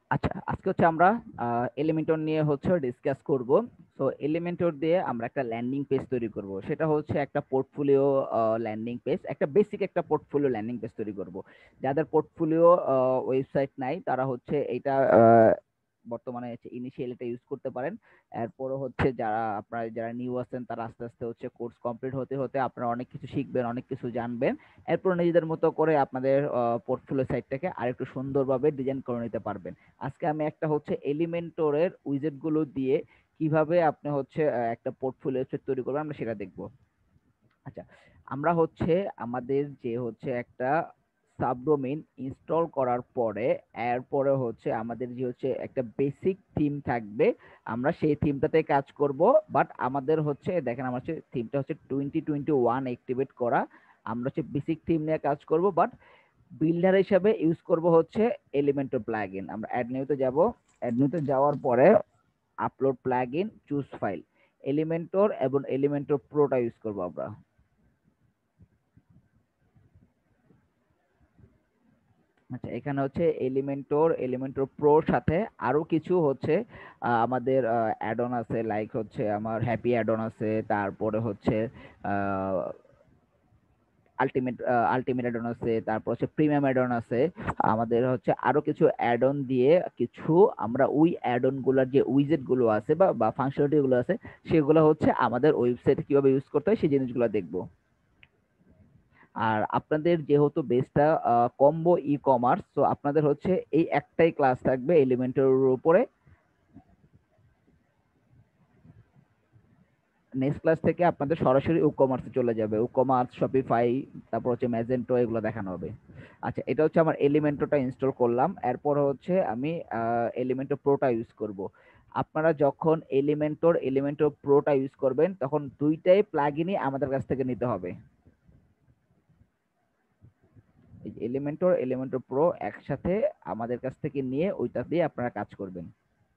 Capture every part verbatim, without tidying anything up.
আচ্ছা, আজকে হচ্ছে আমরা এলিমেন্টর নিয়ে হচ্ছে ডিসকাস করব। সো এলিমেন্টর দিয়ে আমরা একটা ল্যান্ডিং পেজ তৈরি করব। সেটা হচ্ছে একটা পোর্টফোলিও ল্যান্ডিং পেজ, একটা বেসিক একটা পোর্টফোলিও ল্যান্ডিং পেজ তৈরি করব। যাদের পোর্টফোলিও ওয়েবসাইট নাই তারা হচ্ছে এটা আহ, বর্তমানে হচ্ছে ইনিশিয়াল এটা ইউজ করতে পারেন। এরপরে হচ্ছে যারা আপনারা যারা নিউ আছেন তারা আস্তে আস্তে হচ্ছে কোর্স কমপ্লিট হতে হতে আপনারা অনেক কিছু শিখবেন, অনেক কিছু জানবেন। এরপর নিজেদের মতো করে আপনাদের পোর্টফোলিও সাইটটাকে আরেকটু সুন্দরভাবে ডিজাইন করে নিতে পারবেন। আজকে আমি একটা হচ্ছে এলিমেন্টরের উইজেট গুলো দিয়ে কিভাবে আপনি হচ্ছে আহ, একটা পোর্টফোলিও ওয়েবসাইট তৈরি করবেন আমরা সেটা দেখব। আচ্ছা, আমরা হচ্ছে আমাদের যে হচ্ছে একটা সাবডোমেইন ইনস্টল করার পরে এরপরে হচ্ছে আমাদের যে হচ্ছে একটা বেসিক থিম থাকবে, আমরা সেই থিমটাতে কাজ করব। বাট আমাদের হচ্ছে দেখেন আমার হচ্ছে থিমটা হচ্ছে টোয়েন্টি টোয়েন্টি ওয়ান অ্যাক্টিভেট করা। আমরা হচ্ছে বেসিক থিম নিয়ে কাজ করব, বাট বিল্ডার হিসাবে ইউজ করব হচ্ছে এলিমেন্টর প্লাগইন। আমরা অ্যাড নিউতে যাব। অ্যাড নিউতে যাওয়ার পরে upload plugin, choose file, Elementor এবং এলিমেন্টর প্রোটা ইউজ করব আমরা। আচ্ছা, এখানে হচ্ছে এলিমেন্টর এলিমেন্টর প্রোর সাথে আরো কিছু হচ্ছে আহ, আমাদের অ্যাড অন আছে, লাইক হচ্ছে আমার হ্যাপি অ্যাড অন আছে, তারপরে হচ্ছে আলটিমেট আলটিমেট অ্যাড অন আছে, তারপর হচ্ছে প্রিমিয়াম অ্যাড অন আছে। আমাদের হচ্ছে আরো কিছু অ্যাড অন দিয়ে কিছু আমরা ওই অ্যাড অন গুলার যে উইজেট গুলো আছে বা বা ফাংশনালিটি গুলো আছে সেগুলো হচ্ছে আমাদের ওয়েবসাইটে কিভাবে ইউজ করতে হয় সেই জিনিসগুলো দেখবো। আর আপনাদের যেহেতু বেসটা কম্বো ই কমার্স, তো আপনাদের হচ্ছে এই একটাই ক্লাস থাকবে এলিমেন্টের উপরে। নেক্সট ক্লাস থেকে আপনাদের সরাসরি ই কমার্সে চলে যাবে, ই কমার্স, শপিফাই, তারপর হচ্ছে ম্যাজেন্টো, এগুলো দেখানো হবে। আচ্ছা, এটা হচ্ছে আমার এলিমেন্টোটা ইনস্টল করলাম। এরপর হচ্ছে আমি এলিমেন্টো প্রোটা ইউজ করব। আপনারা যখন এলিমেন্টোর এলিমেন্টো প্রোটা ইউজ করবেন তখন দুইটাই প্লাগইনই আমাদের কাছ থেকে নিতে হবে। এলিমেন্টর এলিমেন্টর প্রো একসাথে আমাদের কাছ থেকে নিয়ে ওইটা দিয়ে আপনারা কাজ করবেন।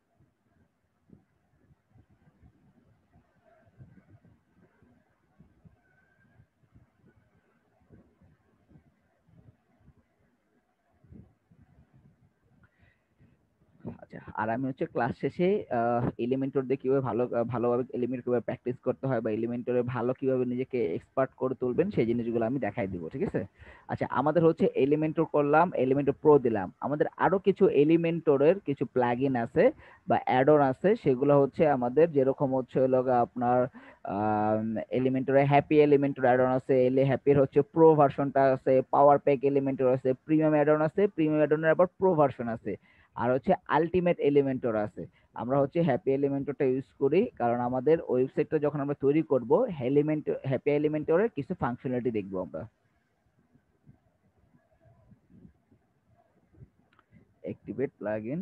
আচ্ছা, আর আমি হচ্ছে ক্লাস শেষে এলিমেন্টর দিয়ে কিভাবে ভালো ভালোভাবে এলিমেন্ট কিভাবে প্র্যাকটিস করতে হয় বা এলিমেন্টরে ভালো কিভাবে নিজেকে এক্সপার্ট করে তুলবেন সেই জিনিসগুলো আমি দেখাই দিব, ঠিক আছে? আচ্ছা, আমাদের হচ্ছে এলিমেন্টর করলাম, এলিমেন্টর প্রো দিলাম, আমাদের আরো কিছু এলিমেন্টরের কিছু প্লাগইন আছে বা অ্যাড অন আছে, সেগুলো হচ্ছে আমাদের যেরকম হচ্ছে হলো গিয়ে আপনার এলিমেন্টরে হ্যাপি এলিমেন্টর অ্যাড অন আছে, এলে হ্যাপির হচ্ছে প্রো ভার্সনটা আছে, পাওয়ার প্যাক এলিমেন্টর আছে, প্রিমিয়াম অ্যাড অন আছে, প্রিমিয়াম অ্যাড অনের আবার প্রো ভার্সন আছে, আর হচ্ছে আলটিমেট এলিমেন্টর আছে। আমরা হচ্ছে হ্যাপি এলিমেন্টরটা ইউজ করি কারণ আমাদের ওয়েবসাইটটা যখন আমরা তৈরি করব এলিমেন্ট হ্যাপি এলিমেন্টরের কিছু ফাংশনালিটি দেখবো আমরা। অ্যাক্টিভেট প্লাগইন,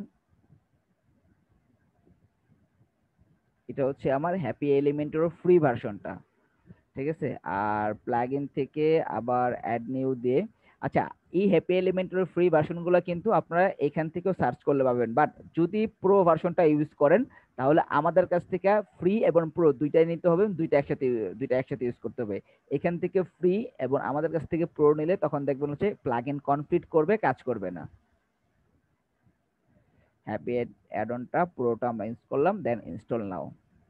এটা হচ্ছে আমার হ্যাপি এলিমেন্টরের ফ্রি ভার্সনটা, ঠিক আছে? আর প্লাগইন থেকে আবার অ্যাড নিউ দিয়ে, আচ্ছা, এই হ্যাপি এলিমেন্টের ফ্রি ভার্সনগুলো কিন্তু আপনারা এখান থেকেও সার্চ করলে পাবেন, বাট যদি প্রো ভার্সনটা ইউজ করেন তাহলে আমাদের কাছ থেকে ফ্রি এবং প্রো দুইটাই নিতে হবে, দুইটা একসাথে দুইটা একসাথে ইউজ করতে হবে। এখান থেকে ফ্রি এবং আমাদের কাছ থেকে প্রো নিলে তখন দেখবেন হচ্ছে প্লাগইন কমপ্লিট করবে, কাজ করবে না। হ্যাপি অ্যাড অনটা প্রোটা আমরা ইনস্টল করলাম, দেন ইনস্টল নাও।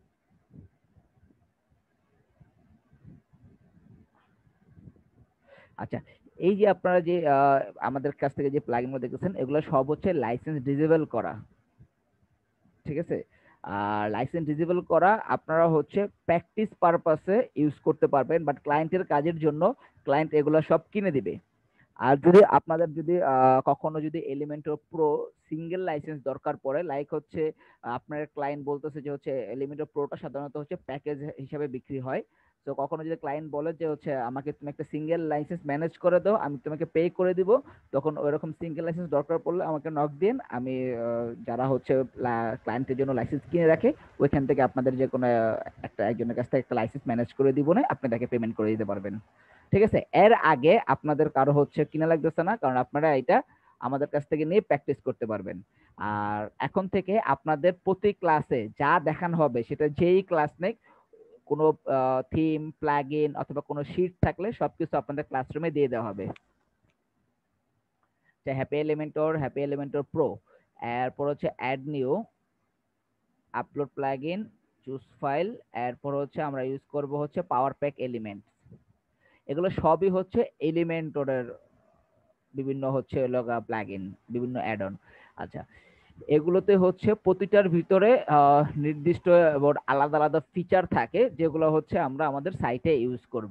আচ্ছা, এই যে আপনারা যে আহ, আমাদের কাছ থেকে যে প্লাগইন গুলো দেখতেছেন এগুলো সব হচ্ছে লাইসেন্স ডিসেবল করা, ঠিক আছে? আর লাইসেন্স ডিসেবল করা আপনারা হচ্ছে প্র্যাকটিস পারপাসে ইউজ করতে পারবেন, বাট ক্লায়েন্টের কাজের জন্য ক্লায়েন্ট এগুলো সব কিনে দিবে। আর যদি আপনাদের যদি আহ, কখনো যদি এলিমেন্টর প্রো সিঙ্গেল লাইসেন্স দরকার পড়ে, লাইক হচ্ছে আপনার ক্লায়েন্ট বলতেছে যে হচ্ছে এলিমেন্টর প্রোটা সাধারণত হচ্ছে প্যাকেজ হিসাবে বিক্রি হয়, তো কখনো যদি ক্লায়েন্ট বলে যে হচ্ছে আমাকে তুমি একটা সিঙ্গেল লাইসেন্স ম্যানেজ করে দাও, আমি তোমাকে পে করে দিব, তখন ওইরকম সিঙ্গেল লাইসেন্স দরকার পড়লে আমাকে নক দিন, আমি আহ, যারা হচ্ছে ক্লায়েন্টের জন্য লাইসেন্স কিনে রাখে ওইখান থেকে আপনাদের যে কোনো আহ, একটা একজনের কাছ থেকে একটা লাইসেন্স ম্যানেজ করে দিব, না আপনি তাকে পেমেন্ট করে দিতে পারবেন, ঠিক আছে? এর আগে আপনাদের কারো হচ্ছে কিনা লাগতেছে না, কারণ আপনারা এটা আমাদের কাছ থেকে নিয়ে প্র্যাকটিস করতে পারবেন। আর এখন থেকে আপনাদের প্রতি ক্লাসে যা দেখানো হবে সেটা যেই ক্লাস নেই, কোনো থিম, প্লাগইন অথবা কোনো শিট থাকলে সবকিছু আপনাদের ক্লাসরুমে দিয়ে দেওয়া হবে। Happy Elementor, happy Elementor pro, এরপর হচ্ছে add new, upload plugin, choose file. এরপর হচ্ছে আমরা ইউজ করব হচ্ছে পাওয়ার প্যাক এলিমেন্টস। এগুলো সবই হচ্ছে এলিমেন্টরের বিভিন্ন হচ্ছে লগা প্লাগইন, বিভিন্ন অ্যাড অন। আচ্ছা, এগুলোতে হচ্ছে প্রতিটার ভিতরে আহ, নির্দিষ্ট এবং আলাদা আলাদা ফিচার থাকে যেগুলো হচ্ছে আমরা আমাদের সাইটে ইউজ করব।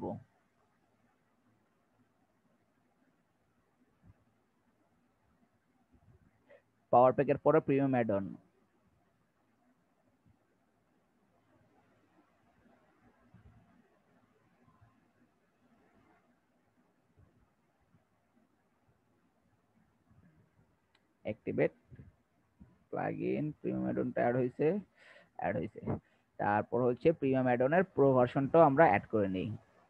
পাওয়ার প্যাকের পরে premium add on. Activate plugin, premium add অনটা অ্যাড হয়েছে, অ্যাড হয়েছে। তারপর হচ্ছে প্রিমিয়াম অ্যাড অনের প্রো ভার্সনটাও আমরা অ্যাড করে নিই।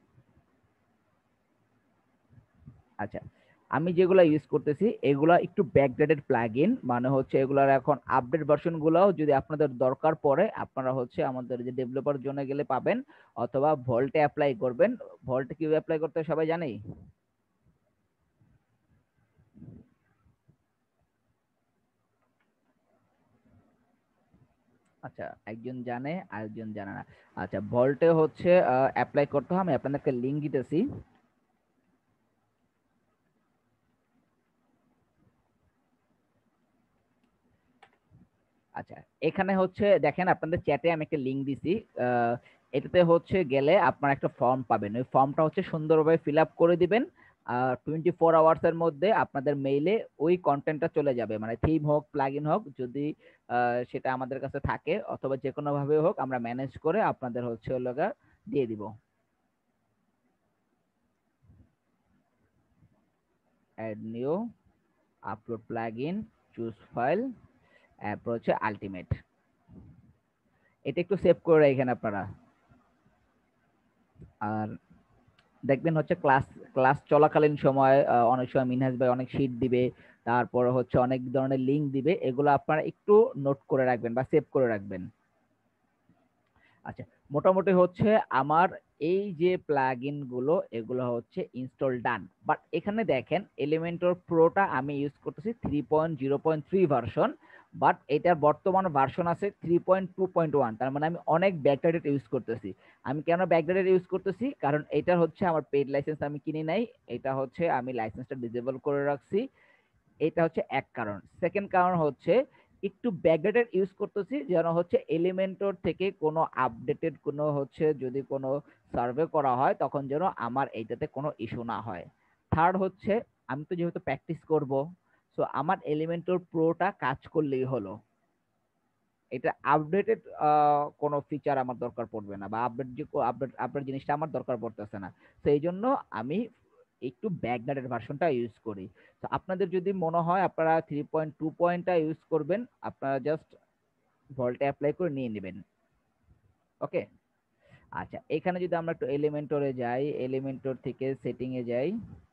আচ্ছা, আমি যেগুলা ইউজ করতেছি এগুলা একটু ব্যাকডেটেড প্লাগইন, মানে হচ্ছে এগুলার এখন আপডেট ভার্সন গুলাও যদি আপনাদের দরকার পড়ে আপনারা হচ্ছে আমাদের যে ডেভেলপার জন্য গেলে পাবেন, অথবা ভল্টে অ্যাপ্লাই করবেন। ভল্টে কিভাবে অ্যাপ্লাই করতে হয় সবাই জানেই। আচ্ছা, একজন জানে আরেকজন জানে না। আচ্ছা, ভল্টে হচ্ছে অ্যাপ্লাই করতে হয়, আমি আপনাদেরকে লিঙ্ক দিতেছি। আচ্ছা, এখানে হচ্ছে দেখেন আপনাদের চ্যাটে আমি একটা লিঙ্ক দিছি। আহ, এটাতে হচ্ছে গেলে আপনার একটা ফর্ম পাবেন, ওই ফর্মটা হচ্ছে সুন্দরভাবে ফিল আপ করে দিবেন। আর টোয়েন্টি ফোর আওয়ার্স এর মধ্যে আপনাদের মেইলে ওই কন্টেন্টটা চলে যাবে, মানে থিম হোক প্লাগইন হোক, যদি আহ, সেটা আমাদের কাছে থাকে অথবা যে কোনো ভাবে হোক আমরা ম্যানেজ করে আপনাদের হচ্ছে লগা দিয়ে দিব। Add new, upload plugin, choose file, এরপর হচ্ছে আলটিমেট। এটা একটু সেভ করে রাখেন আপনারা। আর দেখবেন হচ্ছে ক্লাস ক্লাস চলাকালীন সময় আহ, অনেক সময় মিনহাজ ভাই অনেক শীট দিবে, তারপর হচ্ছে অনেক ধরনের লিঙ্ক দিবে, এগুলো আপনারা একটু নোট করে রাখবেন বা সেভ করে রাখবেন। আচ্ছা, মোটামুটি হচ্ছে আমার এই যে প্লাগইন গুলো এগুলো হচ্ছে ইনস্টল ডান। বাট এখানে দেখেন এলিমেন্টর প্রোটা আমি ইউজ করতেছি three point zero point three version, but এটার বর্তমান ভার্সন আছে three point two point one, তার মানে আমি অনেক ব্যাকডেটেড ইউজ করতেছি। আমি কেন ব্যাকডেটেড ইউজ করতেছি, কারণ এটা হচ্ছে আমার পেড লাইসেন্স আমি কিনি নাই, এটা হচ্ছে আমি লাইসেন্সটা ডিসেবল করে রাখছি। এটা হচ্ছে এক কারণ। সেকেন্ড কারণ হচ্ছে একটু ব্যাকডেটেড ইউজ করতেছি যেন হচ্ছে এলিমেন্টর থেকে কোনো আপডেটেড কোনো হচ্ছে যদি কোনো সার্ভে করা হয় তখন যেন আমার এইটাতে কোনো ইস্যু না হয়। থার্ড হচ্ছে আমি তো যেহেতু প্র্যাকটিস করব, সো আমার এলিমেন্টর প্রোটা কাজ করলেই হলো, এটা আপডেটেড কোনো ফিচার আমার দরকার পড়বে না, বা আপডেট যে আপডেট আপডেট জিনিসটা আমার দরকার পড়তেছে না। তো এই জন্য আমি একটু ব্যাকডেটেড ভার্সনটা ইউজ করি। তো আপনাদের যদি মনে হয় আপনারা থ্রি পয়েন্ট টু পয়েন্টটা ইউজ করবেন, আপনারা জাস্ট ভল্টে অ্যাপ্লাই করে নিয়ে নেবেন। ওকে। আচ্ছা, এখানে যদি আমরা একটু এলিমেন্টরে যাই, এলিমেন্টর থেকে সেটিং এ যাই,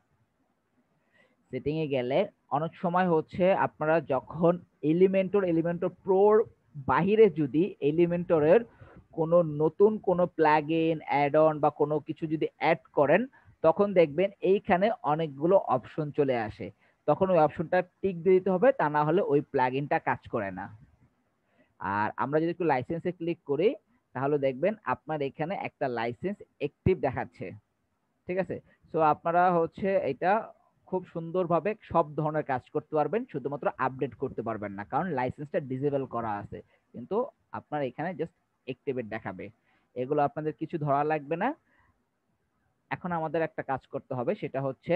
সেটিং এ গেলে অনেক সময় হচ্ছে আপনারা যখন এলিমেন্টর এলিমেন্টর প্রোর বাহিরে যদি এলিমেন্টরের কোনো নতুন কোনো প্লাগইন অ্যাড অন বা কোনো কিছু যদি অ্যাড করেন তখন দেখবেন এইখানে অনেকগুলো অপশন চলে আসে, তখন ওই অপশনটা টিক দিয়ে দিতে হবে, তা না হলে ওই প্লাগইনটা কাজ করে না। আর আমরা যদি একটু লাইসেন্সে ক্লিক করি তাহলে দেখবেন আপনার এখানে একটা লাইসেন্স অ্যাক্টিভ দেখাচ্ছে। ঠিক আছে, সো আপনারা হচ্ছে এটা খুব সুন্দরভাবে সব ধরনের কাজ করতে পারবেন, শুধুমাত্র আপডেট করতে পারবেন না কারণ লাইসেন্সটা ডিসেবল করা আছে, কিন্তু আপনার এখানে জাস্ট অ্যাক্টিভেট দেখাবে। এগুলো আপনাদের কিছু ধরা লাগবে না। এখন আমাদের একটা কাজ করতে হবে, সেটা হচ্ছে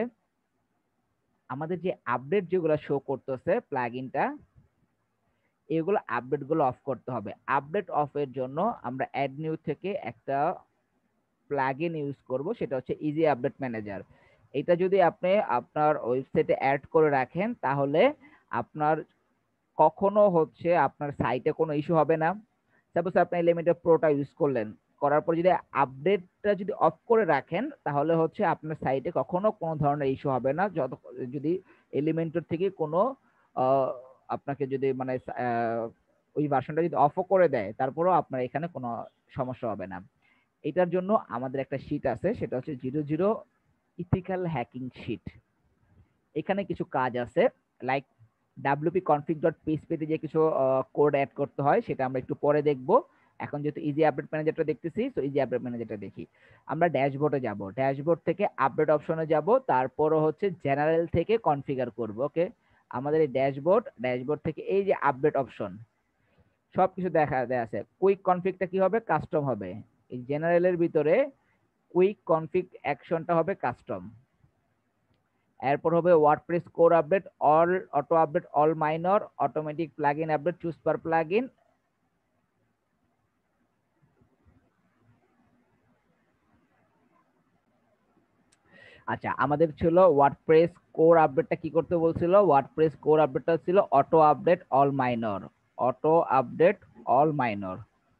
আমাদের যে আপডেট যেগুলো শো করতেছে প্লাগইনটা, এগুলো আপডেট গুলো অফ করতে হবে। আপডেট অফ এর জন্য আমরা অ্যাড নিউ থেকে একটা প্লাগইন ইউজ করব, সেটা হচ্ছে ইজি আপডেট ম্যানেজার। এটা যদি আপনি আপনার ওয়েবসাইটে অ্যাড করে রাখেন তাহলে আপনার কখনো হচ্ছে আপনার সাইটে কোনো ইস্যু হবে না। সাপোজ আপনি এলিমেন্টর প্রোটা ইউজ করলেন, করার পর যদি আপডেটটা যদি অফ করে রাখেন তাহলে হচ্ছে আপনার সাইটে কখনো কোনো ধরনের ইস্যু হবে না, যত যদি এলিমেন্টর থেকে কোনো আহ, আপনাকে যদি মানে আহ, ওই ভার্সনটা যদি অফও করে দেয় তারপরেও আপনার এখানে কোনো সমস্যা হবে না। এটার জন্য আমাদের একটা শীট আছে, সেটা হচ্ছে zero zero ethical hacking sheet. এখানে কিছু কাজ আছে, like WP config dot PHP তে যে কিছু কোড অ্যাড করতে হয় সেটা আমরা একটু পরে দেখব। এখন যেহেতু ইজি আপডেট ম্যানেজারটা দেখতেছি, তো ইজি আপডেট ম্যানেজারটা দেখি। আমরা ড্যাশবোর্ডে যাব, ড্যাশবোর্ড থেকে আপডেট অপশনে যাব, তারপরও হচ্ছে জেনারেল থেকে কনফিগার করব। ওকে, আমাদের এই ড্যাশবোর্ড, ড্যাশবোর্ড থেকে এই যে আপডেট অপশন সবকিছু দেখা দেয়া আছে। কুইক কনফিগটা কি হবে? কাস্টম হবে। এই জেনারেলের ভিতরে কুইক কনফিগ অ্যাকশনটা হবে কাস্টম। এরপর হবে WordPress core update, all auto update, all minor, automatic plugin update, choose per plugin. আচ্ছা, আমাদের ছিল ওয়ার্ডপ্রেস কোর আপডেটটা কি করতে বলছিল? ওয়ার্ডপ্রেস কোর আপডেটটা ছিল auto update all minor, auto update all minor,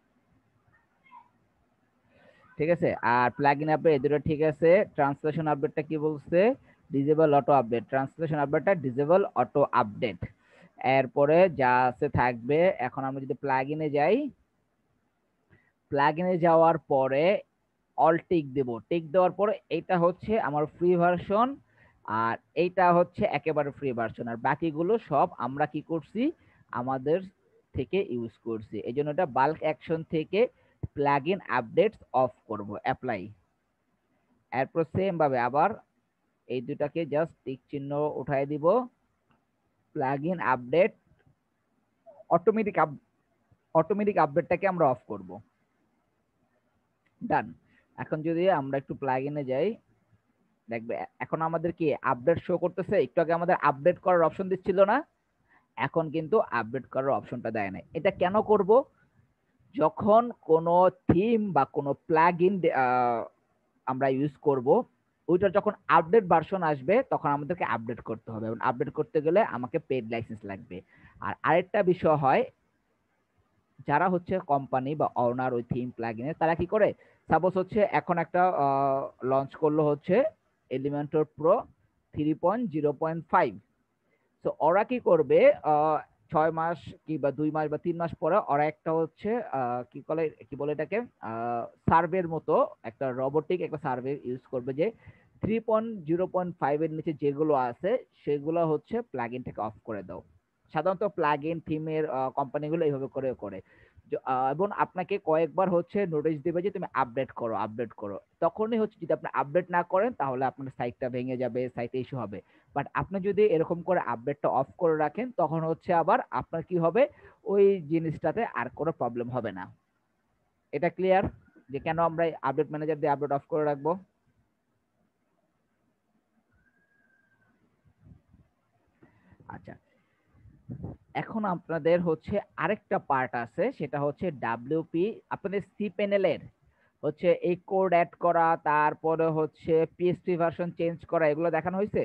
ঠিক আছে। আর প্লাগইন আপডেট এই দুটো ঠিক আছে। ট্রান্সলেশন আপডেটটা কি বলছে? ডিজেবল অটো আপডেট, ট্রান্সলেশন আপডেটটা ডিজেবল অটো আপডেট। এরপরে যা আছে থাকবে। এখন আমরা যদি প্লাগইনে যাই, প্লাগইনে যাওয়ার পরে অল টিক দেব, টিক দেওয়ার পরে এইটা হচ্ছে আমার ফ্রি ভার্সন, আর এইটা হচ্ছে একেবারে ফ্রি ভার্সন, আর বাকিগুলো সব আমরা কি করছি? আমাদের থেকে ইউজ করছি। এই জন্য এটা বাল্ক অ্যাকশন থেকে প্লাগইন আপডেটস অফ করব, অ্যাপ্লাই। এরপর সেম ভাবে আবার এই দুটাকে জাস্ট টিক চিহ্ন উঠাই দিব, প্লাগইন আপডেট অটোমেটিক অটোমেটিক আপডেটটাকে আমরা অফ করব। ডান। এখন যদি আমরা একটু প্লাগইনে যাই, দেখবে এখন আমাদের কি আপডেট শো করতেছে। একটু আগে আমাদের আপডেট করার অপশন দিচ্ছিল না, এখন কিন্তু আপডেট করার অপশনটা দেয় না। এটা কেন করব? যখন কোনো থিম বা কোনো প্লাগইন আমরা ইউজ করব, ওইটার যখন আপডেট ভার্সন আসবে তখন আমাদেরকে আপডেট করতে হবে, এবং আপডেট করতে গেলে আমাকে পেড লাইসেন্স লাগবে। আর আরেকটা বিষয় হয়, যারা হচ্ছে কোম্পানি বা ওনার ওই থিম প্লাগইনের, তারা কি করে? সাপোজ হচ্ছে এখন একটা লঞ্চ করলো হচ্ছে Elementor pro three point zero point five. তো ওরা কি করবে? আহ, ছয় মাস কি বা দুই মাস বা তিন মাস পরে ওরা একটা হচ্ছে আহ, কি বলে কি বলে এটাকে সার্ভের মতো একটা রোবোটিক একটা সার্ভে ইউজ করবে, যে three point zero point five এর নিচে যেগুলো আছে সেগুলো হচ্ছে প্লাগইন থেকে অফ করে দাও। সাধারণত প্লাগইন থিমের কোম্পানিগুলো এইভাবে করে করে য- আহ, এবং আপনাকে কয়েকবার হচ্ছে নোটিশ দিবে যে তুমি আপডেট করো, আপডেট করো। তখনই হচ্ছে যদি আপনি আপডেট না করেন তাহলে আপনার সাইটটা ভেঙে যাবে, সাইটে ইস্যু হবে। বাট আপনি যদি এরকম করে আপডেটটা অফ করে রাখেন তখন হচ্ছে আবার আপনার কি হবে? ওই জিনিসটাতে আর কোনো প্রবলেম হবে না। এটা ক্লিয়ার যে কেন আমরা আপডেট ম্যানেজার দিয়ে আপডেট অফ করে রাখবো? আচ্ছা, এখন আপনাদের হচ্ছে আরেকটা পার্ট আছে, সেটা হচ্ছে ডাব্লিউপি আপনাদের সি প্যানেলের হচ্ছে এই কোড অ্যাড করা, তারপরে হচ্ছে পিএসপি ভার্সন চেঞ্জ করা, এগুলো দেখানো হয়েছে।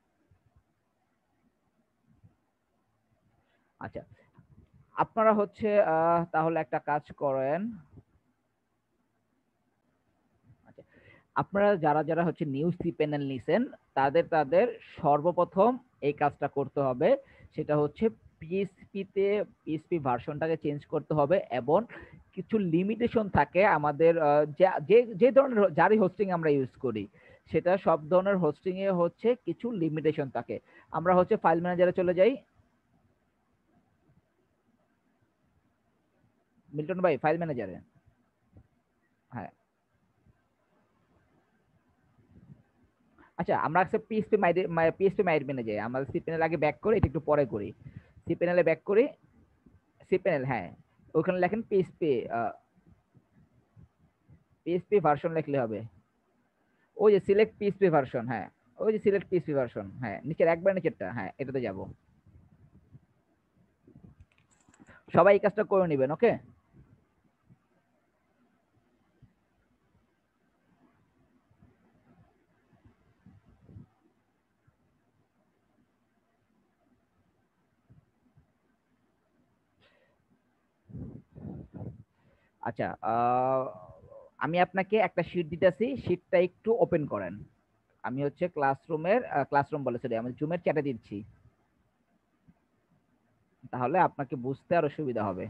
আচ্ছা, আপনারা হচ্ছে আহ তাহলে একটা কাজ করেন। আচ্ছা, আপনারা যারা যারা হচ্ছে নিউ সি প্যানেল নিছেন, তাদের তাদের সর্বপ্রথম এই কাজটা করতে হবে। সেটা হচ্ছে পিএসপি তে পিএসপি ভার্সনটাকে চেঞ্জ করতে হবে, এবং কিছু লিমিটেশন থাকে আমাদের আহ, যা- যে যে ধরনের যারই হোস্টিং আমরা ইউজ করি, সেটা সব ধরনের হোস্টিং এ হচ্ছে কিছু লিমিটেশন থাকে। আমরা হচ্ছে ফাইল ম্যানেজারে চলে যাই। মিল্টন ভাই, ফাইল ম্যানেজারে। হ্যাঁ, আচ্ছা, আমরা আজকে পিএসপি মাই পিএসপি মাই মেনে যাই। আমরা সি প্যানেল আগে ব্যাক করি, এটা একটু পরে করি। সি প্যানেলে ব্যাক করি। সি প্যানেল, হ্যাঁ, ওখানে লেখেন পিএসপি, পিএসপি ভার্সন লিখলে হবে। ওই যে সিলেক্ট পিএসপি ভার্সন, হ্যাঁ, ওই যে সিলেক্ট পিএসপি ভার্সন, হ্যাঁ, নিচের একবার নিচেরটা, হ্যাঁ, এটাতে যাব। সবাই এই কাজটা করে নেবেন, ওকে। আচ্ছা, আহ, আমি আপনাকে একটা শিট দিতেছি, শিটটা একটু ওপেন করেন। আমি হচ্ছে ক্লাসরুমের ক্লাসরুম বলে সরি, আমি জুমের চ্যাটে দিচ্ছি, তাহলে আপনাকে বুঝতে আরো সুবিধা হবে।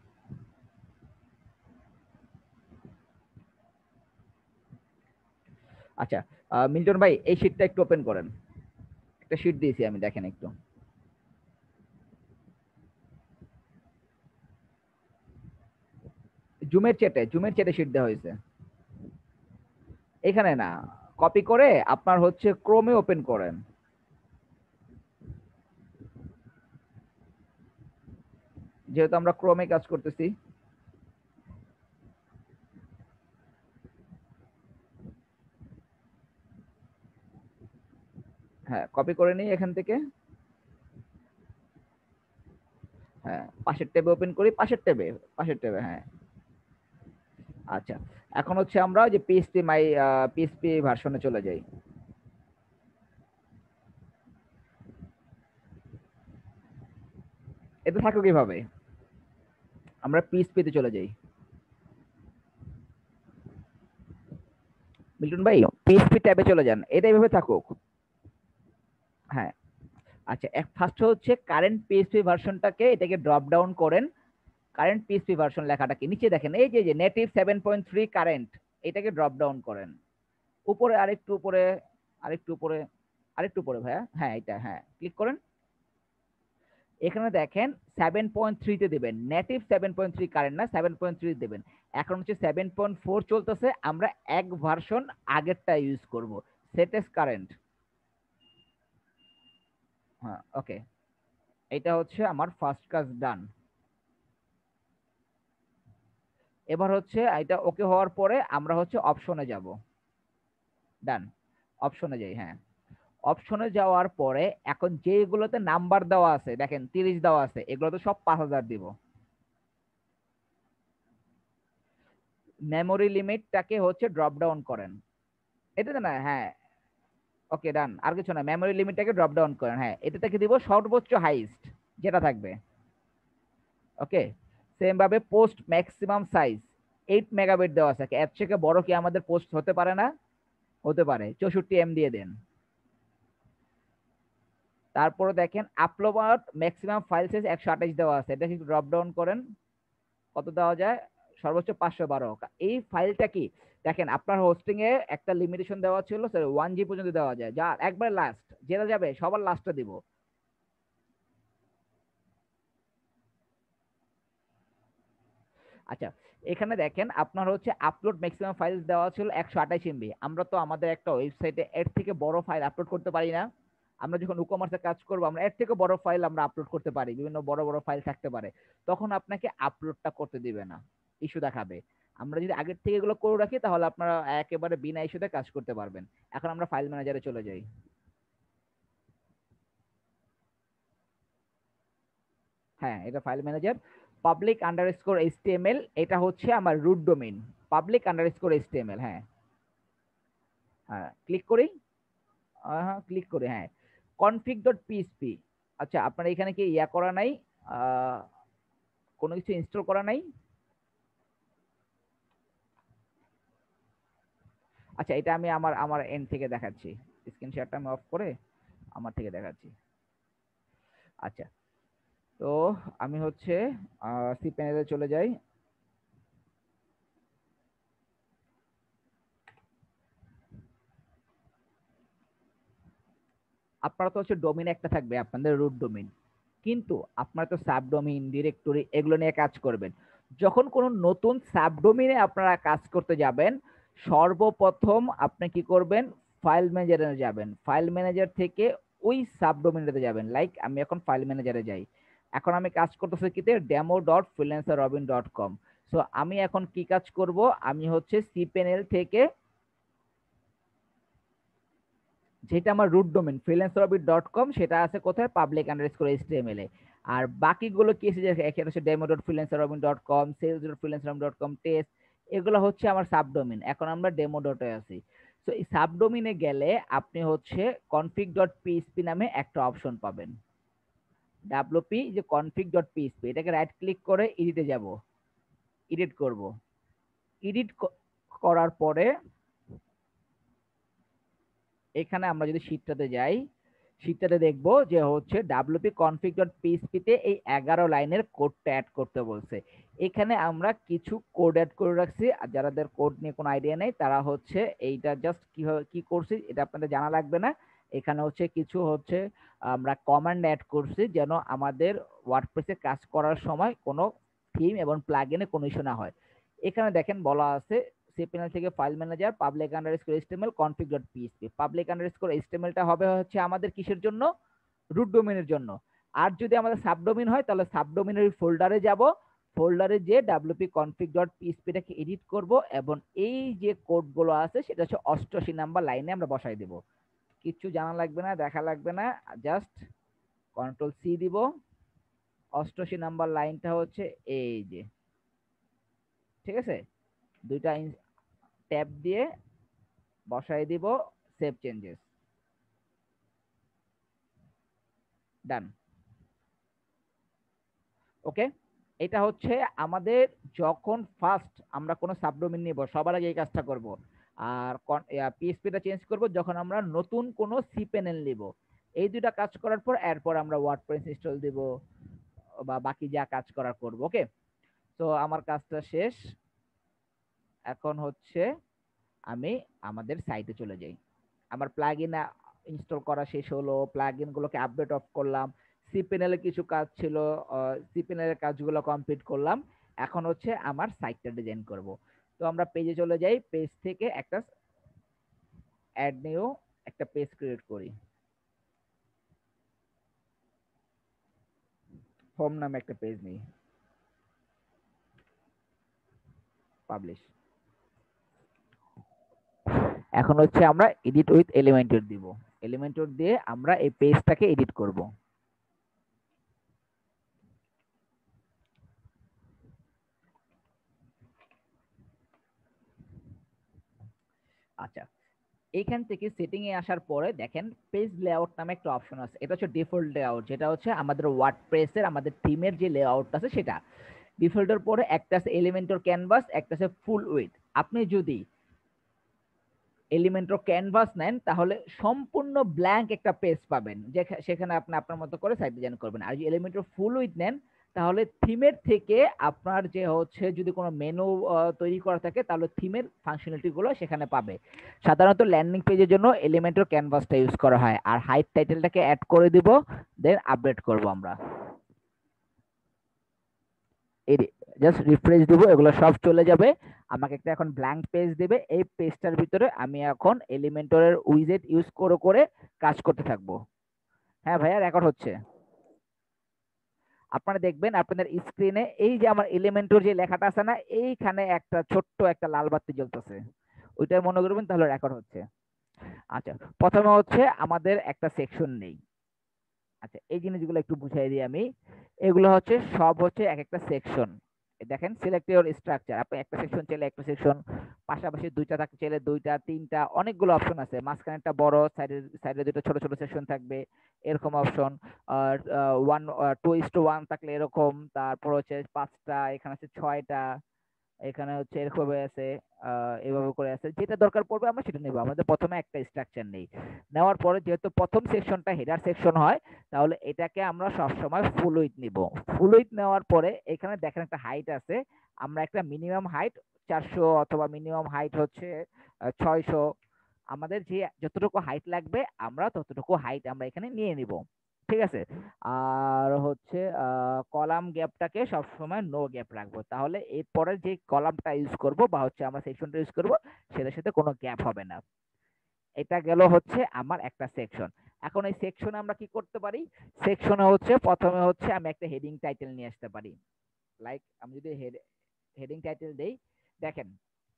আচ্ছা, আহ, মিল্টন ভাই এই শিটটা একটু ওপেন করেন। একটা শিট দিয়েছি আমি, দেখেন একটু। জুমের চ্যাটে জুমের চ্যাটে শিট দেওয়া হয়েছে, এখানে না। কপি করে আপনার হচ্ছে ক্রোমে ওপেন করেন। যেহেতু আমরা ক্রোমে কাজ করতেছি, হ্যাঁ কপি করে নিই এখান থেকে। হ্যাঁ পাশের ট্যাবে ওপেন করি, পাশের ট্যাবে, পাশের ট্যাবে, হ্যাঁ। আচ্ছা, এখন হচ্ছে আমরা যে পিএইচপি মাই পিএইচপি ভার্সনে চলে যাই। এটা থাকো কিভাবে, আমরা পিএইচপি তে চলে যাই। মিল্টন ভাই পিএইচপি ট্যাবে চলে যান, এটা এইভাবে থাকুক। হ্যাঁ আচ্ছা, এক ফার্স্ট হচ্ছে কারেন্ট পিএইচপি ভার্সনটাকে এটাকে ড্রপ ডাউন করেন। কারেন্ট পিএইচপি ভার্সন লেখাটাকে নিচে দেখেন, এই যে যে native seven point three current, এটাকে ড্রপ ডাউন করেন। উপরে আরেকটু উপরে, আরেকটু উপরে, আরেকটু উপরে ভাইয়া, হ্যাঁ এটা, হ্যাঁ ক্লিক করেন। এখানে দেখেন সেভেন পয়েন্ট থ্রি তে দেবেন, native seven point three current না, সেভেন পয়েন্ট থ্রি দেবেন। এখন হচ্ছে সেভেন পয়েন্ট ফোর চলতেছে, আমরা এক ভার্সন আগেরটা ইউজ করব, সেটেস কারেন্ট। হ্যাঁ ওকে, এটা হচ্ছে আমার ফার্স্ট কাজ ডান। এবার হচ্ছে এটা ওকে হওয়ার পরে আমরা হচ্ছে অপশনে যাব। ডান, অপশনে যাই, হ্যাঁ। অপশনে যাওয়ার পরে এখন যেগুলোতে নাম্বার দেওয়া আছে, দেখেন তিরিশ দেওয়া আছে, এগুলো তো সব পাঁচ হাজার দিব। মেমোরি লিমিটটাকে হচ্ছে ড্রপ ডাউন করেন, এটাতে না, হ্যাঁ ওকে ডান, আর কিছু না, মেমোরি লিমিটটাকে ড্রপ ডাউন করেন, হ্যাঁ এটা থেকে দিব সর্বোচ্চ হাইস্ট যেটা থাকবে। ওকে, সেম ভাবে post maximum size eight megabyte দেওয়া আছে, এর থেকে বড় কি আমাদের পোস্ট হতে পারে না? হতে পারে, চৌষট্টি এম দিয়ে দেন। তারপরে দেখেন আপলোড ম্যাক্সিমাম ফাইল সাইজ একশো আঠাশ দেওয়া আছে, এটা একটু ড্রপ ডাউন করেন, কত দেওয়া যায়? সর্বোচ্চ পাঁচশো বারো। এই ফাইলটা কি দেখেন আপনার হোস্টিং এ একটা লিমিটেশন দেওয়া ছিল স্যার, ওয়ান জি পর্যন্ত দেওয়া যায়, যা একবার লাস্ট যেটা যাবে সবার লাস্টটা দিব। আচ্ছা, এখানে দেখেন আপনার হচ্ছে আপলোড ম্যাক্সিমাম ফাইল দেওয়া ছিল একশো আঠাশ এমবি। আমরা তো আমাদের একটা ওয়েবসাইটে এর থেকে বড় ফাইল আপলোড করতে পারি না। আমরা যখন ই কমার্সে কাজ করবো, আমরা এর থেকে বড় ফাইল আমরা আপলোড করতে পারি, বিভিন্ন বড় বড় ফাইল থাকতে পারে, তখন আপনাকে আপলোডটা করতে দিবে না, ইস্যু দেখাবে। আমরা যদি আগের থেকে এগুলো করে রাখি তাহলে আপনারা একেবারে বিনা ইস্যুতে কাজ করতে পারবেন। এখন আমরা ফাইল ম্যানেজারে চলে যাই। হ্যাঁ এটা file manager. Public underscore HTML, এটা হচ্ছে আমার root domain, public underscore HTML, হ্যাঁ। হ্যাঁ ক্লিক করি, হ্যাঁ ক্লিক করি, হ্যাঁ। কনফিগ ডট পিএইচপি, আচ্ছা আপনার এখানে কি ইয়া করা নাই, আহ, কোনো কিছু ইনস্টল করা নাই? আচ্ছা এটা আমি আমার আমার এন্ড থেকে দেখাচ্ছি, স্ক্রিন শেয়ারটা আমি অফ করে আমার থেকে দেখাচ্ছি। আচ্ছা, তো আমি হচ্ছে সি প্যানেলে চলে যাই। আপনারা তো হচ্ছে ডোমেইন একটা থাকবে আপনাদের রুট ডোমেইন, কিন্তু আপনারা তো সাবডোমেইন ডিরেক্টরি এগুলো নিয়ে কাজ করবেন। যখন কোনো নতুন সাবডোমেইনে আপনারা কাজ করতে যাবেন, সর্বপ্রথম আপনি কি করবেন, ফাইল ম্যানেজারে যাবেন, ফাইল ম্যানেজার থেকে ওই সাবডোমেইনটাতে যাবেন। লাইক আমি এখন ফাইল ম্যানেজারে যাই, এখন আমি কাজ করতেছি কিতে demo dot freelancer Robin dot com. So আমি এখন কি কাজ করব, আমি হচ্ছে সি প্যানেল থেকে, যেটা আমার root domain freelancer dot com, সেটা আছে কোথায়, পাবলিক আন্ডারস্কোর এইচটিএমএল এ। আর বাকিগুলো কি আছে, যে এখানে হচ্ছে demo dot freelancer dot com, sales dot freelancer dot com, test, এগুলো হচ্ছে আমার সাবডোমেন। এখন আমরা ডেমো ডটে আছি। তো এই সাবডোমেনে গেলে আপনি হচ্ছে কনফিগ ডট পিএইচপি নামে একটা অপশন পাবেন, ডাব্লিউপি যে কনফিগ ডট পিএইচপি, এটাকে রাইট ক্লিক করে এডিটে যাব, এডিট করব। এডিট করার পরে এখানে আমরা যদি শীটটাতে যাই, শীটটাতে দেখবো যে হচ্ছে ডাব্লিউপি কনফিগ ডট পিএইচপি তে এই এগারো লাইনের কোডটা অ্যাড করতে বলছে। এখানে আমরা কিছু কোড অ্যাড করে রাখছি, আর যাদের কোড নিয়ে কোনো আইডিয়া নেই তারা হচ্ছে এইটা জাস্ট কি কি করছি এটা আপনাদের জানা লাগবে না। এখানে হচ্ছে কিছু হচ্ছে আমরা কমান্ড অ্যাড করছি যেন আমাদের ওয়ার্ডপ্রেসে কাজ করার সময় কোনো থিম এবং প্লাগইনে কোনো ইস্যু না হয়। এখানে দেখেন বলা আছে cPanel থেকে file manager public underscore HTML config dot PHP. Public underscore এইচটিএমএলটা হবে হচ্ছে আমাদের কিসের জন্য, রুট ডোমেনের জন্য। আর যদি আমাদের সাবডোমেন হয় তাহলে সাবডোমেনের ফোল্ডারে যাব, ফোল্ডারে যে ডাব্লিউপি কনফিগ ডট পিএইচপিটাকে এডিট করব এবং এই যে কোডগুলো আছে সেটা হচ্ছে অষ্টআশি নাম্বার লাইনে আমরা বসাই দেব। কিচ্ছু জানা লাগবে না, দেখা লাগবে না, জাস্ট কন্ট্রোল সি দিব। অষ্টআশি নাম্বার লাইনটা হচ্ছে এই যে, ঠিক আছে, দুইটা ট্যাব দিয়ে বসাই দিব, সেভ চেঞ্জেস, ডান। ওকে, এটা হচ্ছে আমাদের যখন ফার্স্ট আমরা কোনো সাবডোমেন নিব সবার আগে এই কাজটা করব। আর পিএইচপিটা চেঞ্জ করব যখন আমরা নতুন কোনো সিপ্যানেল নিব। এই দুটা কাজ করার পর এরপর আমরা ওয়ার্ডপ্রেস ইনস্টল দিব বা বাকি যা কাজ করার করব। ওকে, তো আমার কাজটা শেষ। এখন হচ্ছে আমি আমাদের সাইটে চলে যাই। আমার প্লাগইন ইনস্টল করা শেষ হলো, প্লাগইন গুলোকে আপডেট অফ করলাম, cPanel এর কিছু কাজ ছিল, cPanel এর কাজগুলো কমপ্লিট করলাম। এখন হচ্ছে আমার সাইটটা ডিজাইন করব। তো আমরা পেজে চলে যাই, পেজ থেকে একটা অ্যাড নিউ একটা পেজ ক্রিয়েট করি, হোম নামে একটা পেজ নিই, পাবলিশ। এখন হচ্ছে আমরা এডিট উইথ এলিমেন্টর দিব, এলিমেন্টর দিয়ে আমরা এই পেজটাকে এডিট করব। আচ্ছা, এইখান থেকে সেটিং এ আসার পরে দেখেন পেজ লেআউট নামে একটা অপশন আছে, এটা হচ্ছে ডিফল্ট লেআউট, যেটা হচ্ছে আমাদের ওয়ার্ডপ্রেসের আমাদের থিমের যে লেআউট আছে সেটা। ডিফল্টের পরে একটা আছে এলিমেন্টর ক্যানভাস, একটা আছে ফুল উইথ। আপনি যদি এলিমেন্টর ক্যানভাস নেন তাহলে সম্পূর্ণ ব্ল্যাঙ্ক একটা পেজ পাবেন, সেখানে আপনি আপনার মতো করে সাইট ডিজাইন করবেন। আর যদি এলিমেন্টর ফুল উইথ নেন তাহলে থিমের থেকে আপনার যে হচ্ছে যদি কোনো মেনু তৈরি করা থাকে তাহলে থিমের ফাংশনালিটি গুলো সেখানে পাবে। সাধারণত ল্যান্ডিং পেজের জন্য এলিমেন্টর ক্যানভাসটা ইউজ করা হয়। আর হাইট টাইটেলটাকে অ্যাড করে দিব, দেন আপডেট করব আমরা। এই জাস্ট রিফ্রেশ দিব, এগুলো সব চলে যাবে। আমাকে একটা এখন ব্ল্যাঙ্ক পেজ দেবে, এই পেজটার ভিতরে আমি এখন এলিমেন্টরের উইজেট ইউজ করে করে কাজ করতে থাকবো। হ্যাঁ ভাইয়া, রেকর্ড হচ্ছে। আপনারা দেখবেন আপনাদের স্ক্রিনে এই যে আমার এলিমেন্টর যে লেখাটা আছে না, এইখানে একটা ছোট্ট একটা লাল বাতি জ্বলতেছে, ওইটা মনে করবেন, তাহলে রেকর্ড হচ্ছে। আচ্ছা, প্রথমে হচ্ছে আমাদের একটা সেকশন নেই। আচ্ছা, এই জিনিসগুলো একটু বুঝাই দিই আমি। এগুলো হচ্ছে সব হচ্ছে এক একটা সেকশন। দেখেন সিলেক্ট ইওর স্ট্রাকচার, আপনি একটা সেকশন চাইলে একটা সেকশন, পাশাপাশি দুইটা থাকতে চাইলে দুইটা, তিনটা, অনেকগুলো অপশন আছে। মাঝখানে একটা বড়, সাইডে সাইডে দুটো ছোট ছোট সেকশন থাকবে, এরকম অপশন। আর one two is two one থাকলে এরকম, তারপর হচ্ছে পাঁচটা, এখানে আছে ছয়টা, এখানে হচ্ছে এরকম আছে, এভাবে করে আছে। যেটা দরকার পড়বে আমরা সেটা নেব। আমাদের প্রথমে একটা স্ট্রাকচার নেই, নেওয়ার পরে যেহেতু প্রথম সেকশনটা হেডার সেকশন হয় তাহলে এটাকে আমরা সবসময় ফুল উইথ নিব। ফুল উইথ নেওয়ার পরে এখানে দেখেন একটা হাইট আছে, আমরা একটা মিনিমাম হাইট চারশো অথবা মিনিমাম হাইট হচ্ছে ছয়শো, আমাদের যে যতটুকু হাইট লাগবে আমরা ততটুকু হাইট আমরা এখানে নিয়ে নিব, ঠিক আছে। আর হচ্ছে কলাম গ্যাপটাকে সবসময় নো গ্যাপ রাখবো, তাহলে এরপরে যে কলামটা ইউজ করব বা হচ্ছে আমরা সেকশনটা ইউজ করব সেটার সাথে কোনো গ্যাপ হবে না। এটা গেল হচ্ছে আমার একটা সেকশন। এখন এই সেকশনে আমরা কি করতে পারি, সেকশনে হচ্ছে প্রথমে হচ্ছে আমি একটা হেডিং টাইটেল নিয়ে আসতে পারি। লাইক আমি যদি হেডিং টাইটেল দেই, দেখেন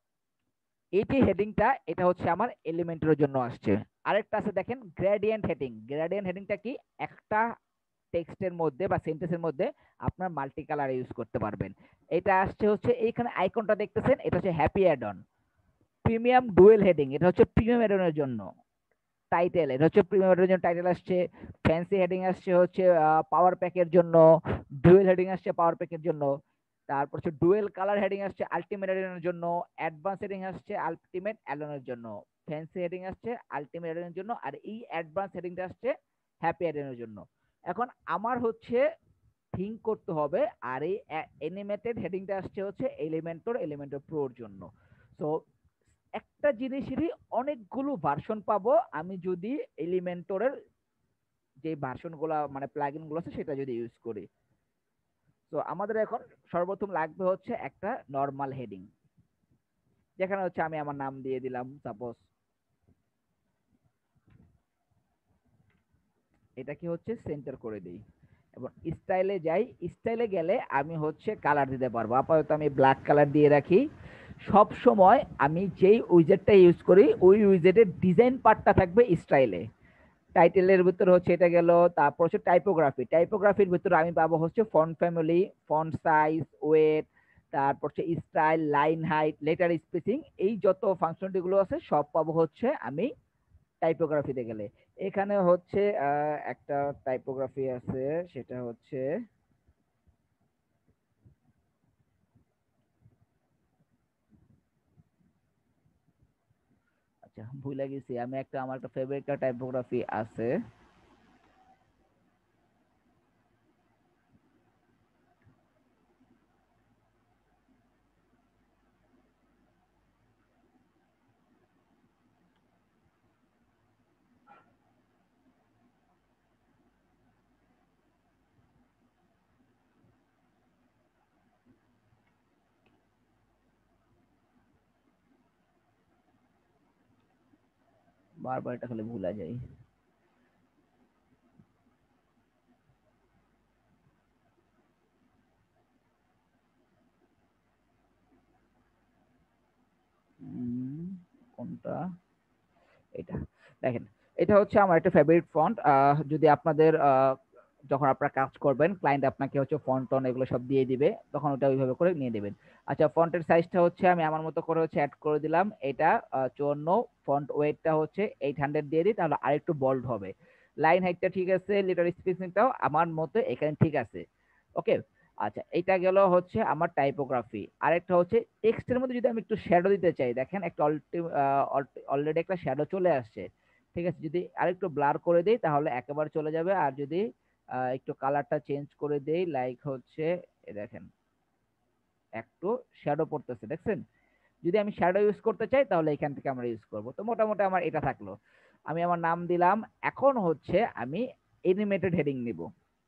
এই যে হেডিংটা এটা হচ্ছে আমার এলিমেন্টের জন্য আসছে। আরেকটা আছে দেখেন গ্রেডিয়েন্ট হেডিং। গ্রেডিয়েন্ট হেডিংটা কি, একটা টেক্সটের মধ্যে বা সেন্টেন্সের মধ্যে আপনার মাল্টি কালার ইউজ করতে পারবেন। এটা আসছে হচ্ছে এইখানে আইকনটা দেখতেছেন, এটা হচ্ছে happy add on. Premium dual heading, এটা হচ্ছে প্রিমিয়াম অ্যাড অনের জন্য। টাইটেল, এটা হচ্ছে প্রিমিয়াম অ্যাড অনের জন্য টাইটেল আসছে। ফ্যান্সি হেডিং আসছে হচ্ছে পাওয়ার প্যাকের জন্য। ডুয়েল হেডিং আসছে পাওয়ার প্যাকের জন্য। তারপর হচ্ছে ডুয়েল কালার হেডিং আসছে আলটিমেট এডনের জন্য। অ্যাডভান্স হেডিং আসছে আলটিমেট অ্যাডনের জন্য। ফ্যান্সি হেডিং আসছে আলটিমেট এডনের জন্য। আর এই অ্যাডভান্স হেডিংটা আসছে হ্যাপি এডনের জন্য। এখন আমার হচ্ছে থিঙ্ক করতে হবে, আর এই অ্যানিমেটেড হেডিংটা আসছে হচ্ছে এলিমেন্টর এলিমেন্টর প্রোর জন্য। সো একটা জিনিসেরই অনেকগুলো ভার্সন পাবো আমি যদি এলিমেন্টরের যে ভার্সন গুলা মানে প্লাগইন গুলো আছে সেটা যদি ইউজ করি। তো আমাদের এখন সর্বপ্রথম লাগবে হচ্ছে একটা নর্মাল হেডিং, যেখানে হচ্ছে আমি আমার নাম দিয়ে দিলাম সাপোজ। এটাকে হচ্ছে সেন্টার করে দিই এবং স্টাইলে যাই। স্টাইলে গেলে আমি হচ্ছে কালার দিতে পারবো। আপাতত আমি ব্ল্যাক কালার দিয়ে রাখি। সব সময় আমি যেই উইজেটটা ইউজ করি ওই উইজেটের ডিজাইন পার্টটা থাকবে স্টাইলে। টাইটেলের ভিতরে হচ্ছে এটা গেল। তারপর হচ্ছে টাইপোগ্রাফি। টাইপোগ্রাফির ভিতরে আমি পাবো হচ্ছে font family, font size, weight, তারপর হচ্ছে style, line height, letter spacing, এই যত ফাংশনালিটি গুলো আছে সব পাবো হচ্ছে আমি টাইপোগ্রাফিতে গেলে। এখানে হচ্ছে আহ, একটা টাইপোগ্রাফি আছে, সেটা হচ্ছে, আচ্ছা ভুলে গেছি, আমি একটা আমার একটা ফেভারিট টাইপোগ্রাফি আছে। বারবার এটা খালি ভুলা যায়। উম, কোনটা, এটা দেখেন। এটা হচ্ছে আমার একটা ফেভারিট ফন্ট। যদি আপনাদের আহ, যখন আপনারা কাজ করবেন ক্লায়েন্ট আপনাকে হচ্ছে ফন্ট টন এগুলো সব দিয়ে দিবে, তখন ওটা ওইভাবে করে নিয়ে নেবেন। আচ্ছা, ফন্টের সাইজটা হচ্ছে আমি আমার মতো করে হচ্ছে অ্যাড করে দিলাম। এটা চুয়ান্ন। ফন্ট ওয়েটটা হচ্ছে এইট হান্ড্রেড দিয়ে দিই, তাহলে আরেকটু বোল্ড হবে। লাইন হাইটটা ঠিক আছে, লেটার স্পেসিংটাও আমার মতো এখানে ঠিক আছে। ওকে। আচ্ছা, এটা গেল হচ্ছে আমার টাইপোগ্রাফি। আরেকটা হচ্ছে টেক্সটের মধ্যে যদি আমি একটু শ্যাডো দিতে চাই, দেখেন একটা অলরেডি একটা শ্যাডো চলে আসছে। ঠিক আছে, যদি আরেকটু ব্লার করে দেই তাহলে একেবারে চলে যাবে। আর যদি আহ, একটু কালারটা চেঞ্জ করে দেই, লাইক হচ্ছে এ দেখেন একটু শ্যাডো পড়তেছে, দেখছেন? যদি আমি শ্যাডো ইউজ করতে চাই তাহলে এখান থেকে আমরা ইউজ করব। তো মোটামুটি আমার এটা থাকলো। আমি আমার নাম দিলাম। এখন হচ্ছে আমি এনিমেটেড হেডিং নিব।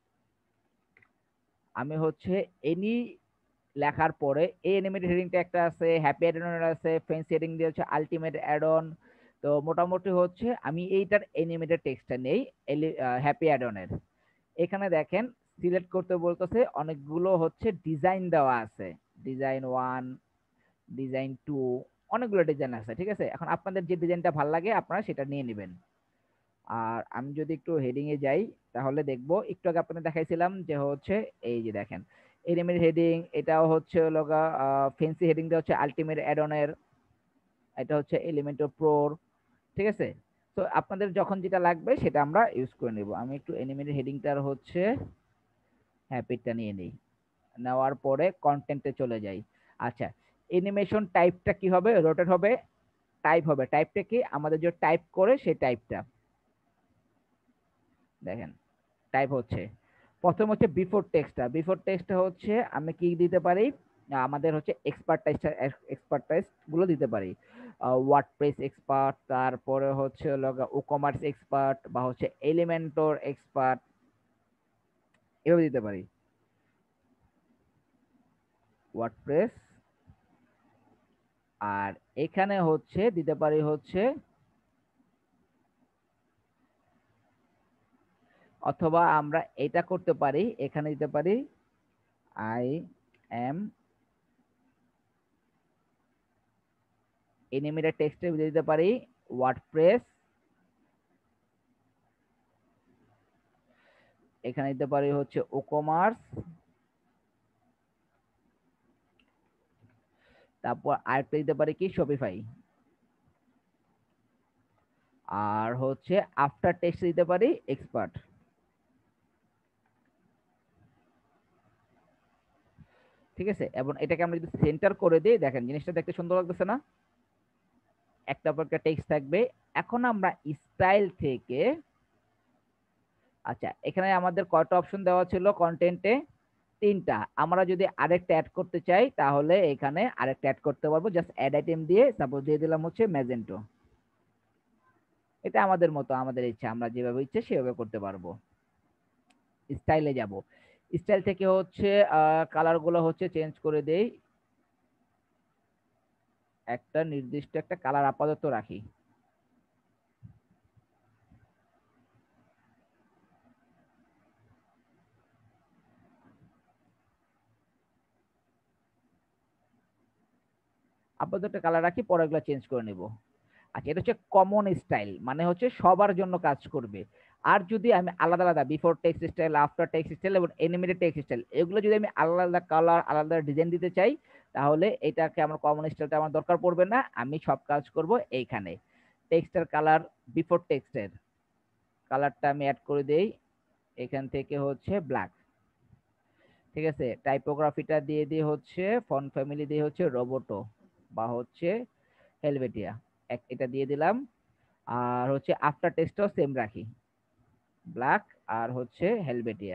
আমি হচ্ছে এনি লেখার পরে এই অ্যানিমেটেড হেডিংটা একটা আছে, হ্যাপি অ্যাডন আছে, ফ্যান্সি হেডিং দিয়ে হচ্ছে আলটিমেট অ্যাডন। তো মোটামুটি হচ্ছে আমি এইটার অ্যানিমেটেড টেক্সটটা নেই, হ্যাপি অ্যাডনের। এখানে দেখেন সিলেক্ট করতে বলতেছে, অনেকগুলো হচ্ছে ডিজাইন দেওয়া আছে। ডিজাইন ওয়ান, ডিজাইন টু, অনেকগুলো ডিজাইন আছে। ঠিক আছে, এখন আপনাদের যে ডিজাইনটা ভালো লাগে আপনারা সেটা নিয়ে নেবেন। আর আমি যদি একটু হেডিং এ যাই তাহলে দেখবো, একটু আগে আপনাদের দেখাইছিলাম যে হচ্ছে এই যে দেখেন এলিমেন্ট হেডিং, এটাও হচ্ছে লগা ফেন্সি হেডিংটা হচ্ছে আলটিমেট অ্যাডনের, এটা হচ্ছে এলিমেন্টর প্রোর। ঠিক আছে, তো আপনাদের যখন যেটা লাগবে সেটা আমরা ইউজ করে নিব। আমি একটু এনিমেটেড হেডিংটার হচ্ছে হ্যাপিটা নিয়ে নিই। নেওয়ার পরে কন্টেন্টে চলে যাই। আচ্ছা, অ্যানিমেশন টাইপটা কি হবে? রোটেট হবে, টাইপ হবে। টাইপটা কি? আমাদের যে টাইপ করে সেই টাইপটা দেখেন টাইপ হচ্ছে। প্রথম হচ্ছে বিফোর টেক্সটটা। বিফোর টেক্সটটা হচ্ছে আমি কি দিতে পারি, আমাদের হচ্ছে এক্সপার্টাইজ, এক্সপার্টাইজ গুলো দিতে পারি। ওয়ার্ডপ্রেস এক্সপার্ট, তারপরে হচ্ছে ও কমার্স এক্সপার্ট, বা হচ্ছে এলিমেন্টর এক্সপার্ট, এভাবে দিতে পারি। ওয়ার্ডপ্রেস। আর এখানে হচ্ছে দিতে পারি হচ্ছে, অথবা আমরা এটা করতে পারি, এখানে দিতে পারি আই এম এনিমেটেড টেক্সটে দিতে পারি ওয়ার্ডপ্রেস। এখানে দিতে পারি হচ্ছে ও কমার্স। তারপর আরেকটা দিতে পারি কি, শপিফাই। আর হচ্ছে আফটার টেক্সট দিতে পারি এক্সপার্ট। ঠিক আছে, এবং এটাকে আমরা যদি সেন্টার করে দিই, দেখেন জিনিসটা দেখতে সুন্দর লাগতেছে না? একটা পর একটা টেক্সট থাকবে। এখন আমরা স্টাইল থেকে, আচ্ছা এখানে আমাদের কয়টা অপশন দেওয়া ছিল কন্টেন্টে? তিনটা। আমরা যদি আরেকটা অ্যাড করতে চাই তাহলে এখানে আরেকটা অ্যাড করতে পারবো, জাস্ট অ্যাড আইটেম দিয়ে সাপোজ দিয়ে দিলাম হচ্ছে ম্যাজেন্টো। এটা আমাদের মতো, আমাদের ইচ্ছা, আমরা যেভাবে ইচ্ছে সেভাবে করতে পারবো। স্টাইলে যাব। স্টাইল থেকে হচ্ছে কালার গুলো হচ্ছে চেঞ্জ করে দেই, একটা নির্দিষ্ট একটা কালার আপাতত রাখি। আপাতত একটা কালার রাখি, পরে এগুলো চেঞ্জ করে নিব। আচ্ছা, এটা হচ্ছে কমন স্টাইল, মানে হচ্ছে সবার জন্য কাজ করবে। আর যদি আমি আলাদা আলাদা before text style, after text style এবং এনিমেটেড টেক্সট স্টাইল, এগুলো যদি আমি আলাদা আলাদা কালার, আলাদা ডিজাইন দিতে চাই, তাহলে এটাকে আমার কমন স্টাইলটা আমার দরকার পড়বে না। আমি সব কাজ করব এইখানে। টেক্সটের কালার, বিফোর টেক্সটের কালারটা আমি অ্যাড করে দেই, এখান থেকে হচ্ছে ব্ল্যাক। ঠিক আছে, টাইপোগ্রাফিটা দিয়ে দিয়ে হচ্ছে ফন্ট ফ্যামিলি দিয়ে হচ্ছে রোবোটো বা হচ্ছে হেলভেটিয়া, এটা দিয়ে দিলাম। আর হচ্ছে আফটার টেক্সটও সেম রাখি, ব্ল্যাক আর হচ্ছে হেলভেটিয়া।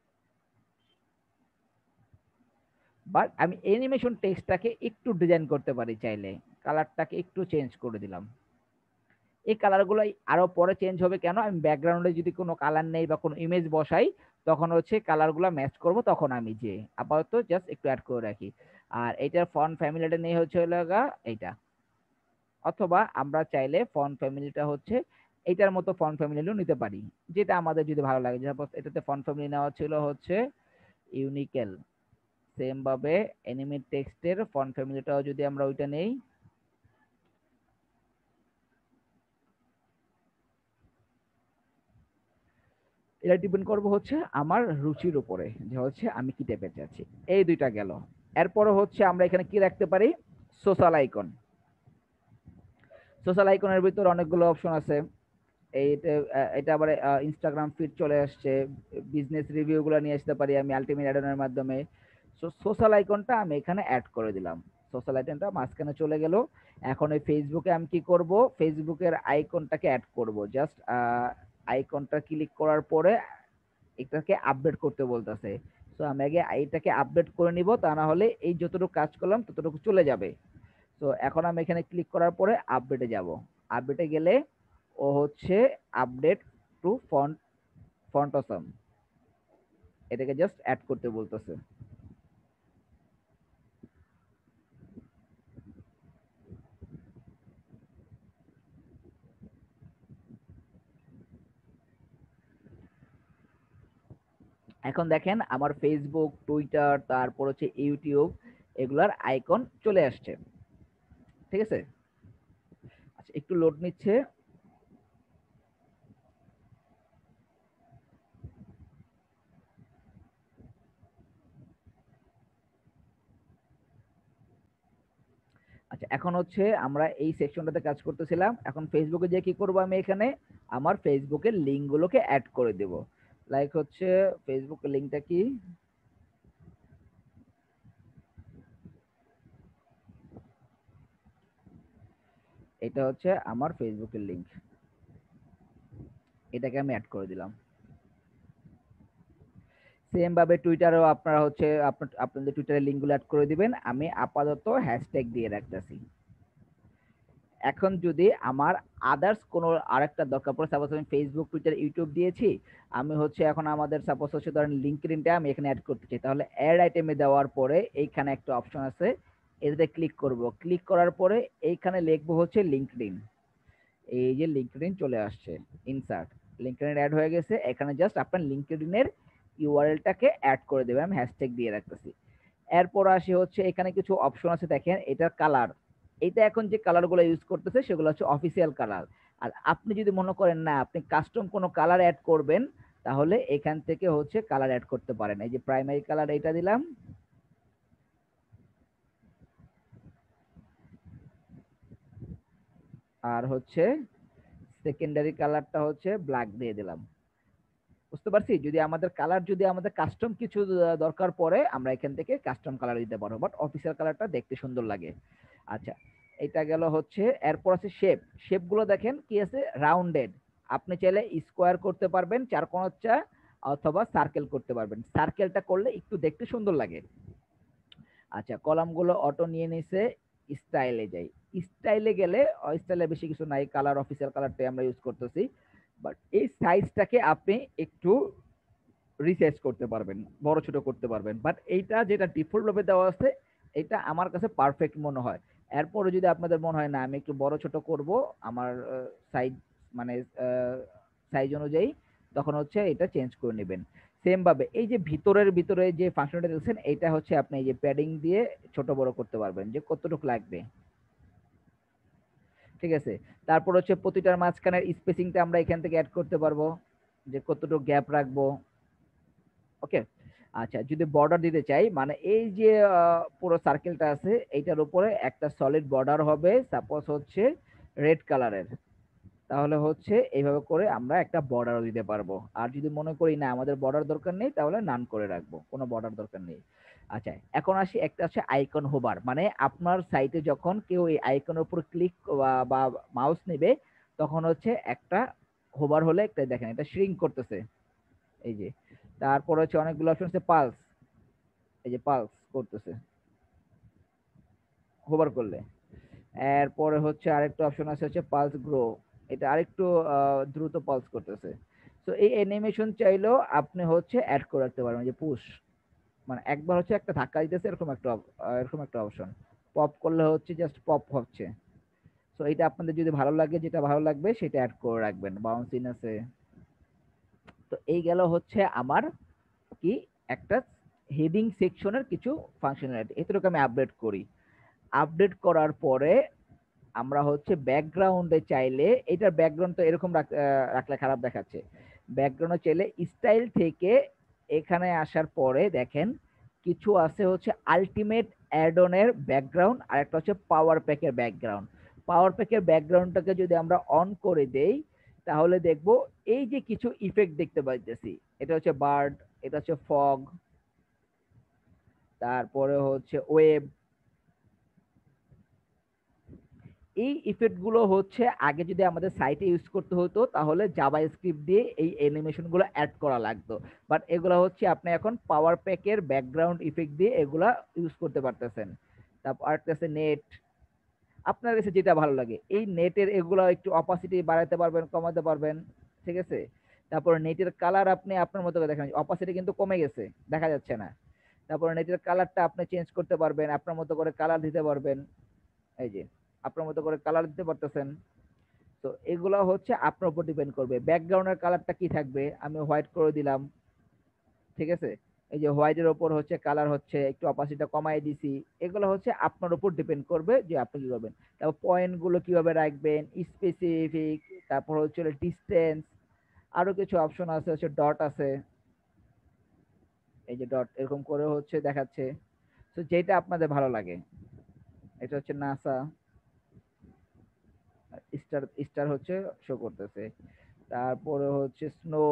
বাট আমি অ্যানিমেশন টেক্সটটাকে একটু ডিজাইন করতে পারি চাইলে, কালারটাকে একটু চেঞ্জ করে দিলাম। এই কালারগুলো আরো পরে চেঞ্জ হবে কেন, আমি ব্যাকগ্রাউন্ডে যদি কোনো কালার নেই বা কোনো ইমেজ বসাই, তখন হচ্ছে কালারগুলো ম্যাচ করব, তখন আমি যে আপাতত জাস্ট একটু অ্যাড করে রাখি। আর এটার ফন্ট ফ্যামিলিটা নিয়ে হচ্ছে লাগা এইটা, অথবা আমরা চাইলে ফন্ট ফ্যামিলিটা হচ্ছে এইটার মতো ফন্ট ফ্যামিলিও নিতে পারি, যেটা আমাদের যদি ভালো লাগে। সাপোজ এটাতে ফন্ট ফ্যামিলি নেওয়া ছিল হচ্ছে ইউনিকেল, সেম ভাবে অ্যানিমেট টেক্সটের ফন্ট ফ্যামিলিটাও যদি আমরা ওইটা নেই, এটা ডিপেন্ড করবো হচ্ছে আমার রুচির উপরে, যে হচ্ছে আমি কি টাইপের চাচ্ছি। এই দুইটা গেল। এরপরে হচ্ছে আমরা এখানে কি রাখতে পারি, সোশ্যাল আইকন। সোশ্যাল আইকনের ভিতর অনেকগুলো অপশন আছে। এইটা এটা আবার ইনস্টাগ্রাম ফিড চলে আসছে, বিজনেস রিভিউ গুলো নিয়ে আসতে পারি আমি আলটিমেট অ্যাডনের মাধ্যমে। সো সোশ্যাল আইকনটা আমি এখানে অ্যাড করে দিলাম, সোশ্যাল আইকনটা মাঝখানে চলে গেল। এখন ওই ফেসবুকে আমি কি করব, ফেসবুকের আইকনটাকে অ্যাড করব। জাস্ট আইকনটা ক্লিক করার পরে এটাকে আপডেট করতে বলতেছে। সো আমি আগে এটাকে আপডেট করে নিব, তা না হলে এই যতটুকু কাজ করলাম ততটুকু চলে যাবে। তো এখন আমি এখানে ক্লিক করার পরে আপডেটে যাব। আপডেটে গেলে ও হচ্ছে update to font font awesome, এটাকে জাস্ট অ্যাড করতে বলতেছে। এখন দেখেন আমার ফেসবুক, টুইটার, তারপর হচ্ছে ইউটিউব, এগুলার আইকন চলে আসছে। ঠিক আছে, আচ্ছা একটু লোড নিচ্ছে। আচ্ছা, এখন হচ্ছে আমরা এই সেকশনটাতে কাজ করতেছিলাম। এখন ফেসবুকে যে কি করব, আমি এখানে আমার ফেসবুকের লিংক গুলোকে অ্যাড করে দেব। লাইক হচ্ছে ফেসবুকের লিংকটা কি, এটা হচ্ছে আমার ফেসবুকের লিংক, এটাকে আমি অ্যাড করে দিলাম। সেম ভাবে টুইটারও আপনারা হচ্ছে আপনাদের টুইটারের লিংকগুলো অ্যাড করে দিবেন। আমি আপাতত হ্যাশট্যাগ দিয়ে রাখতেছি। এখন যদি আমার আদার্স কোনো আরেকটা দরকার পড়ে, সাপোজ আমি ফেসবুক, টুইটার, ইউটিউব দিয়েছি, আমি হচ্ছে এখন আমাদের সাপোজ হচ্ছে ধরেন লিঙ্কডইনটা আমি এখানে অ্যাড করতে চাই, তাহলে অ্যাড আইটেমে দেওয়ার পরে এইখানে একটা অপশন আছে, এটাতে ক্লিক করব। ক্লিক করার পরে এইখানে লিখবো হচ্ছে লিঙ্কডইন। এই যে লিঙ্কডইন চলে আসছে, ইনসার্ট, লিঙ্কডইন অ্যাড হয়ে গেছে। এখানে জাস্ট আপনার লিঙ্কডইনের ইউআরএলটাকে অ্যাড করে দেবেন, আমি হ্যাশট্যাগ দিয়ে রাখতেছি। এরপর আসি হচ্ছে এখানে কিছু অপশন আছে, দেখেন এটার কালার, এটা এখন যে কালার গুলো ইউজ করতেছে সেগুলো হচ্ছে অফিসিয়াল কালার। আর আপনি যদি মনে করেন না আপনি কাস্টম কোনো কালার অ্যাড করবেন, তাহলে এখান থেকে হচ্ছে কালার অ্যাড করতে পারেন। এই যে প্রাইমারি কালার এটা দিলাম, আর হচ্ছে সেকেন্ডারি কালারটা হচ্ছে ব্ল্যাক দিয়ে দিলাম। বুঝতে পারছি, যদি আমাদের কালার যদি আমাদের কাস্টম কিছু দরকার পড়ে, আমরা এখান থেকে কাস্টম কালার দিতে পারবো, বাট অফিসিয়াল কালারটা দেখতে সুন্দর লাগে। আচ্ছা, এটা গেল হচ্ছে। এরপর আছে শেপ। শেপ গুলো দেখেন কি আছে, রাউন্ডেড, আপনি চাইলে স্কোয়ার করতে পারবেন, চার কোণাচ্চা, অথবা সার্কেল করতে পারবেন। সার্কেলটা করলে একটু দেখতে সুন্দর লাগে। আচ্ছা, কলাম গুলো অটো নিয়ে নিছে, স্টাইলে যাই। স্টাইলে গেলে, স্টাইলে বেশি কিছু নাই, কালার অফিসিয়াল কালারটাই আমরা ইউজ করতেছি। বাট এই সাইজটাকে আপনি একটু রিসাইজ করতে পারবেন, বড় ছোট করতে পারবেন। বাট এইটা যেটা ডিফল্ট ভাবে দেওয়া আছে এটা আমার কাছে পারফেক্ট মনে হয়। এরপরে যদি আপনাদের মনে হয় না আমি একটু বড় ছোট করব আমার সাইজ মানে সাইজ অনুযায়ী, তখন হচ্ছে এটা চেঞ্জ করে নেবেন। সেম ভাবে এই যে ভিতরের ভিতরে যে ফাংশনটা দেখছেন এটা হচ্ছে আপনি এই যে প্যাডিং দিয়ে ছোট বড় করতে পারবেন যে কতটুকু লাগবে। ঠিক আছে, তারপর হচ্ছে প্রতিটার মাঝখানের স্পেসিংটা আমরা এখান থেকে অ্যাড করতে পারবো যে কতটুকু গ্যাপ রাখবো। ওকে, আচ্ছা যদি বর্ডার দিতে চাই মানে এই যে আহ, পুরো সার্কেলটা আছে এইটার উপরে একটা সলিড বর্ডার হবে, সাপোজ হচ্ছে রেড কালারের, তাহলে হচ্ছে এইভাবে করে আমরা একটা বর্ডারও দিতে পারবো। আর যদি মনে করি না আমাদের বর্ডার দরকার নেই তাহলে নান করে রাখবো, কোনো বর্ডার দরকার নেই। আচ্ছা এখন আসি একটা হচ্ছে আইকন হোভার, মানে আপনার সাইটে যখন কেউ এই আইকনের উপর ক্লিক বা মাউস নেবে তখন হচ্ছে একটা হোভার হলে একটা দেখেন এটা শ্রিঙ্ক করতেছে এই যে। তারপর হচ্ছে অনেকগুলো অপশন আছে পালস, এই যে পালস করতেছে হোভার করলে। এরপরে হচ্ছে আরেকটা অপশন আছে হচ্ছে পালস গ্রো, এটা আরেকটু আহ, দ্রুত পালস করতেছে। তো এই অ্যানিমেশন চাইলেও আপনি হচ্ছে অ্যাড করে রাখতে পারবেন, যে পুশ মানে একবার হচ্ছে একটা ধাক্কা দিতেছে এরকম একটা অপ- আহ, এরকম একটা অপশন। পপ করলে হচ্ছে জাস্ট পপ হচ্ছে। তো এটা আপনাদের যদি ভালো লাগে, যেটা ভালো লাগবে সেটা অ্যাড করে রাখবেন। বাউন্সিং আছে। তো এই গেল হচ্ছে আমার কি একটা হেডিং সেকশনের কিছু ফাংশনালিটি, এতটুকু আমি আপডেট করি। আপডেট করার পরে আমরা হচ্ছে ব্যাকগ্রাউন্ডে চাইলে, এটার ব্যাকগ্রাউন্ড তো এরকম রাখ- আহ, রাখলে খারাপ দেখাচ্ছে। ব্যাকগ্রাউন্ডে চাইলে স্টাইল থেকে এখানে আসার পরে দেখেন কিছু আছে হচ্ছে আলটিমেট অ্যাড অনের ব্যাকগ্রাউন্ড আর একটা হচ্ছে পাওয়ার প্যাকের ব্যাকগ্রাউন্ড। পাওয়ার প্যাকের ব্যাকগ্রাউন্ডটাকে যদি আমরা অন করে দেই তাহলে দেখব এই যে কিছু ইফেক্ট দেখতে পাইতেছি, এটা হচ্ছে বার্ড, এটা হচ্ছে ফগ, তারপরে হচ্ছে ওয়েব। এই ইফেক্ট গুলো হচ্ছে আগে যদি আমাদের সাইটে ইউজ করতে হতো তাহলে জাভা স্ক্রিপ্ট দিয়ে এই অ্যানিমেশন গুলো অ্যাড করা লাগতো। বাট এগুলো হচ্ছে আপনি এখন পাওয়ার প্যাকের ব্যাকগ্রাউন্ড ইফেক্ট দিয়ে এগুলা ইউজ করতে পারতেছেন। তারপর আরেকটা আছে নেট, আপনার কাছে যেটা ভালো লাগে এই নেটের এগুলো একটু অপাসিটি বাড়াতে পারবেন, কমাতে পারবেন। ঠিক আছে, তারপর নেটের কালার আপনি আপনার মতো করে দেখেন, অপাসিটি কিন্তু কমে গেছে, দেখা যাচ্ছে না। তারপর নেটের কালারটা আপনি চেঞ্জ করতে পারবেন, আপনার মতো করে কালার দিতে পারবেন। এই যে আপনার মতো করে কালার দিতে পারতেছেন। তো এগুলো হচ্ছে আপনার উপর ডিপেন্ড করবে ব্যাকগ্রাউন্ডের কালারটা কি থাকবে, আমি হোয়াইট করে দিলাম। ঠিক আছে, এই যে হোয়াইটের ওপর হচ্ছে কালার হচ্ছে একটু অপাসিটিটা কমাই দিছি। এগুলো হচ্ছে আপনার উপর ডিপেন্ড করবে যে আপনি কি করবেন। তারপর পয়েন্ট গুলো কিভাবে রাখবেন, স্পেসিফিক, তারপর হচ্ছে ডিস্টেন্স, আরো কিছু অপশন আছে হচ্ছে ডট আছে, এই যে ডট এরকম করে হচ্ছে দেখাচ্ছে। তো যেটা আপনাদের ভালো লাগে। এটা হচ্ছে নাসা, স্টার স্টার হচ্ছে শো করতেছে। তারপরে হচ্ছে স্নো।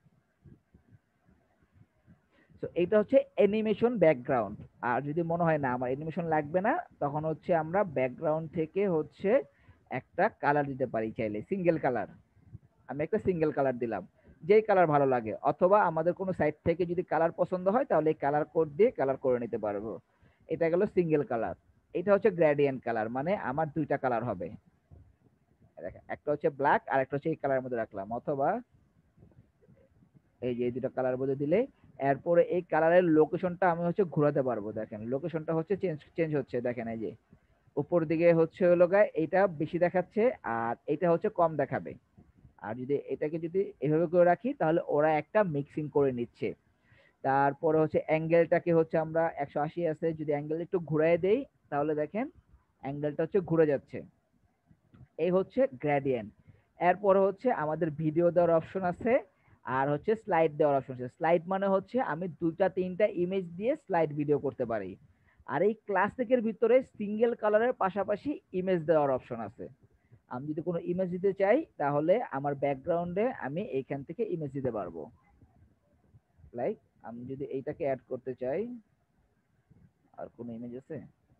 তো এটা হচ্ছে অ্যানিমেশন ব্যাকগ্রাউন্ড। আর যদি মনে হয় না আমার অ্যানিমেশন লাগবে না তখন হচ্ছে আমরা ব্যাকগ্রাউন্ড থেকে হচ্ছে একটা কালার দিতে পারি, চাইলে সিঙ্গেল কালার। আমি একটা সিঙ্গেল কালার দিলাম, যেই কালার ভালো লাগে, অথবা আমাদের কোনো সাইট থেকে যদি কালার পছন্দ হয় তাহলে এই কালার কোড দিয়ে কালার করে নিতে পারবো। এটা গেল সিঙ্গেল কালার। এটা হচ্ছে গ্রেডিয়েন্ট কালার, মানে আমার দুইটা কালার হবে। দেখেন একটা হচ্ছে ব্ল্যাক আর একটা হচ্ছে এই কালারের মধ্যে রাখলাম, অথবা এই যে এই দুটো কালার মধ্যে দিলে এরপরে এই কালারের লোকেশনটা আমি হচ্ছে ঘোরাতে পারবো। দেখেন লোকেশনটা হচ্ছে চেঞ্জ চেঞ্জ হচ্ছে, দেখেন এই যে উপর দিকে হচ্ছে হলো গায়ে এইটা বেশি দেখাচ্ছে আর এইটা হচ্ছে কম দেখাবে। আর যদি এটাকে যদি এভাবে করে রাখি তাহলে ওরা একটা মিক্সিং করে নিচ্ছে। তারপরে হচ্ছে অ্যাঙ্গেলটাকে হচ্ছে আমরা একশো আশি আছে, যদি অ্যাঙ্গেল একটু ঘুরাই দেই তাহলে দেখেন অ্যাঙ্গেলটা হচ্ছে ঘুরে যাচ্ছে। এই হচ্ছে গ্রেডিয়েন্ট। এরপরে হচ্ছে আমাদের ভিডিও দেওয়ার অপশন আছে আর হচ্ছে স্লাইড দেওয়ার অপশন আছে। স্লাইড মানে হচ্ছে আমি দুটা তিনটা ইমেজ দিয়ে স্লাইড ভিডিও করতে পারি। আর এই ক্লাসিকের ভিতরে সিঙ্গেল কালারের পাশাপাশি ইমেজ দেওয়ার অপশন আছে। আমি যদি কোনো ইমেজ দিতে চাই তাহলে আমার ব্যাকগ্রাউন্ডে আমি এইখান থেকে ইমেজ দিতে পারবো। লাইক আমি যদি এইটাকে অ্যাড করতে চাই, আর কোনো ইমেজ আছে,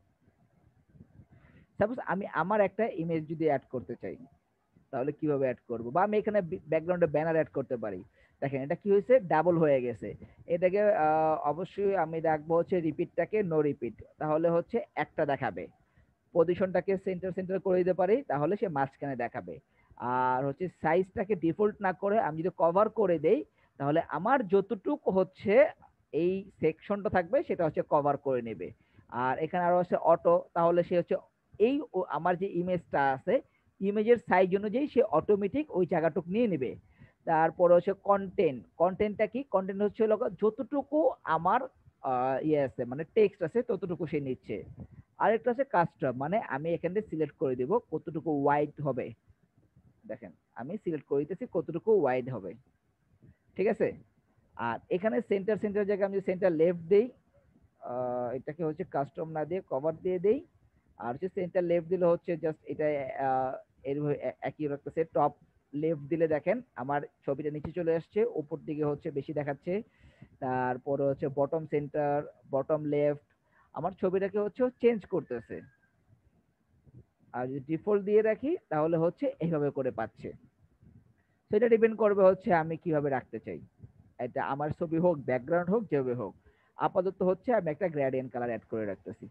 সাপোজ আমি আমার একটা ইমেজ যদি অ্যাড করতে চাই তাহলে কিভাবে অ্যাড করব, বা আমি এখানে ব্যাকগ্রাউন্ডে ব্যানার অ্যাড করতে পারি। দেখেন এটা কি হয়েছে, ডাবল হয়ে গেছে। এটাকে আহ, অবশ্যই আমি রাখবো হচ্ছে রিপিটটাকে নো রিপিট, তাহলে হচ্ছে একটা দেখাবে। পজিশনটাকে সেন্টার সেন্টার করে দিতে পারি তাহলে সে মাঝখানে দেখাবে। আর হচ্ছে সাইজটাকে ডিফল্ট না করে আমি যদি কভার করে দেই তাহলে আমার যতটুকু হচ্ছে এই সেকশনটা থাকবে সেটা হচ্ছে কভার করে নেবে। আর এখানে আরো আছে অটো, তাহলে সে হচ্ছে এই ও- আমার যে ইমেজটা আছে ইমেজের সাইজ অনুযায়ী সে অটোমেটিক ওই জায়গাটুকু নিয়ে নেবে। তারপরে হচ্ছে কন্টেন্ট, কন্টেন্টটা কি, কন্টেন্ট হচ্ছে হলো গিয়ে যতটুকু আমার আহ, ইয়ে আছে মানে টেক্সট আছে ততটুকু সে নিচ্ছে। আরেকটা আছে কাস্টম, মানে আমি এখান থেকে সিলেক্ট করে দিব কতটুকু ওয়াইড হবে। দেখেন আমি সিলেক্ট করে দিতেছি কতটুকু ওয়াইড হবে, ঠিক আছে। আর এখানে সেন্টার সেন্টার জায়গায় আমি সেন্টার লেফট দেই, আহ, এটাকে হচ্ছে কাস্টম না দিয়ে কভার দিয়ে দেই। আর হচ্ছে সেন্টার লেফট দিলে হচ্ছে জাস্ট এটা আহ, এর হয়ে এ- একই রাখতেছে। টপ লেফট দিলে দেখেন আমার ছবিটা নিচে চলে আসছে, উপর দিকে হচ্ছে বেশি দেখাচ্ছে। তারপরে হচ্ছে বটম সেন্টার, বটম লেফট, আমার ছবিটাকে হচ্ছে চেঞ্জ করতেছে। আর যদি ডিফল্ট দিয়ে রাখি তাহলে হচ্ছে এইভাবে করে পাচ্ছে। সেটা ডিপেন্ড করবে হচ্ছে আমি কিভাবে রাখতে চাই, এটা আমার ছবি হোক ব্যাকগ্রাউন্ড হোক যেভাবে হোক। আপাতত হচ্ছে আমি একটা গ্রেডিয়েন্ট কালার অ্যাড করে রাখতেছি।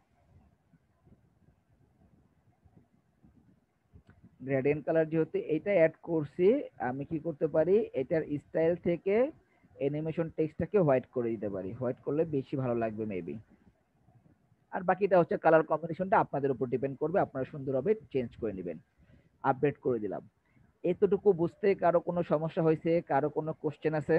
গ্রেডিয়েন্ট কালার যেহেতু এইটা অ্যাড করছি, আমি কি করতে পারি এটার স্টাইল থেকে অ্যানিমেশন টেক্সটটাকে হোয়াইট করে দিতে পারি, হোয়াইট করলে বেশি ভালো লাগবে মেবি। আর বাকিটা হচ্ছে কালার কম্বিনেশনটা আপনাদের উপর ডিপেন্ড করবে, আপনারা সুন্দরভাবে চেঞ্জ করে নেবেন। আপডেট করে দিলাম। এতটুকু বুঝতে কারো কোনো সমস্যা হয়েছে, কারো কোনো কোশ্চেন আছে?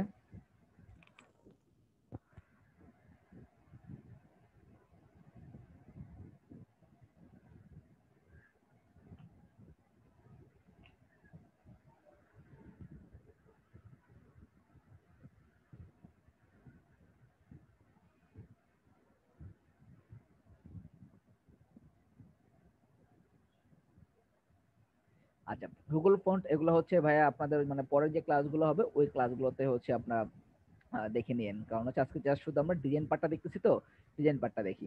আচ্ছা, গুগল ফন্ট এগুলো হচ্ছে ভাইয়া আপনাদের মানে পরের যে ক্লাসগুলো হবে ওই ক্লাসগুলোতে হচ্ছে আপনারা আহ, দেখে নিন, কারণ হচ্ছে আজকে জাস্ট শুধু আমরা ডিজাইন পার্টটা দেখতেছি, তো ডিজাইন পার্টটা দেখি।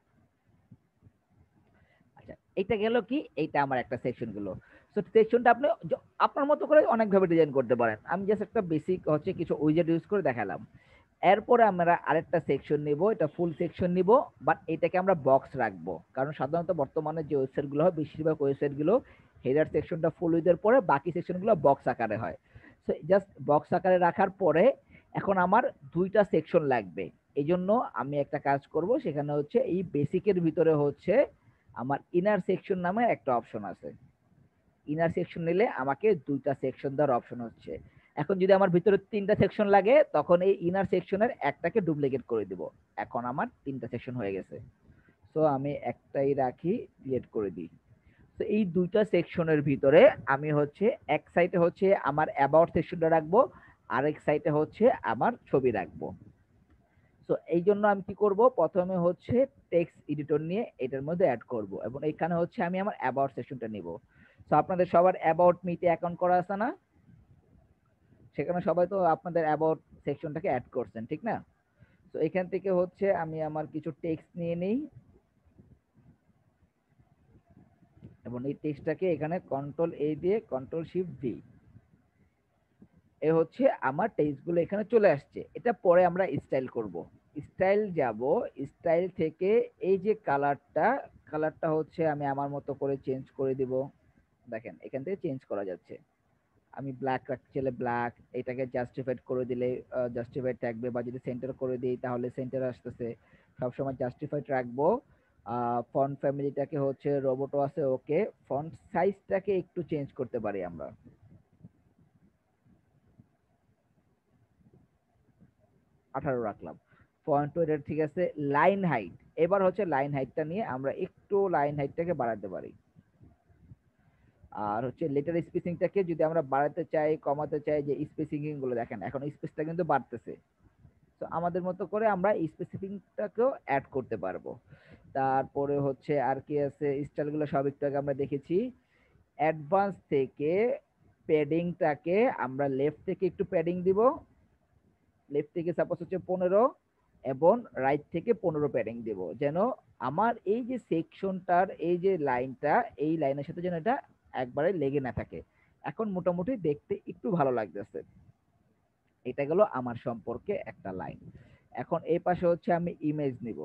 আচ্ছা, এটা গেল কি, এইটা আমার একটা সেকশন গুলো। তো সেকশনটা আপনি য- আপনার মতো করে অনেকভাবে ডিজাইন করতে পারেন, আমি জাস্ট একটা বেসিক হচ্ছে কিছু উইজেট ইউজ করে দেখালাম। এরপরে আমরা আরেকটা সেকশন নিব, এটা ফুল সেকশন নিব, বাট এটাকে আমরা বক্স রাখবো, কারণ সাধারণত বর্তমানে যে ওয়েবসাইট গুলো হয় বেশিরভাগ ওয়েবসাইট গুলো হেডার সেকশনটা ফুল উইথের পরে বাকি সেকশন গুলো বক্স আকারে হয়। তো জাস্ট বক্স আকারে রাখার পরে এখন আমার দুইটা সেকশন লাগবে। এই জন্য আমি একটা কাজ করব, সেখানে হচ্ছে এই বেসিকের ভিতরে হচ্ছে আমার ইনার সেকশন নামে একটা অপশন আছে। ইনার সেকশন নিলে আমাকে দুইটা সেকশন দেওয়ার অপশন হচ্ছে। এখন যদি আমার ভিতরে তিনটা সেকশন লাগে তখন এই ইনার সেকশনের একটাকে ডুপ্লিকেট করে দিব। এখন আমার তিনটা সেকশন হয়ে গেছে। তো আমি একটাই রাখি, ডিলিট করে দিই। তো এই দুইটা সেকশনের ভিতরে আমি হচ্ছে এক সাইডে হচ্ছে আমার অ্যাবাউট সেকশনটা রাখবো, আরেক সাইডে হচ্ছে আমার ছবি রাখবো। তো এই জন্য আমি কি করব, প্রথমে হচ্ছে টেক্সট এডিটর নিয়ে এটার মধ্যে অ্যাড করব, এবং এখানে হচ্ছে আমি আমার অ্যাবাউট সেকশনটা নিব। তো আপনাদের সবার অ্যাবাউট মিতে অ্যাকাউন্ট করা আছে না? সেখানে সবাই তো আপনাদের অ্যাবাউট সেকশনটাকে অ্যাড করছেন, ঠিক না? তো এখান থেকে হচ্ছে আমি আমার কিছু টেক্সট নিয়ে নিই, এবং এই টেক্সটটাকে এখানে কন্ট্রোল এ দিয়ে কন্ট্রোল শিফট ভি, এ হচ্ছে আমার টেক্সটগুলো এখানে চলে আসছে। এটা পরে আমরা স্টাইল করব। স্টাইল যাব, স্টাইল থেকে এই যে কালারটা, কালারটা হচ্ছে আমি আমার মতো করে চেঞ্জ করে দিব। দেখেন এখান থেকে চেঞ্জ করা যাচ্ছে। আমি ব্ল্যাক রাখতে চাইলে ব্ল্যাক, এটাকে জাস্টিফাইড করে দিলে জাস্টিফাইড থাকবে, বা যদি সেন্টার করে দিই তাহলে সেন্টার আসতেছে। সবসময় জাস্টিফাইড রাখবো। ফন্ট ফ্যামিলিটাকে হচ্ছে রোবোটো আছে, ওকে। ফন্ট সাইজটাকে একটু চেঞ্জ করতে পারি আমরা, আঠারো রাখলাম। পয়েন্ট টু এটা ঠিক আছে। লাইন হাইট, এবার হচ্ছে লাইন হাইটটা নিয়ে আমরা একটু লাইন হাইটটাকে বাড়াতে পারি। আর হচ্ছে লেটার স্পেসিংটাকে যদি আমরা বাড়াতে চাই কমাতে চাই, যে স্পেসিং গুলো দেখেন এখন স্পেসটা কিন্তু বাড়তেছে। তো আমাদের মতো করে আমরা স্পেসিফিকটাকেও অ্যাড করতে পারবো। তারপরে হচ্ছে আর কি আছে, স্টাইলগুলো সব একটু আগে আমরা দেখেছি। অ্যাডভান্স থেকে প্যাডিংটাকে আমরা লেফট থেকে একটু প্যাডিং দিব। লেফট থেকে সাপোজ হচ্ছে পনেরো, এবং রাইট থেকে পনেরো প্যাডিং দিব, যেন আমার এই যে সেকশনটার এই যে লাইনটা, এই লাইনের সাথে যেন এটা একবারে লেগে না থাকে। এখন মোটামুটি দেখতে একটু ভালো লাগতেছে। এটা গেল আমার সম্পর্কে একটা লাইন। এখন এই পাশে হচ্ছে আমি ইমেজ নিব।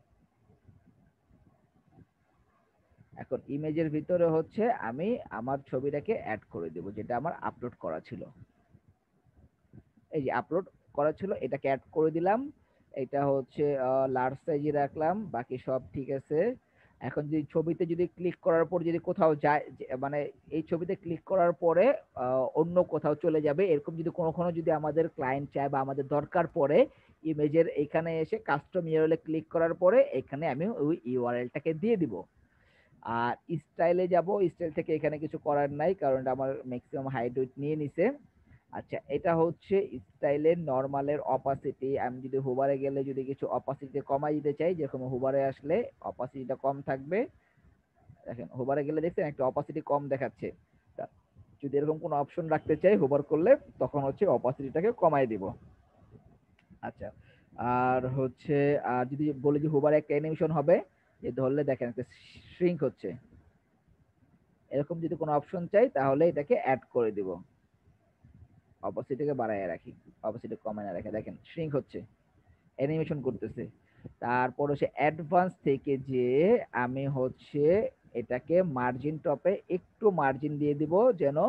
এখন ইমেজের ভিতরে হচ্ছে আমি আমার ছবিটাকে অ্যাড করে দেব, যেটা আমার আপলোড করা ছিল। এই যে আপলোড, করা ছিল, এটাকে অ্যাড করে দিলাম। এটা হচ্ছে লার্জ সাইজে রাখলাম, বাকি সব ঠিক আছে। এখন যদি ছবিতে যদি ক্লিক করার পর যদি কোথাও যায়, মানে এই ছবিতে ক্লিক করার পরে অন্য কোথাও চলে যাবে, এরকম যদি কখনো যদি আমাদের ক্লায়েন্ট চায় বা আমাদের দরকার পড়ে, ইমেজের এখানে এসে কাস্টম ইউআরএল ক্লিক করার পরে এখানে আমি ওই ইউআরএলটাকে দিয়ে দিব। আর স্টাইলে যাব, স্টাইল থেকে এখানে কিছু করার নাই, কারণ আমার ম্যাক্সিমাম হাইট উইডথ নিয়ে নিছে। আচ্ছা, এটা হচ্ছে স্টাইলের নরমালের অপাসিটি। আমি যদি হুবারে গেলে যদি কিছু অপাসিটি কমাই দিতে চাই, যেরকম হুবারে আসলে অপাসিটিটা কম থাকবে, দেখেন হুবারে গেলে দেখছেন একটা অপাসিটি কম দেখাচ্ছে। যদি এরকম কোনো অপশন রাখতে চাই হুবার করলে, তখন হচ্ছে অপাসিটিটাকে কমাই দিব। আচ্ছা, আর হচ্ছে আর যদি বলি যে হুবারে একটা অ্যানিমেশন হবে, যে ধরলে দেখেন একটা শ্রিঙ্ক হচ্ছে, এরকম যদি কোনো অপশন চাই তাহলে এটাকে অ্যাড করে দিব। অপাসিটিকে বাড়ায় রাখি, অপাসিটি কমায় রাখি, দেখেন শ্রিঙ্ক হচ্ছে, অ্যানিমেশন করতেছে। তারপর হচ্ছে অ্যাডভান্স থেকে যে আমি হচ্ছে এটাকে মার্জিন টপে একটু মার্জিন দিয়ে দিব, যেন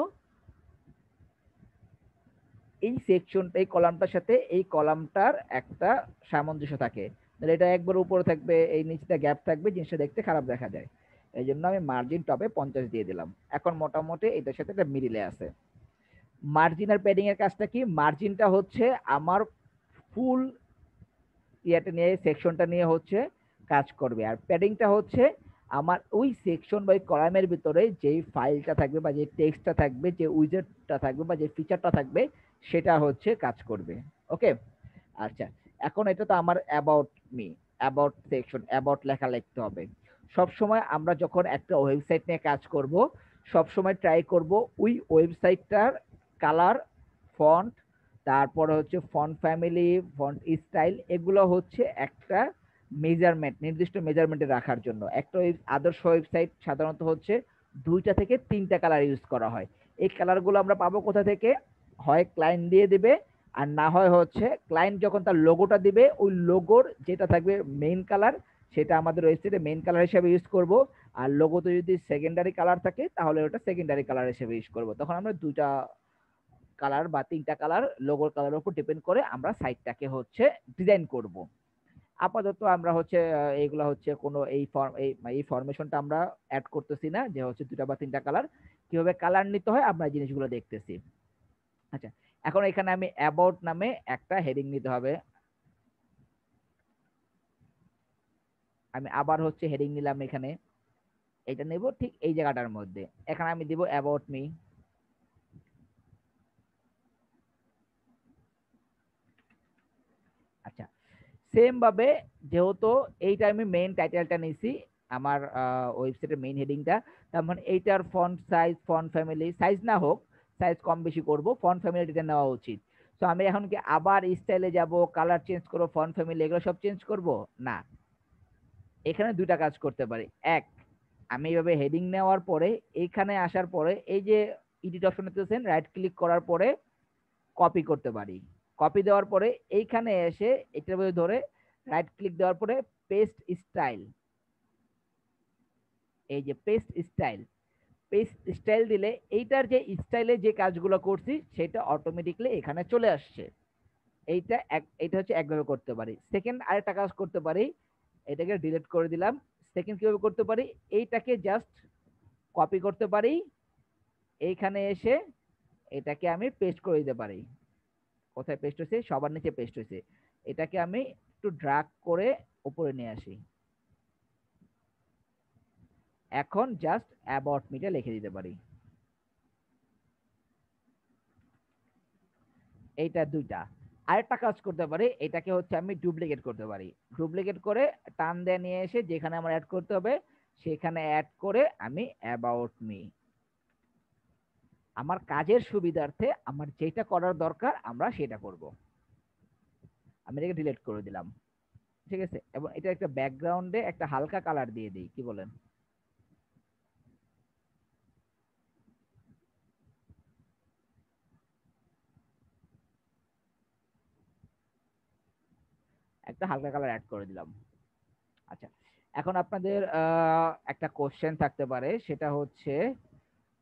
এই সেকশনটা এই কলামটার সাথে এই কলামটার একটা সামঞ্জস্য থাকে। তাহলে এটা একবার উপরে থাকবে, এই নিচটা গ্যাপ থাকবে, জিনিসটা দেখতে খারাপ দেখা যায়। এই জন্য আমি মার্জিন টপে পঞ্চাশ দিয়ে দিলাম। এখন মোটামুটি এটার সাথে একটা মিডিলে আছে। মার্জিন আর প্যাডিং এর কাজটা কি? মার্জিনটা হচ্ছে আমার ফুল ইয়াটা নিয়ে, সেকশনটা নিয়ে হচ্ছে কাজ করবে, আর প্যাডিংটা হচ্ছে আমার ওই সেকশন বা ওই কলামের ভিতরে যেই ফাইলটা থাকবে বা যে টেক্সটটা থাকবে, যে উইজেটটা থাকবে বা যে ফিচারটা থাকবে, সেটা হচ্ছে কাজ করবে। ওকে, আচ্ছা, এখন এটা তো আমার about me, about section, about লেখা লিখতে হবে। সব সময় আমরা যখন একটা ওয়েবসাইট নিয়ে কাজ করব, সব সময় ট্রাই করব ওই ওয়েবসাইটটার কালার, ফন্ট, তারপরে হচ্ছে ফন্ট ফ্যামিলি, ফন্ট স্টাইল, এগুলো হচ্ছে একটা মেজারমেন্ট, নির্দিষ্ট মেজারমেন্টে রাখার জন্য। একটা আদর্শ ওয়েবসাইট সাধারণত হচ্ছে দুইটা থেকে তিনটা কালার ইউজ করা হয়। এই কালারগুলো আমরা পাবো কোথা থেকে? হয় ক্লায়েন্ট দিয়ে দেবে, আর না হয় হচ্ছে ক্লায়েন্ট যখন তার লোগোটা দিবে, ওই লোগোর যেটা থাকবে মেইন কালার, সেটা আমাদের ওয়েবসাইটে মেইন কালার হিসেবে ইউজ করব। আর লোগোতে যদি সেকেন্ডারি কালার থাকে, তাহলে ওটা সেকেন্ডারি কালার হিসেবে ইউজ করব। তখন আমরা দুইটা কালার বা তিনটা কালার লোগোর কালারের উপর ডিপেন্ড করে আমরা সাইটটাকে হচ্ছে ডিজাইন করব। আপাতত আমরা হচ্ছে এইগুলা হচ্ছে কোনো এই ফর্ম এই এই ফরমেশনটা আমরা অ্যাড করতেছি না, যে হচ্ছে দুটা বা তিনটা কালার, কিভাবে কালার নিতে হয় আমরা জিনিসগুলো দেখতেছি। আচ্ছা, এখন এখানে আমি অ্যাবাউট নামে একটা হেডিং নিতে হবে। আমি আবার হচ্ছে হেডিং নিলাম এখানে, এটা নেব ঠিক এই জায়গাটার মধ্যে। এখানে আমি দিব অ্যাবাউট মি। আচ্ছা, সেম ভাবে যেহেতু এইটা আমি মেইন টাইটেলটা নিছি, আমার ওয়েবসাইটের মেইন হেডিংটা, তার মানে এইটার font size, font family, size না হোক, সাইজ কম বেশি করব, ফন্ট ফ্যামিলিটা নেওয়া উচিত। তো আমি এখন কি আবার স্টাইলে যাব, কালার চেঞ্জ করব, ফন্ট ফ্যামিলি এগুলো সব চেঞ্জ করব না? এখানে দুইটা কাজ করতে পারি। এক, আমি এইভাবে হেডিং নেওয়ার পরে এইখানে আসার পরে এই যে এডিট অপশন দেখতেছেন, রাইট ক্লিক করার পরে কপি করতে পারি। কপি দেওয়ার পরে এইখানে এসে এটার মধ্যে ধরে রাইট ক্লিক দেওয়ার পরে পেস্ট স্টাইল, এই যে পেস্ট স্টাইল, পেস্ট স্টাইল দিলে এইটার যে স্টাইলে যে কাজগুলো করছি সেটা অটোমেটিকলি এখানে চলে আসছে। এইটা এক, এটা হচ্ছে একভাবে করতে পারি। সেকেন্ড আরেকটা কাজ করতে পারি, এটাকে ডিলিট করে দিলাম। সেকেন্ড কিভাবে করতে পারি? এইটাকে জাস্ট কপি করতে পারি, এইখানে এসে এটাকে আমি পেস্ট করে দিতে পারি। কোথায় পেস্ট হয়েছে? সবার নিচে পেস্ট হয়েছে। এটাকে আমি একটু ড্রাগ করে উপরে নিয়ে আসি। এখন জাস্ট অ্যাবাউট মিটা লিখে দিতে পারি। এইটা দুইটা। আরেকটা কাজ করতে পারি, এটাকে হচ্ছে আমি ডুপ্লিকেট করতে পারি। ডুপ্লিকেট করে টান দিয়ে নিয়ে এসে যেখানে আমার অ্যাড করতে হবে সেখানে অ্যাড করে আমি অ্যাবাউট মি, আমার কাজের সুবিধার্থে আমার যেটা করার দরকার আমরা সেটা করব। আমি এটাকে ডিলিট করে দিলাম, ঠিক আছে। এবং এটা একটা ব্যাকগ্রাউন্ডে একটা হালকা কালার দিয়ে দিই, কি বলেন? একটা হালকা কালার অ্যাড করে দিলাম। আচ্ছা, এখন আপনাদের আহ, একটা কোশ্চেন থাকতে পারে, সেটা হচ্ছে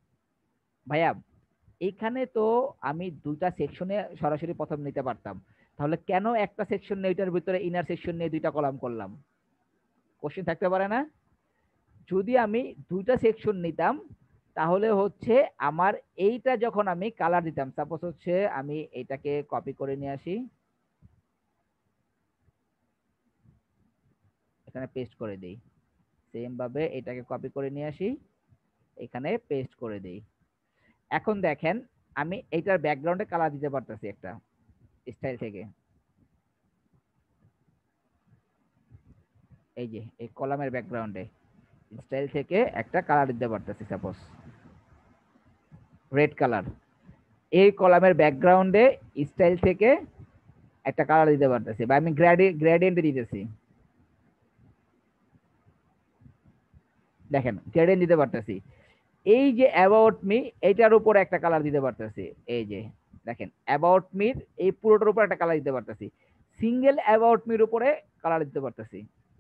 ভাইয়া এইখানে তো আমি দুইটা সেকশনে সরাসরি প্রথম নিতে পারতাম, তাহলে কেন একটা সেকশন নিয়ে এটার ভিতরে ইনার সেকশন নিয়ে দুইটা কলাম করলাম? কোশ্চেন থাকতে পারে না? যদি আমি দুইটা সেকশন নিতাম তাহলে হচ্ছে আমার এইটা যখন আমি কালার দিতাম, সাপোজ হচ্ছে আমি এটাকে কপি করে নিয়ে আসি, এখানে পেস্ট করে দেই, সেম ভাবে এটাকে কপি করে নিয়ে আসি, এখানে পেস্ট করে দেই। এখন দেখেন আমি এইটার ব্যাকগ্রাউন্ডে কালার দিতে পারতেছি একটা স্টাইল থেকে, এই যে এই কলামের ব্যাকগ্রাউন্ডে স্টাইল থেকে একটা কালার দিতে পারতেছি, সাপোজ রেড কালার। এই কলামের ব্যাকগ্রাউন্ডে স্টাইল থেকে একটা কালার দিতে পারতেছি, বা আমি গ্রেডি গ্রেডিয়েন্টে দিতেছি, দেখেন গ্রেডিয়েন্ট দিতে পারতেছি। এই যে অ্যাবাউট মি, এইটার উপর একটা কালার দিতে পারতেছি, এই যে দেখেন অ্যাবাউট মির এই পুরোটার উপর একটা কালার দিতে পারতেছি, সিঙ্গেল অ্যাবাউট মির উপরে কালার দিতে পারতেছি।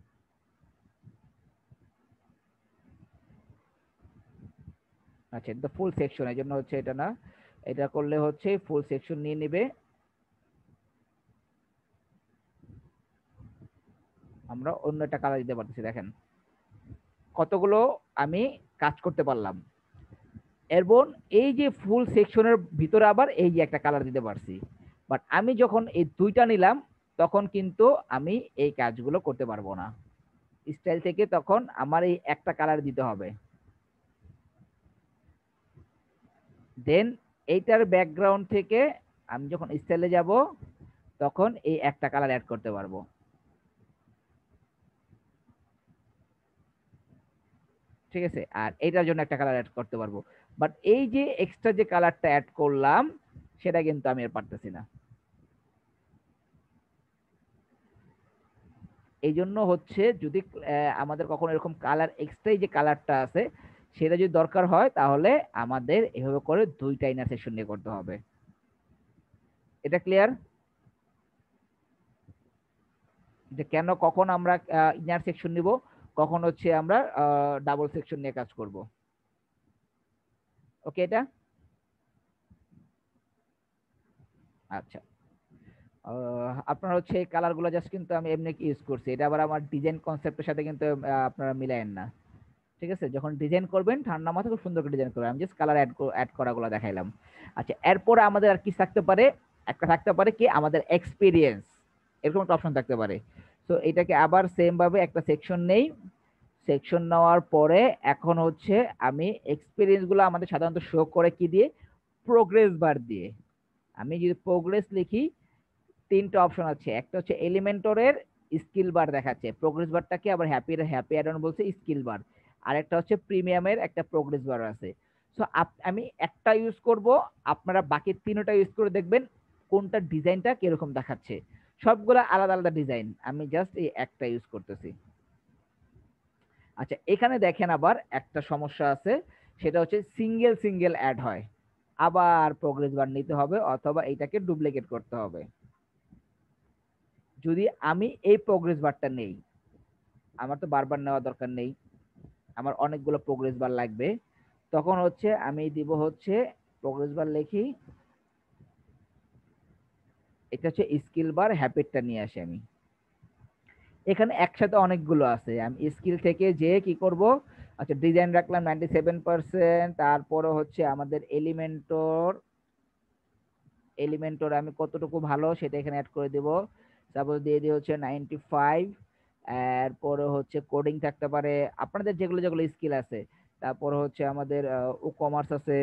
আচ্ছা, এটা ফুল সেকশন, এই জন্য হচ্ছে এটা না, এটা করলে হচ্ছে ফুল সেকশন নিয়ে নেবে। আমরা অন্য একটা কালার দিতে পারতেছি, দেখেন কতগুলো আমি কাজ করতে পারলাম। এবং এই যে ফুল সেকশনের ভিতরে আবার এই যে একটা কালার দিতে পারছি, বাট আমি যখন এই দুইটা নিলাম তখন কিন্তু আমি এই কাজগুলো করতে পারবো না। স্টাইল থেকে তখন আমার এই একটা কালার দিতে হবে, দেন এইটার ব্যাকগ্রাউন্ড থেকে আমি যখন স্টাইলে যাব তখন এই একটা কালার অ্যাড করতে পারবো। ঠিক আছে, আর এইটার জন্য একটা কালার অ্যাড করতে পারবো, বাট এই যে এক্সট্রা যে কালারটা অ্যাড করলাম সেটা কিন্তু আমি আর পারতেছি না। এই জন্য হচ্ছে যদি আহ, আমাদের কখনো এরকম কালার এক্সট্রা যে কালারটা আছে সেটা যদি দরকার হয় তাহলে আমাদের এভাবে করে দুইটা ইনার সেকশন নিয়ে করতে হবে। এটা ক্লিয়ার যে কেন কখন আমরা ইনার সেকশন নিব, কখন হচ্ছে আমরা ডাবল সেকশন নিয়ে কাজ করব। ওকে, এটা আচ্ছা। আহ, আপনার হচ্ছে এই কালার গুলো জাস্ট কিন্তু আমি এমনি ইউজ করছি, এটা আবার আমার ডিজাইন কনসেপ্টের সাথে কিন্তু আহ, আপনারা মিলায়েন না। ঠিক আছে, যখন ডিজাইন করবেন ঠান্ডা মাথায় খুব সুন্দর করে ডিজাইন করবেন, আমি জাস্ট কালার অ্যাড অ্যাড করাগুলো দেখাইলাম। আচ্ছা, এরপরে আমাদের আর কি থাকতে পারে, একটা থাকতে পারে কি আমাদের এক্সপিরিয়েন্স, এরকম একটা অপশন থাকতে পারে। তো এটাকে আবার সেম ভাবে একটা সেকশন নেই, সেকশন নেওয়ার পরে এখন হচ্ছে আমি এক্সপিরিয়েন্স গুলো আমাদের সাধারণত শো করে কি দিয়ে, প্রোগ্রেস বার দিয়ে। আমি যদি প্রোগ্রেস লিখি তিনটা অপশন আছে, একটা হচ্ছে এলিমেন্টরের স্কিল বার দেখাচ্ছে, প্রোগ্রেস বারটাকে আবার হ্যাপি হ্যাপি অ্যাড অন বলছে স্কিল বার, আর একটা হচ্ছে প্রিমিয়ামের একটা প্রোগ্রেস বার আছে। সো আমি একটা ইউজ করব, আপনারা বাকি তিনটা ইউজ করে দেখবেন কোনটা ডিজাইনটা কিরকম দেখাচ্ছে। সবগুলা আলাদা আলাদা ডিজাইন, আমি জাস্ট এই একটা ইউজ করতেছি। আচ্ছা, এখানে দেখেন আবার একটা সমস্যা আছে, সেটা হচ্ছে সিঙ্গেল সিঙ্গেল অ্যাড হয়, আবার প্রোগ্রেস বার নিতে হবে অথবা এইটাকে ডুপ্লিকেট করতে হবে। যদি আমি এই প্রোগ্রেস বারটা নেই, আমার তো বারবার নেওয়া দরকার নেই, আমার অনেকগুলো প্রোগ্রেস বার লাগবে, তখন হচ্ছে আমি দিব হচ্ছে প্রোগ্রেস বার লিখি, এটা হচ্ছে স্কিল বার হ্যাবিটটা নিয়ে আসি আমি, এখানে একসাথে অনেকগুলো আছে, আমি স্কিল থেকে যে কি করব, আচ্ছা ডিজাইন রাখলাম নাইনটি সেভেন পার্সেন্ট, তারপরে হচ্ছে আমাদের এলিমেন্টর, এলিমেন্টর আমি কতটুকু ভালো সেটা এখানে অ্যাড করে দেব, সাপোজ দিয়ে দিই হচ্ছে নাইনটি ফাইভ। এরপরে হচ্ছে কোডিং থাকতে পারে, আপনাদের যেগুলো যেগুলো স্কিল আছে, তারপরে হচ্ছে আমাদের ও কমার্স আছে,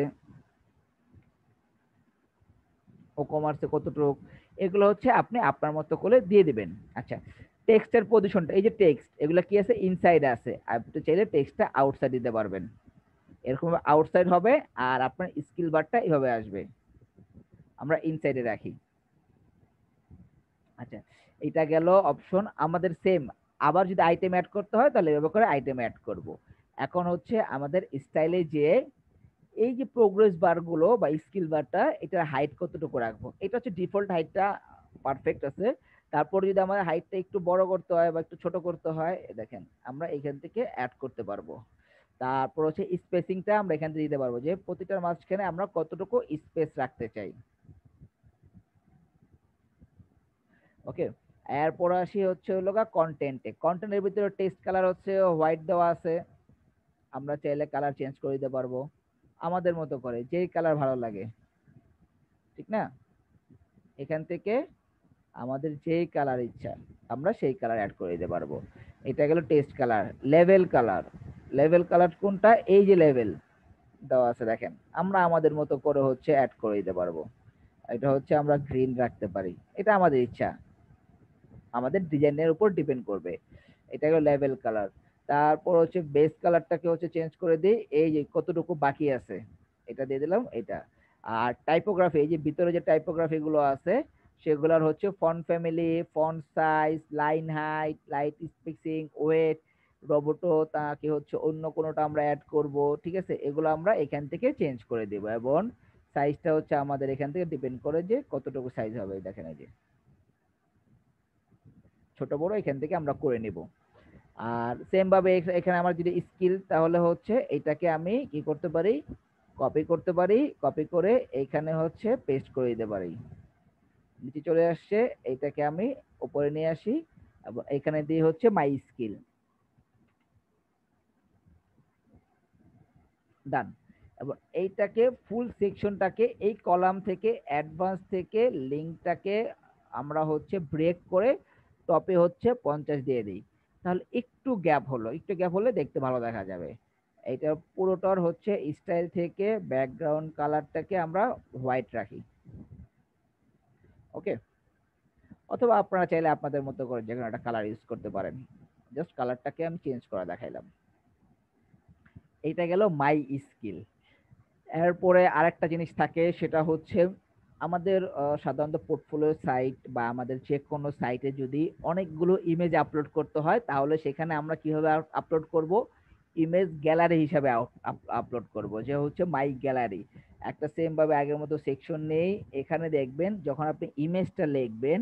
ও কমার্সে কতটুকু, এগুলো হচ্ছে আপনি আপনার মতো করে দিয়ে দিবেন। আচ্ছা, টেক্সটের পজিশনটা, এই যে টেক্সট এগুলো কি আছে, ইনসাইড আছে, আপনি চাইলে টেক্সটটা আউটসাইড দিতে পারবেন, এরকম আউটসাইড হবে, আর আপনার স্কিল বারটা এভাবে আসবে, আমরা ইনসাইডে রাখি। আচ্ছা, এটা গেল অপশন আমাদের সেম। আবার যদি আইটেম অ্যাড করতে হয় তাহলে এভাবে করে আইটেম অ্যাড করব। এখন হচ্ছে আমাদের স্টাইলে যে এই যে প্রোগ্রেস বার গুলো বা স্কিল বারটা, এটার হাইট কতটুকু রাখবো, এটা হচ্ছে ডিফল্ট হাইটটা পারফেক্ট আছে। তারপর যদি আমাদের হাইটটা একটু বড় করতে হয় বা একটু ছোট করতে হয়, দেখেন আমরা এখান থেকে অ্যাড করতে পারবো। তারপর হচ্ছে স্পেসিংটা আমরা এখান থেকে দিতে পারবো, যে প্রতিটার মাঝখানে আমরা কতটুকু স্পেস রাখতে চাই। ওকে, এরপর আসি হচ্ছে হলো গা কন্টেন্টে। কন্টেন্টের ভিতরে টেক্সট কালার হচ্ছে হোয়াইট দেওয়া আছে, আমরা চাইলে কালার চেঞ্জ করে দিতে পারবো আমাদের মতো করে, যেই কালার ভালো লাগে, ঠিক না? এখান থেকে আমাদের যেই কালার ইচ্ছা আমরা সেই কালার অ্যাড করে দিতে পারবো। এটা গেল text colour. Level colour, level colour কোনটা? এই যে লেভেল দেওয়া আছে দেখেন, আমরা আমাদের মতো করে হচ্ছে অ্যাড করে দিতে পারবো। এটা হচ্ছে আমরা গ্রিন রাখতে পারি, এটা আমাদের ইচ্ছা, আমাদের ডিজাইনের উপর ডিপেন্ড করবে। এটা হলো লেভেল কালার। তারপর হচ্ছে বেস কালারটাকে হচ্ছে চেঞ্জ করে দিই, এই যে কতটুকু বাকি আছে এটা দিয়ে দিলাম এটা। আর টাইপোগ্রাফি, এই যে ভিতরে যে টাইপোগ্রাফি গুলো আছে সেগুলোর হচ্ছে font family, font size, line height, light spacing, weight, Roboto, তাকে হচ্ছে অন্য কোনোটা আমরা অ্যাড করব, ঠিক আছে? এগুলো আমরা এখান থেকে চেঞ্জ করে দেব, এবং সাইজটা হচ্ছে আমাদের এখান থেকে ডিপেন্ড করে যে কতটুকু সাইজ হবে। দেখেন এই যে ছোট বড় এখান থেকে আমরা করে নিব। আর সেম ভাবে এখানে আমার যদি স্কিল, তাহলে হচ্ছে এটাকে আমি কি করতে পারি, কপি করতে পারি, কপি করে এইখানে হচ্ছে পেস্ট করে দিতে পারি। নিচে চলে আসছে, এইটাকে আমি উপরে নিয়ে আসি এবং এখানে দিয়ে হচ্ছে মাই স্কিল, ডান। এবং এইটাকে ফুল সেকশনটাকে এই কলাম থেকে অ্যাডভান্স থেকে লিঙ্কটাকে আমরা হচ্ছে ব্রেক করে টপে হচ্ছে পঞ্চাশ দিয়ে দিই, তাহলে একটু গ্যাপ হলো, একটু গ্যাপ হলে দেখতে ভালো দেখা যাবে। এটা পুরোটার হচ্ছে স্টাইল থেকে ব্যাকগ্রাউন্ড কালারটাকে আমরা হোয়াইট রাখি। ওকে, অথবা আপনারা চাইলে আপনাদের মতো করে যে কোনো একটা কালার ইউজ করতে পারেন। জাস্ট কালারটাকে আমি চেঞ্জ করে দেখাইলাম। এইটা গেল মাই স্কিল। এরপরে আরেকটা জিনিস থাকে, সেটা হচ্ছে আমাদের আহ, সাধারণত পোর্টফোলিও সাইট বা আমাদের যে কোনো সাইটে যদি অনেকগুলো ইমেজ আপলোড করতে হয়, তাহলে সেখানে আমরা কিভাবে আপলোড করব? ইমেজ গ্যালারি হিসাবে আপলোড করব, যে হচ্ছে মাই গ্যালারি। একটা সেম ভাবে আগের মতো সেকশন নেই, এখানে দেখবেন যখন আপনি ইমেজটা লিখবেন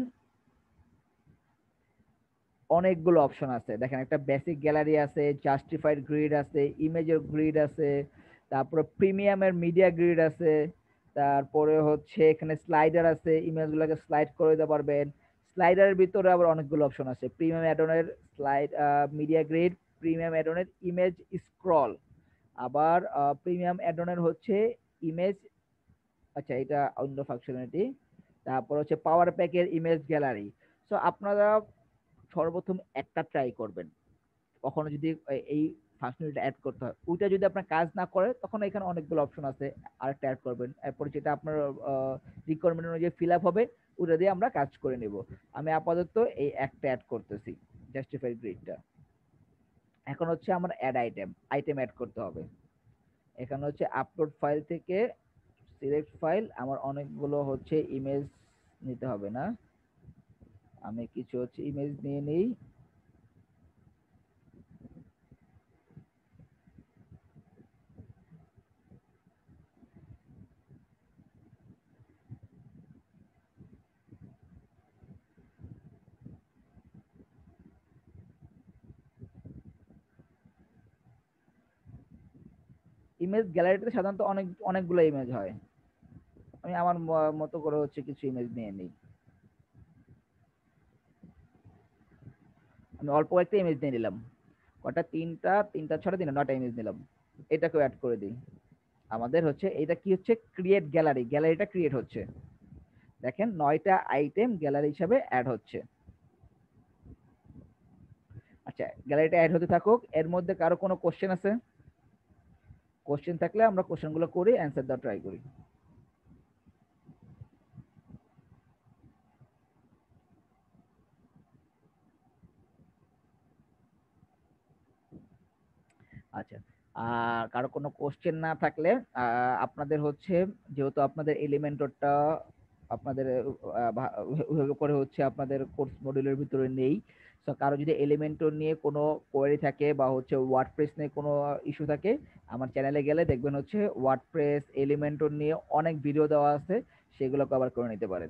অনেকগুলো অপশন আছে। দেখেন একটা বেসিক গ্যালারি আছে, জাস্টিফাইড গ্রিড আছে, ইমেজের গ্রিড আছে, তারপরে প্রিমিয়ামের মিডিয়া গ্রিড আছে, তারপরে হচ্ছে এখানে স্লাইডার আছে, ইমেজগুলোকে স্লাইড করে দিতে পারবেন। স্লাইডারের ভিতরে আবার অনেকগুলো অপশন আছে, প্রিমিয়াম অ্যাডনের স্লাইড, মিডিয়া গ্রিড, প্রিমিয়াম অ্যাডনের ইমেজ স্ক্রল, আবার প্রিমিয়াম অ্যাডনের হচ্ছে ইমেজ, আচ্ছা এটা অন্য ফাংশনালিটি। তারপর হচ্ছে পাওয়ার প্যাকের ইমেজ গ্যালারি। সো আপনারা সর্বপ্রথম একটা ট্রাই করবেন, কখনো যদি এ- এই ফাংশনালিটি অ্যাড করতে হয়, ওইটা যদি আপনার কাজ না করে তখন এখানে অনেকগুলো অপশন আছে, আরেকটা অ্যাড করবেন, এরপর যেটা আপনার রিকোয়ারমেন্ট অনুযায়ী ফিল আপ হবে ওটা দিয়ে আমরা কাজ করে নেব। আমি আপাতত এই একটা অ্যাড করতেছি, জাস্টিফাইড গ্রিডটা। এখন হচ্ছে আমার অ্যাড আইটেম, আইটেম অ্যাড করতে হবে। এখানে হচ্ছে আপলোড ফাইল থেকে সিলেক্ট ফাইল, আমার অনেকগুলো হচ্ছে ইমেজ নিতে হবে না, আমি কিছু হচ্ছে ইমেজ নিয়ে নিই। ইমেজ গ্যালারিতে সাধারণত অনেক অনেকগুলো ইমেজ হয়, আমি আমার ম- মতো করে হচ্ছে কিছু ইমেজ নিয়ে নিই। আমি অল্প একটা ইমেজ নিয়ে নিলাম, কটা, তিনটা, তিনটা ছটা, তিনটা নটা ইমেজ নিলাম। এটাকেও অ্যাড করে দিই। আমাদের হচ্ছে এটা কি হচ্ছে, ক্রিয়েট গ্যালারি, গ্যালারিটা ক্রিয়েট হচ্ছে। দেখেন নয়টা আইটেম গ্যালারি হিসাবে অ্যাড হচ্ছে। আচ্ছা, গ্যালারিটা অ্যাড হতে থাকুক, এর মধ্যে কারো কোনো কোশ্চেন আছে? কোশ্চেন থাকলে আমরা কোশ্চেনগুলো করি, অ্যান্সার দেওয়ার ট্রাই করি। আচ্ছা, আর কারো কোনো কোশ্চেন না থাকলে আহ, আপনাদের হচ্ছে, যেহেতু আপনাদের এলিমেন্টরটা আপনাদের আহ, ভা- ওইভাবে করে হচ্ছে আপনাদের কোর্স মডিউলের ভিতরে নেই, তো কারো যদি এলিমেন্টর নিয়ে কোনো কোয়েরি থাকে বা হচ্ছে ওয়ার্ডপ্রেস নিয়ে কোনো ইস্যু থাকে, আমার চ্যানেলে গেলে দেখবেন হচ্ছে ওয়ার্ডপ্রেস এলিমেন্টর নিয়ে অনেক ভিডিও দেওয়া আছে, সেগুলো কভার করে নিতে পারেন।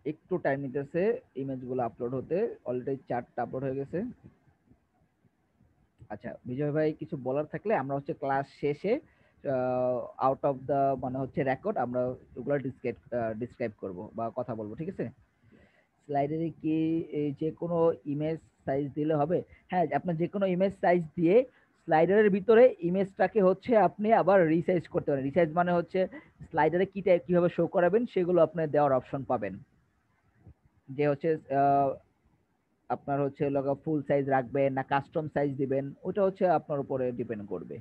একটু টাইম নিতেছে ইমেজগুলো আপলোড হতে। অলরেডি চারটা আপলোড হয়ে গেছে। আচ্ছা বিজয় ভাই, কিছু বলার থাকলে আমরা হচ্ছে ক্লাস শেষে আউট অফ দা মানে হচ্ছে রেকর্ড আমরা ওগুলো ডিসক্রাইব ডিসক্রাইব করব বা কথা বলবো, ঠিক আছে? স্লাইডারে কি এই যে কোনো ইমেজ সাইজ দিলে হবে? হ্যাঁ, আপনার যে কোনো ইমেজ সাইজ দিয়ে স্লাইডারের ভিতরে ইমেজটাকে হচ্ছে আপনি আবার রিসাইজ করতে পারেন। রিসাইজ মানে হচ্ছে স্লাইডারে কি টাইপ কিভাবে শো করাবেন সেগুলো আপনি দেওয়ার অপশন পাবেন। যে হচ্ছে আহ, আপনার হচ্ছে লগা ফুল সাইজ রাখবেন না কাস্টম সাইজ দিবেন, ওটা হচ্ছে আপনার উপরে ডিপেন্ড করবে।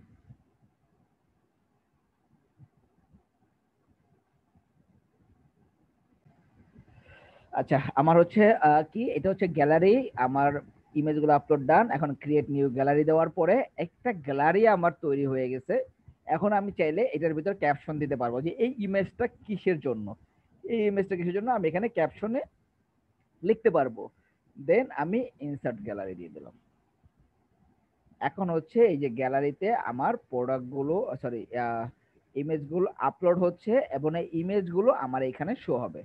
আচ্ছা আমার হচ্ছে আহ, কি এটা হচ্ছে গ্যালারি, আমার ইমেজগুলো আপলোড ডান। এখন ক্রিয়েট নিউ গ্যালারি দেওয়ার পরে একটা গ্যালারি আমার তৈরি হয়ে গেছে। এখন আমি চাইলে এটার ভিতর ক্যাপশন দিতে পারবো যে এই ইমেজটা কিসের জন্য। এই ইমেজটা কিসের জন্য আমি এখানে ক্যাপশনে লিখতে পারবো। দেন আমি ইনসার্ট গ্যালারি দিয়ে দিলাম। এখন হচ্ছে এই যে গ্যালারিতে আমার প্রোডাক্টগুলো সরি ইমেজগুলো আপলোড হচ্ছে এবং এই ইমেজগুলো আমার এখানে শো হবে।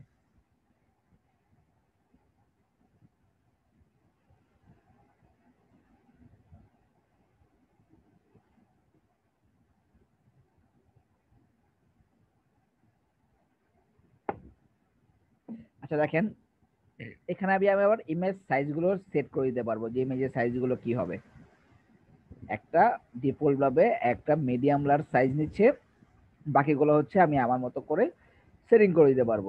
আচ্ছা দেখেন, এখানে আমি আমি আবার ইমেজ সাইজগুলো সেট করে দিতে পারবো যে ইমেজের সাইজগুলো কি হবে। একটা ডিফল্ট ভাবে একটা মিডিয়াম লার্জ সাইজ নিচ্ছে, বাকিগুলো হচ্ছে আমি আমার মতো করে সেটিং করে দিতে পারবো।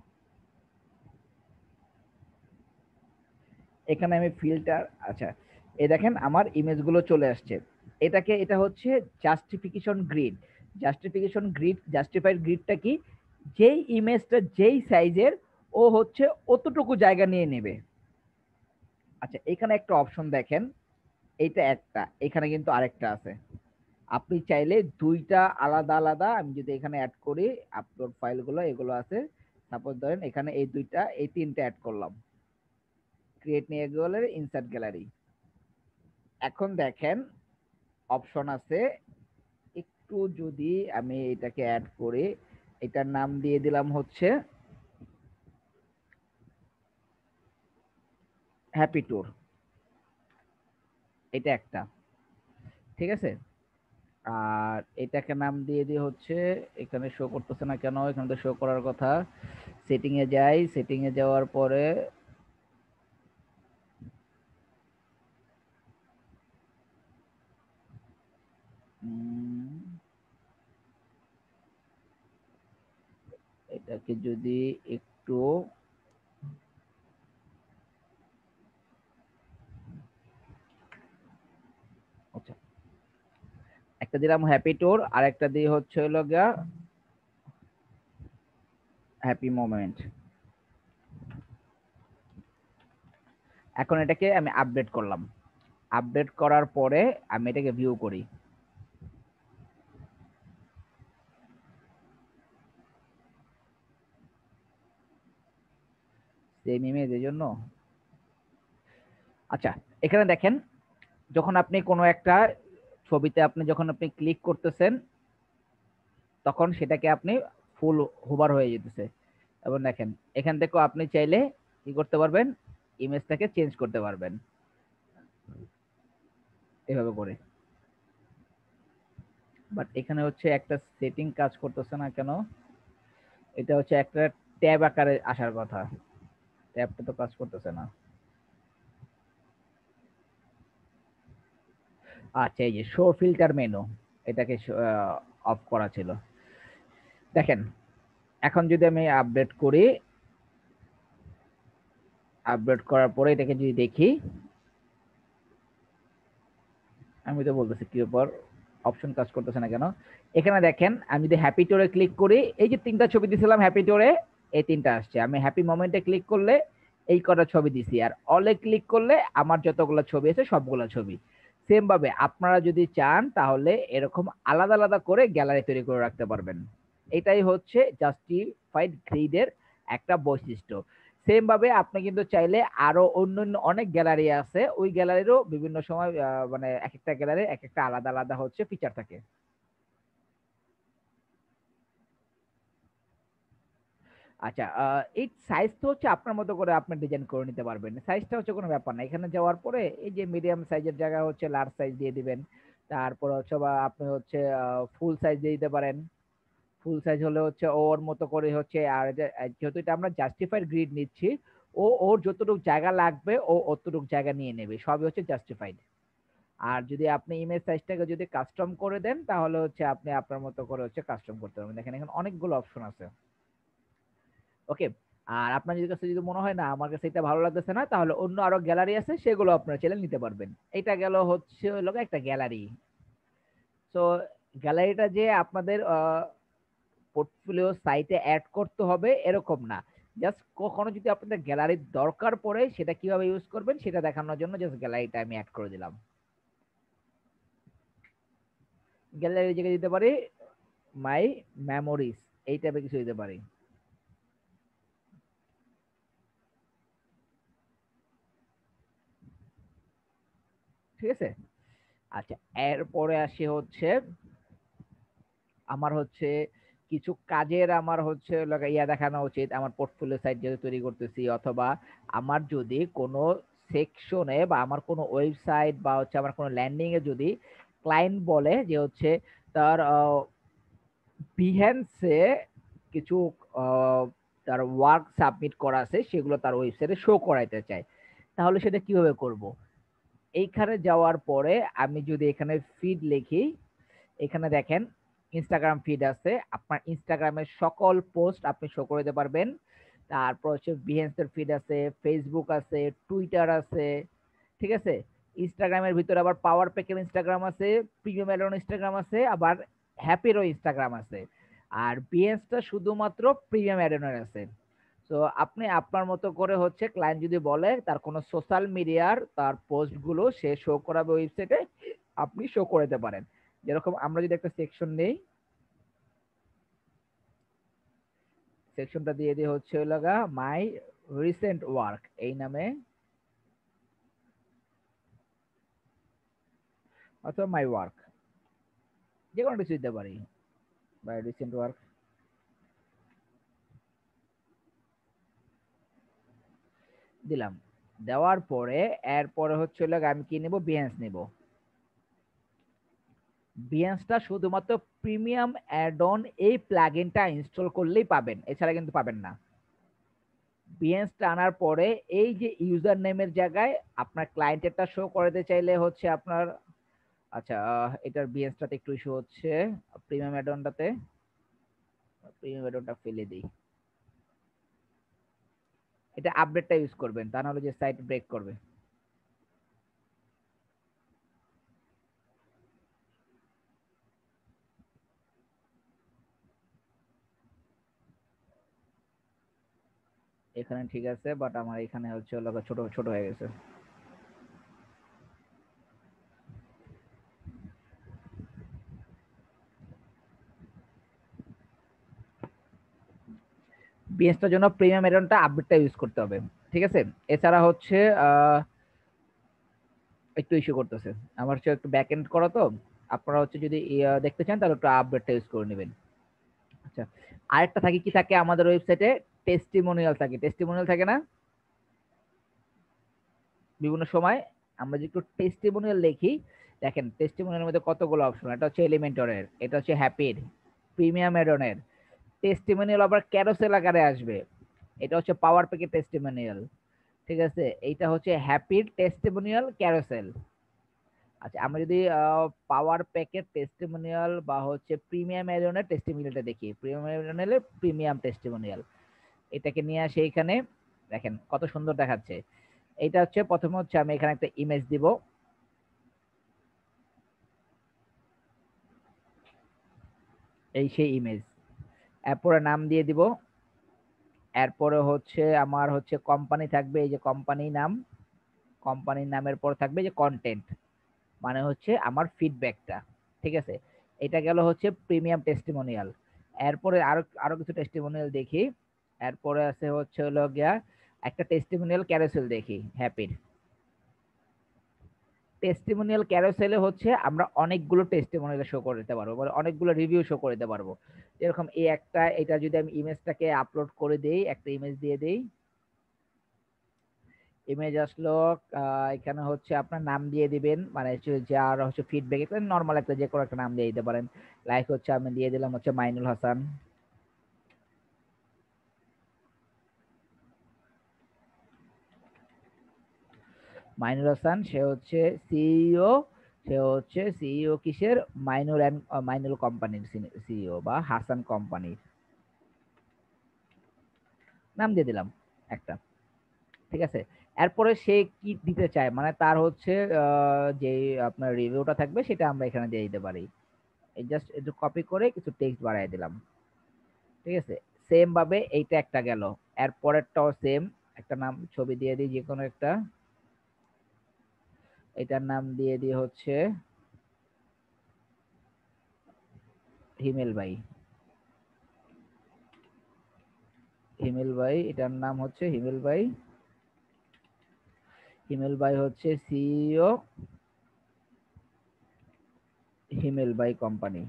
এখানে আমি ফিল্টার, আচ্ছা এই দেখেন আমার ইমেজগুলো চলে আসছে। এটাকে এটা হচ্ছে justification grid. Justification grid justified গ্রিডটা কি, যেই ইমেজটা যেই সাইজের ও হচ্ছে অতটুকু জায়গা নিয়ে নেবে। আচ্ছা এখানে একটা অপশন দেখেন, এইটা একটা, এখানে কিন্তু আরেকটা আছে। আপনি চাইলে দুইটা আলাদা আলাদা, আমি যদি এখানে অ্যাড করি আপলোড ফাইলগুলো এগুলো আছে, সাপোজ ধরেন এখানে এই দুইটা এই তিনটা অ্যাড করলাম, ক্রিয়েট নিয়ে গ্যালারি ইনসার্ট গ্যালারি। এখন দেখেন অপশন আছে, একটু যদি আমি এটাকে অ্যাড করি, এটার নাম দিয়ে দিলাম হচ্ছে হ্যাপি ট্যুর, এটা একটা, ঠিক আছে? আর এটাকে নাম দিয়ে দিয়ে হচ্ছে, এখানে শো করতেছে না কেন, এখানে তো শো করার কথা। সেটিং এ যাই, সেটিং এ যাওয়ার পরে এটাকে যদি একটু আচ্ছা একটা দিলাম হ্যাপি ট্যুর আর একটা দিয়ে হচ্ছে হলো গিয়া হ্যাপি মোমেন্ট। এখন এটাকে আমি আপডেট করলাম। আপডেট করার পরে আমি এটাকে ভিউ করি। সেম ইমেজ এর জন্য আচ্ছা এখানে দেখেন, যখন আপনি কোনো একটা ছবিতে আপনি যখন আপনি ক্লিক করতেছেন তখন সেটাকে আপনি ফুল হোভার হয়ে যেতেছে। এবং দেখেন এখান থেকেও আপনি চাইলে কি করতে পারবেন, ইমেজটাকে চেঞ্জ করতে পারবেন এভাবে করে। বাট এখানে হচ্ছে একটা সেটিং কাজ করতেছে না কেন, এটা হচ্ছে একটা ট্যাব আকারে আসার কথা, ট্যাবটা তো কাজ করতেছে না। আচ্ছা এই যে শো ফিল্টার মেনু, এটাকে অফ করা ছিল। দেখেন এখন যদি আমি আপডেট করি, আপডেট করার পরে এটাকে যদি দেখি, আমি তো বলতেছি কি ব্যাপার অপশন কাজ করতেছে না কেন। এখানে দেখেন আমি যদি হ্যাপি ট্যুরে ক্লিক করি, এই যে তিনটা ছবি দিছিলাম হ্যাপি ট্যুরে, এই তিনটা আসছে। আমি হ্যাপি মোমেন্টে ক্লিক করলে এই কটা ছবি দিছি, আর অলে ক্লিক করলে আমার যতগুলো ছবি আছে সবগুলো ছবি। সেম ভাবে আপনারা যদি চান তাহলে এরকম আলাদা আলাদা করে গ্যালারি তৈরি করে রাখতে পারবেন। এটাই হচ্ছে জাস্টিফাইড গ্রিডের একটা বৈশিষ্ট্য। সেম ভাবে আপনি কিন্তু চাইলে আরো অন্যান্য অনেক গ্যালারি আছে, ওই গ্যালারিরও বিভিন্ন সময় আহ, মানে এক একটা গ্যালারি এক একটা আলাদা আলাদা হচ্ছে ফিচার থাকে। আচ্ছা, আহ, এই সাইজ তো হচ্ছে আপনার মতো করে আপনি ডিজাইন করে নিতে পারবেন। সাইজটা হচ্ছে কোনো ব্যাপার না। এখানে যাওয়ার পরে এই যে মিডিয়াম সাইজের জায়গায় হচ্ছে লার্জ সাইজ দিয়ে দিবেন। তারপর হচ্ছে বা আপনি হচ্ছে ফুল সাইজ দিয়ে দিতে পারেন। ফুল সাইজ হলে হচ্ছে ওর মতো করে হচ্ছে, আর যে- আহ, যেহেতু এটা আমরা জাস্টিফাইড গ্রিড নিচ্ছি, ও ওর যতটুকু জায়গা লাগবে ও অতটুকু জায়গা নিয়ে নেবে, সবই হচ্ছে জাস্টিফাইড। আর যদি আপনি ইমেজ সাইজটাকে যদি কাস্টম করে দেন, তাহলে হচ্ছে আপনি আপনার মতো করে হচ্ছে কাস্টম করতে পারবেন। দেখেন এখানে অনেকগুলো অপশন আছে। ওকে। আর আপনার যদি কাছে যদি মনে হয় না আমার কাছে এটা ভালো লাগতেছে না, তাহলে অন্য আরো গ্যালারি আছে, সেগুলো আপনারা চাইলে নিতে পারবেন। এটা গেল হচ্ছে হলো গিয়ে একটা গ্যালারি। তো গ্যালারিটা যে আপনাদের পোর্টফোলিও সাইটে অ্যাড করতে হবে এরকম না। জাস্ট কখনো যদি আপনাদের গ্যালারির দরকার পড়ে, সেটা কিভাবে ইউজ করবেন সেটা দেখানোর জন্য জাস্ট গ্যালারিটা আমি অ্যাড করে দিলাম। গ্যালারি জায়গায় দিতে পারি মাই মেমোরিজ, এই টাইপের কিছু দিতে পারি। ঠিক আছে। আচ্ছা, এরপরে আসি হচ্ছে আমার হচ্ছে কিছু কাজের, আমার হচ্ছে লাগা ইয়া দেখানো উচিত আমার পোর্টফোলিও সাইট যেহেতু তৈরি করতেছি, অথবা আমার যদি কোনো সেকশনে বা আমার কোনো ওয়েবসাইট বা হচ্ছে আমার কোনো ল্যান্ডিং এ যদি ক্লায়েন্ট বলে যে হচ্ছে তার বিহেন্সে কিছু আহ, তার ওয়ার্ক সাবমিট করা আছে, সেগুলো তার ওয়েবসাইটে শো করাইতে চায়, তাহলে সেটা কিভাবে করব? এইখানে যাওয়ার পরে আমি যদি এখানে ফিড লিখি, এখানে দেখেন ইনস্টাগ্রাম ফিড আছে, আপনার ইনস্টাগ্রামের সকল পোস্ট আপনি শো করে দিতে পারবেন। তারপর হচ্ছে বিহেন্সের ফিড আছে, ফেসবুক আছে, টুইটার আছে। ঠিক আছে। ইনস্টাগ্রামের ভিতরে আবার পাওয়ার প্যাকের ইনস্টাগ্রাম আছে, প্রিমিয়াম অ্যাডন ইনস্টাগ্রাম আছে, আবার হ্যাপিরও ইনস্টাগ্রাম আছে। আর বিহেন্সটা শুধুমাত্র প্রিমিয়াম অ্যাডনের আছে। তো আপনি আপনার মতো করে হচ্ছে ক্লায়েন্ট যদি বলে তার কোনো সোশ্যাল মিডিয়ার তার পোস্টগুলো সে শো করাবে ওয়েবসাইটে, আপনি শো করে দিতে পারেন। যেরকম আমরা যদি একটা সেকশন নেই, সেকশনটা দিয়ে দিয়ে হচ্ছে লাগা মাই রিসেন্ট ওয়ার্ক এই নামে, অথবা মাই ওয়ার্ক, যে কোনো কিছু দিতে পারি। মাই রিসেন্ট ওয়ার্ক দিলাম। দেওয়ার পরে এরপরে হচ্ছে লাগা আমি কি নেব, বিহেন্স নেব। বিহেন্সটা শুধুমাত্র প্রিমিয়াম অ্যাড অন এই প্লাগইনটা ইনস্টল করলেই পাবেন, এছাড়া কিন্তু পাবেন না। বিহেন্সটা আনার পরে এই যে ইউজার নেমের জায়গায় আপনার ক্লায়েন্টেরটা শো করতে চাইলে হচ্ছে আপনার, আচ্ছা আহ, এটার বিহেন্সটাতে একটু ইস্যু হচ্ছে, প্রিমিয়াম অ্যাডনটাতে, প্রিমিয়াম অ্যাডনটা ফেলে দিই। এটা আপডেটটা ইউজ করবেন, তা নাহলে যে সাইট ব্রেক করবে। এখানে ঠিক আছে, বাট আমার এখানে হচ্ছে হলো ছোট ছোট হয়ে গেছে। বিএসটার জন্য প্রিমিয়াম অ্যাডনটা আপডেটটা ইউজ করতে হবে। ঠিক আছে। এছাড়া হচ্ছে আহ একটু ইস্যু করতেছে, আমার হচ্ছে একটু ব্যাক এন্ড করা তো, আপনারা হচ্ছে যদি ইয়া দেখতে চান তাহলে একটু আপডেটটা ইউজ করে নেবেন। আচ্ছা, আরেকটা থাকে কি থাকে আমাদের ওয়েবসাইটে, টেস্টিমোনিয়াল থাকে, টেস্টিমোনিয়াল থাকে না বিভিন্ন সময়, আমরা যদি একটু টেস্টিমোনিয়াল লিখি, দেখেন টেস্টিমোনিয়ালের মধ্যে কতগুলো অপশন, এটা হচ্ছে এলিমেন্টরের, এটা হচ্ছে হ্যাপির, প্রিমিয়াম এডনের। টেস্টিমোনিয়াল আবার ক্যারোসেল আকারে আসবে, এটা হচ্ছে পাওয়ার প্যাকের টেস্টিমোনিয়াল। ঠিক আছে, এইটা হচ্ছে হ্যাপির টেস্টিমোনিয়াল ক্যারোসেল। আচ্ছা, আমরা যদি পাওয়ার প্যাকের টেস্টিমোনিয়াল বা হচ্ছে প্রিমিয়াম এডনের টেস্টিমোনিয়ালটা দেখি, প্রিমিয়াম এডনের প্রিমিয়াম টেস্টিমোনিয়াল, এটাকে নিয়ে আসে এখানে, দেখেন কত সুন্দর দেখাচ্ছে। এটা হচ্ছে প্রথমে হচ্ছে আমি এখানে একটা ইমেজ দিব, এই সেই ইমেজ, এরপরে নাম দিয়ে দিব। এরপরে হচ্ছে আমার হচ্ছে কোম্পানি থাকবে, এই যে কোম্পানি নাম, কোম্পানির নামের পর থাকবে যে কন্টেন্ট, মানে হচ্ছে আমার ফিডব্যাকটা। ঠিক আছে। এটা গেল হচ্ছে প্রিমিয়াম টেস্টিমোনিয়াল। এরপরে আরো আরো কিছু টেস্টিমোনিয়াল দেখি। এরপরে আছে হচ্ছে হলো গিয়া একটা টেস্টিমোনিয়াল ক্যারোসেল দেখি হ্যাপির। টেস্টিমোনিয়াল ক্যারোসেলে হচ্ছে আমরা অনেকগুলো টেস্টিমোনিয়াল শো করতে পারবো, মানে অনেকগুলো রিভিউ শো করতে পারবো। এরকম এই একটা, এটা যদি আমি ইমেজটাকে আপলোড করে দেই, একটা ইমেজ দিয়ে দেই, ইমেজ আসলো, এখানে হচ্ছে আপনার নাম দিয়ে দিবেন, মানে যার হচ্ছে ফিডব্যাক, একটা নর্মাল একটা যে কোনো একটা নাম দিয়ে দিতে পারেন। লাইক হচ্ছে আমি দিয়ে দিলাম হচ্ছে মাইনুল হাসান। মাইনুল হাসান, সে হচ্ছে সিইও, সে হচ্ছে সিইও কিসের, মাইনুল অ্যান্ড মাইনুল কোম্পানির সিইও বা হাসান কোম্পানির নাম দিয়ে দিলাম একটা। ঠিক আছে, এরপরে সে কি দিতে চায়, মানে তার হচ্ছে যে আপনার রিভিউটা থাকবে সেটা আমরা এখানে দিয়ে দিতে পারি। এই জাস্ট একটু কপি করে কিছু টেক্সট বাড়াই দিলাম। ঠিক আছে, সেম ভাবে এইটা একটা গেল, এরপরেরটাও সেম, একটা নাম ছবি দিয়ে দিই যে কোনো একটা, এটার নাম দিয়ে দিই হচ্ছে হিমেল ভাই। হিমেল ভাই, এটার নাম হচ্ছে হিমেল ভাই। হিমেল ভাই হচ্ছে সিইও হিমেল ভাই কোম্পানি,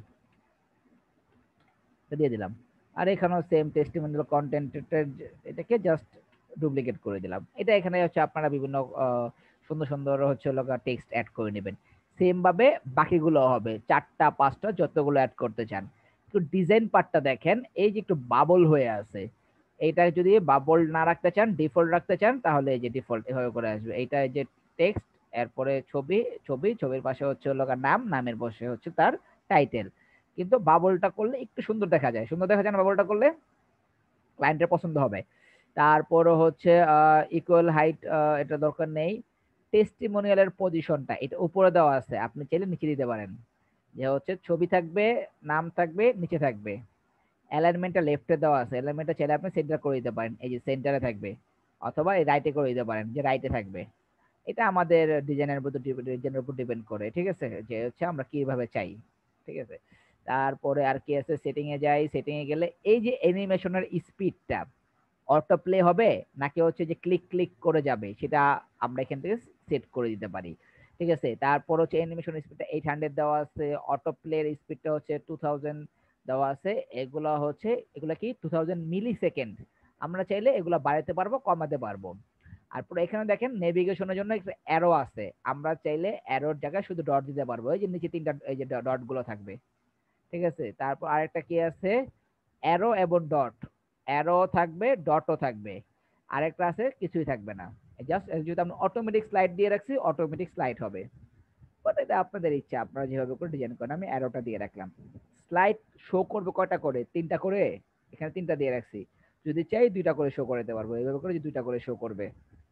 দিয়ে দিলাম। আর এখানেও সেম টেস্টিমোনিয়াল কন্টেন্ট, এটাকে জাস্ট ডুপ্লিকেট করে দিলাম। এটা এখানে হচ্ছে আপনারা বিভিন্ন সুন্দর সুন্দর হচ্ছে লগা টেক্সট অ্যাড করে নেবেন। সেম ভাবে বাকিগুলো হবে, চারটা পাঁচটা যতগুলো অ্যাড করতে চান। একটু ডিজাইন পার্টটা দেখেন, এই যে একটু বাবল হয়ে আছে, এইটা যদি বাবল না রাখতে চান, ডিফল্ট রাখতে চান, তাহলে এই যে ডিফল্ট এভাবে করে আসবে। এইটা এই যে টেক্সট, এরপরে ছবি, ছবি ছবির পাশে হচ্ছে লগা নাম, নামের পাশে হচ্ছে তার টাইটেল। কিন্তু বাবলটা করলে একটু সুন্দর দেখা যায়, সুন্দর দেখা যায় না বাবলটা করলে, ক্লায়েন্টের পছন্দ হবে। তারপর হচ্ছে ইকুয়াল হাইট, এটা দরকার নেই। টেস্টিমোনিয়ালের পজিশনটা এটা উপরে দেওয়া আছে, আপনি চাইলে নিচে দিতে পারেন, যে হচ্ছে ছবি থাকবে, নাম থাকবে, নিচে থাকবে। অ্যালাইনমেন্টটা লেফটে দেওয়া আছে, অ্যালাইনমেন্টটা চাইলে আপনি সেন্টার করে দিতে পারেন, এই যে সেন্টারে থাকবে, অথবা এই রাইটে করে দিতে পারেন যে রাইটে থাকবে। এটা আমাদের ডিজাইনের উপর ডিজাইনের উপর ডিপেন্ড করে। ঠিক আছে, যে হচ্ছে আমরা কিভাবে চাই। ঠিক আছে, তারপরে আর কি আছে, সেটিং এ যাই, সেটিং এ গেলে এই যে অ্যানিমেশনের স্পিডটা অটো প্লে হবে নাকি হচ্ছে যে ক্লিক ক্লিক করে যাবে, সেটা আমরা এখান থেকে সেট করে দিতে পারি। ঠিক আছে, তারপর হচ্ছে অ্যানিমেশন স্পিডটা এইট হান্ড্রেড দেওয়া আছে, অটো প্লের স্পিডটা হচ্ছে টু থাউজেন্ড দেওয়া আছে। এগুলো হচ্ছে, এগুলা কি টু থাউজেন্ড মিলি সেকেন্ড, আমরা চাইলে এগুলো বাড়াতে পারবো, কমাতে পারবো। আর পুরো এখানে দেখেন নেভিগেশনের জন্য একটা অ্যারো আছে, আমরা চাইলে অ্যারোর জায়গায় শুধু ডট দিতে পারবো, এই যে নিচে তিনটা এই যে ডট গুলো থাকবে। ঠিক আছে, তারপর আরেকটা কি আছে, অ্যারো এবং ডট, অ্যারো থাকবে, ডটও থাকবে। আরেকটা আছে কিছুই থাকবে না, জাস্ট যদি আমরা অটোমেটিক স্লাইড দিয়ে রাখছি, অটোমেটিক স্লাইড হবে। বাট এটা আপনাদের ইচ্ছা, আপনারা যেভাবে করে ডিজাইন করেন। আমি অ্যারোটা দিয়ে রাখলাম। স্লাইড শো করবে কয়টা করে, তিনটা করে, এখানে তিনটা দিয়ে রাখছি। যদি চাই দুইটা করে শো করে দিতে পারবো, এইভাবে করে দুইটা করে শো করবে।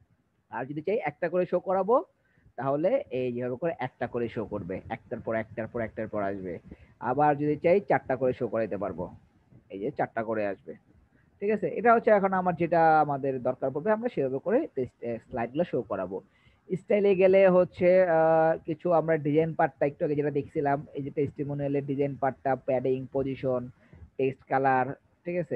আর যদি চাই একটা করে শো করাবো, তাহলে এই যেভাবে করে একটা করে শো করবে, একটার পর একটার পর একটার পর আসবে। আবার যদি চাই চারটা করে শো করাইতে পারবো, এই যে চারটা করে আসবে। ঠিক আছে, এটা হচ্ছে এখন আমার যেটা আমাদের দরকার পড়বে, আমরা সেভাবে করে স্লাইড গুলো শো করাবো। স্টাইলে গেলে হচ্ছে আহ, কিছু আমরা ডিজাইন পার্টটা একটু আগে যেটা দেখছিলাম, এই যে টেস্টিমোনিয়ালের ডিজাইন পার্টটা, প্যাডিং, পজিশন, টেক্সট কালার। ঠিক আছে,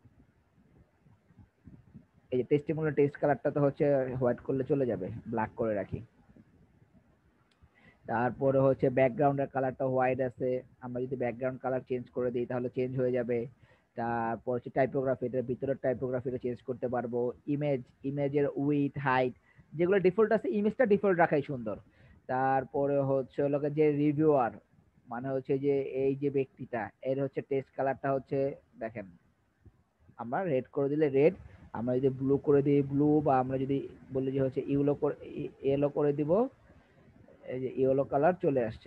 এই যে টেস্টিমোনিয়াল টেক্সট কালারটা তো হচ্ছে হোয়াইট করলে চলে যাবে, ব্ল্যাক করে রাখি। তারপরে হচ্ছে ব্যাকগ্রাউন্ডের কালারটা হোয়াইট আছে, আমরা যদি ব্যাকগ্রাউন্ড কালার চেঞ্জ করে দিই তাহলে চেঞ্জ হয়ে যাবে। তারপর হচ্ছে টাইপোগ্রাফি, এটার ভিতরের টাইপোগ্রাফিটা চেঞ্জ করতে পারবো। ইমেজ, ইমেজের উইথ হাইট, যেগুলো ডিফল্ট আছে ইমেজটা ডিফল্ট রাখাই সুন্দর। তারপরে হচ্ছে লোকে যে রিভিউয়ার, মানে হচ্ছে যে এই যে ব্যক্তিটা, এর হচ্ছে টেক্সট কালারটা হচ্ছে, দেখেন আমরা রেড করে দিলে রেড, আমরা যদি ব্লু করে দিই ব্লু, বা আমরা যদি বলি যে হচ্ছে ইউলো করে, ইয়েলো করে দিব, এই যে ইয়েলো কালার চলে আসছে।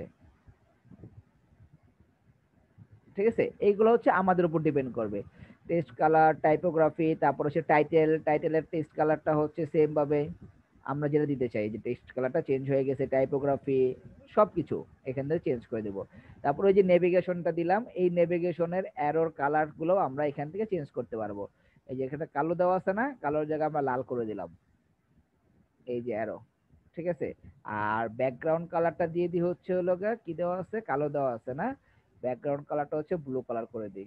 ঠিক আছে, এইগুলো হচ্ছে আমাদের উপর ডিপেন্ড করবে। টেক্সট কালার, টাইপোগ্রাফি, তারপর হচ্ছে টাইটেল, টাইটেলের টেক্সট কালারটা হচ্ছে সেম ভাবে আমরা যেটা দিতে চাই, যে টেক্সট কালারটা চেঞ্জ হয়ে গেছে, টাইপোগ্রাফি সবকিছু এখান থেকে চেঞ্জ করে দেব। তারপর ওই যে নেভিগেশনটা দিলাম, এই নেভিগেশনের অ্যারোর কালার গুলো আমরা এখান থেকে চেঞ্জ করতে পারবো। এই যে এখানে কালো দেওয়া আছে না, কালোর জায়গায় আমরা লাল করে দিলাম, এই যে অ্যারো। ঠিক আছে, আর ব্যাকগ্রাউন্ড কালারটা দিয়ে দিই হচ্ছে হলো গিয়ে, কি দেওয়া আছে, কালো দেওয়া আছে না, ব্যাকগ্রাউন্ড কালারটা হচ্ছে ব্লু কালার করে দিই।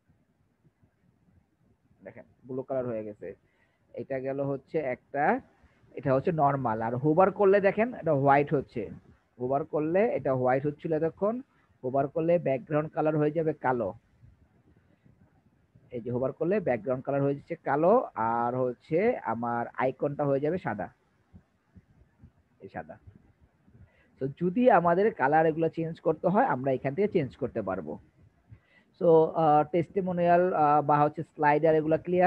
দেখেন ব্লু কালার হয়ে গেছে। এটা গেল হচ্ছে একটা, এটা হচ্ছে নর্মাল। আর হোভার করলে দেখেন এটা হোয়াইট হচ্ছে, হোভার করলে এটা হোয়াইট হচ্ছিল এতক্ষণ, হোভার করলে ব্যাকগ্রাউন্ড কালার হয়ে যাবে কালো। এই যে হোভার করলে ব্যাকগ্রাউন্ড কালার হয়ে যাচ্ছে কালো, আর হচ্ছে আমার আইকনটা হয়ে যাবে সাদা, এই সাদা। তো যদি আমাদের কালার এগুলো চেঞ্জ করতে হয় আমরা এখান থেকে চেঞ্জ করতে পারবো। সো টেস্টিমোনিয়াল বা হচ্ছে স্লাইডার এগুলো ক্লিয়ার?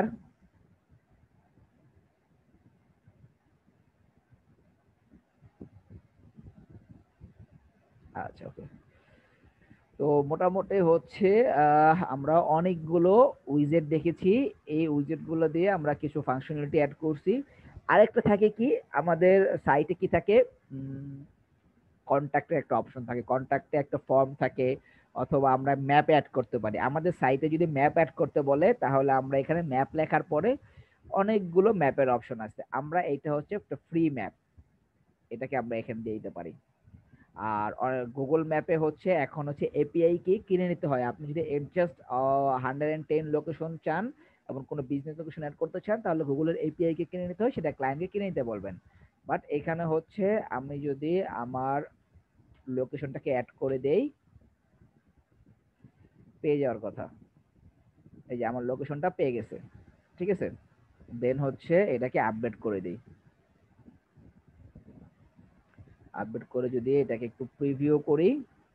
আচ্ছা, ওকে। তো মোটামুটি হচ্ছে আহ, আমরা অনেকগুলো উইজেট দেখেছি। এই উইজেট গুলো দিয়ে আমরা কিছু ফাংশনালিটি অ্যাড করছি। আরেকটা থাকে কি, আমাদের সাইটে কি থাকে, কন্ট্যাক্টের একটা অপশন থাকে, কন্ট্যাক্টে একটা ফর্ম থাকে, অথবা আমরা ম্যাপ অ্যাড করতে পারি। আমাদের সাইটে যদি ম্যাপ অ্যাড করতে বলে তাহলে আমরা এখানে ম্যাপ লেখার পরে অনেকগুলো ম্যাপের অপশন আছে। আমরা এইটা হচ্ছে একটা ফ্রি ম্যাপ, এটাকে আমরা এখানে দিয়ে দিতে পারি। আর গুগল ম্যাপে হচ্ছে এখন হচ্ছে এপিআই কে কিনে নিতে হয়। আপনি যদি just hundred and ten location চান এবং কোনো বিজনেস লোকেশন অ্যাড করতে চান তাহলে গুগলের এপিআই কে কিনে নিতে হয়, সেটা ক্লায়েন্টকে কিনে নিতে বলবেন। বাট এখানে হচ্ছে আমি যদি আমার লোকেশনটাকে অ্যাড করে দেই, পেয়ে যাওয়ার কথা, এই যে আমার লোকেশনটা পেয়ে গেছে, ঠিক আছে। দেন হচ্ছে এটাকে আপডেট করে দিই। আপডেট করে যদি এটাকে একটু প্রিভিউ করি,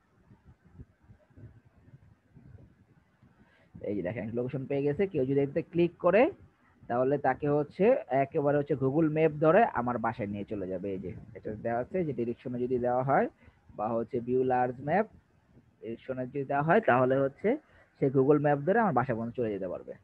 এই যে দেখেন লোকেশন পেয়ে গেছে। কেউ যদি এটাতে ক্লিক করে তাহলে তাকে হচ্ছে একেবারে হচ্ছে গুগল ম্যাপ ধরে আমার বাসায় নিয়ে চলে যাবে। এই যে এটা দেওয়া আছে যে ডিরেকশনে যদি দেওয়া হয় বা হচ্ছে ভিউ লার্জ ম্যাপ, ডিরেকশনে যদি দেওয়া হয় তাহলে হচ্ছে সে গুগল ম্যাপ ধরে আমার বাসা পর্যন্ত চলে যেতে পারবে।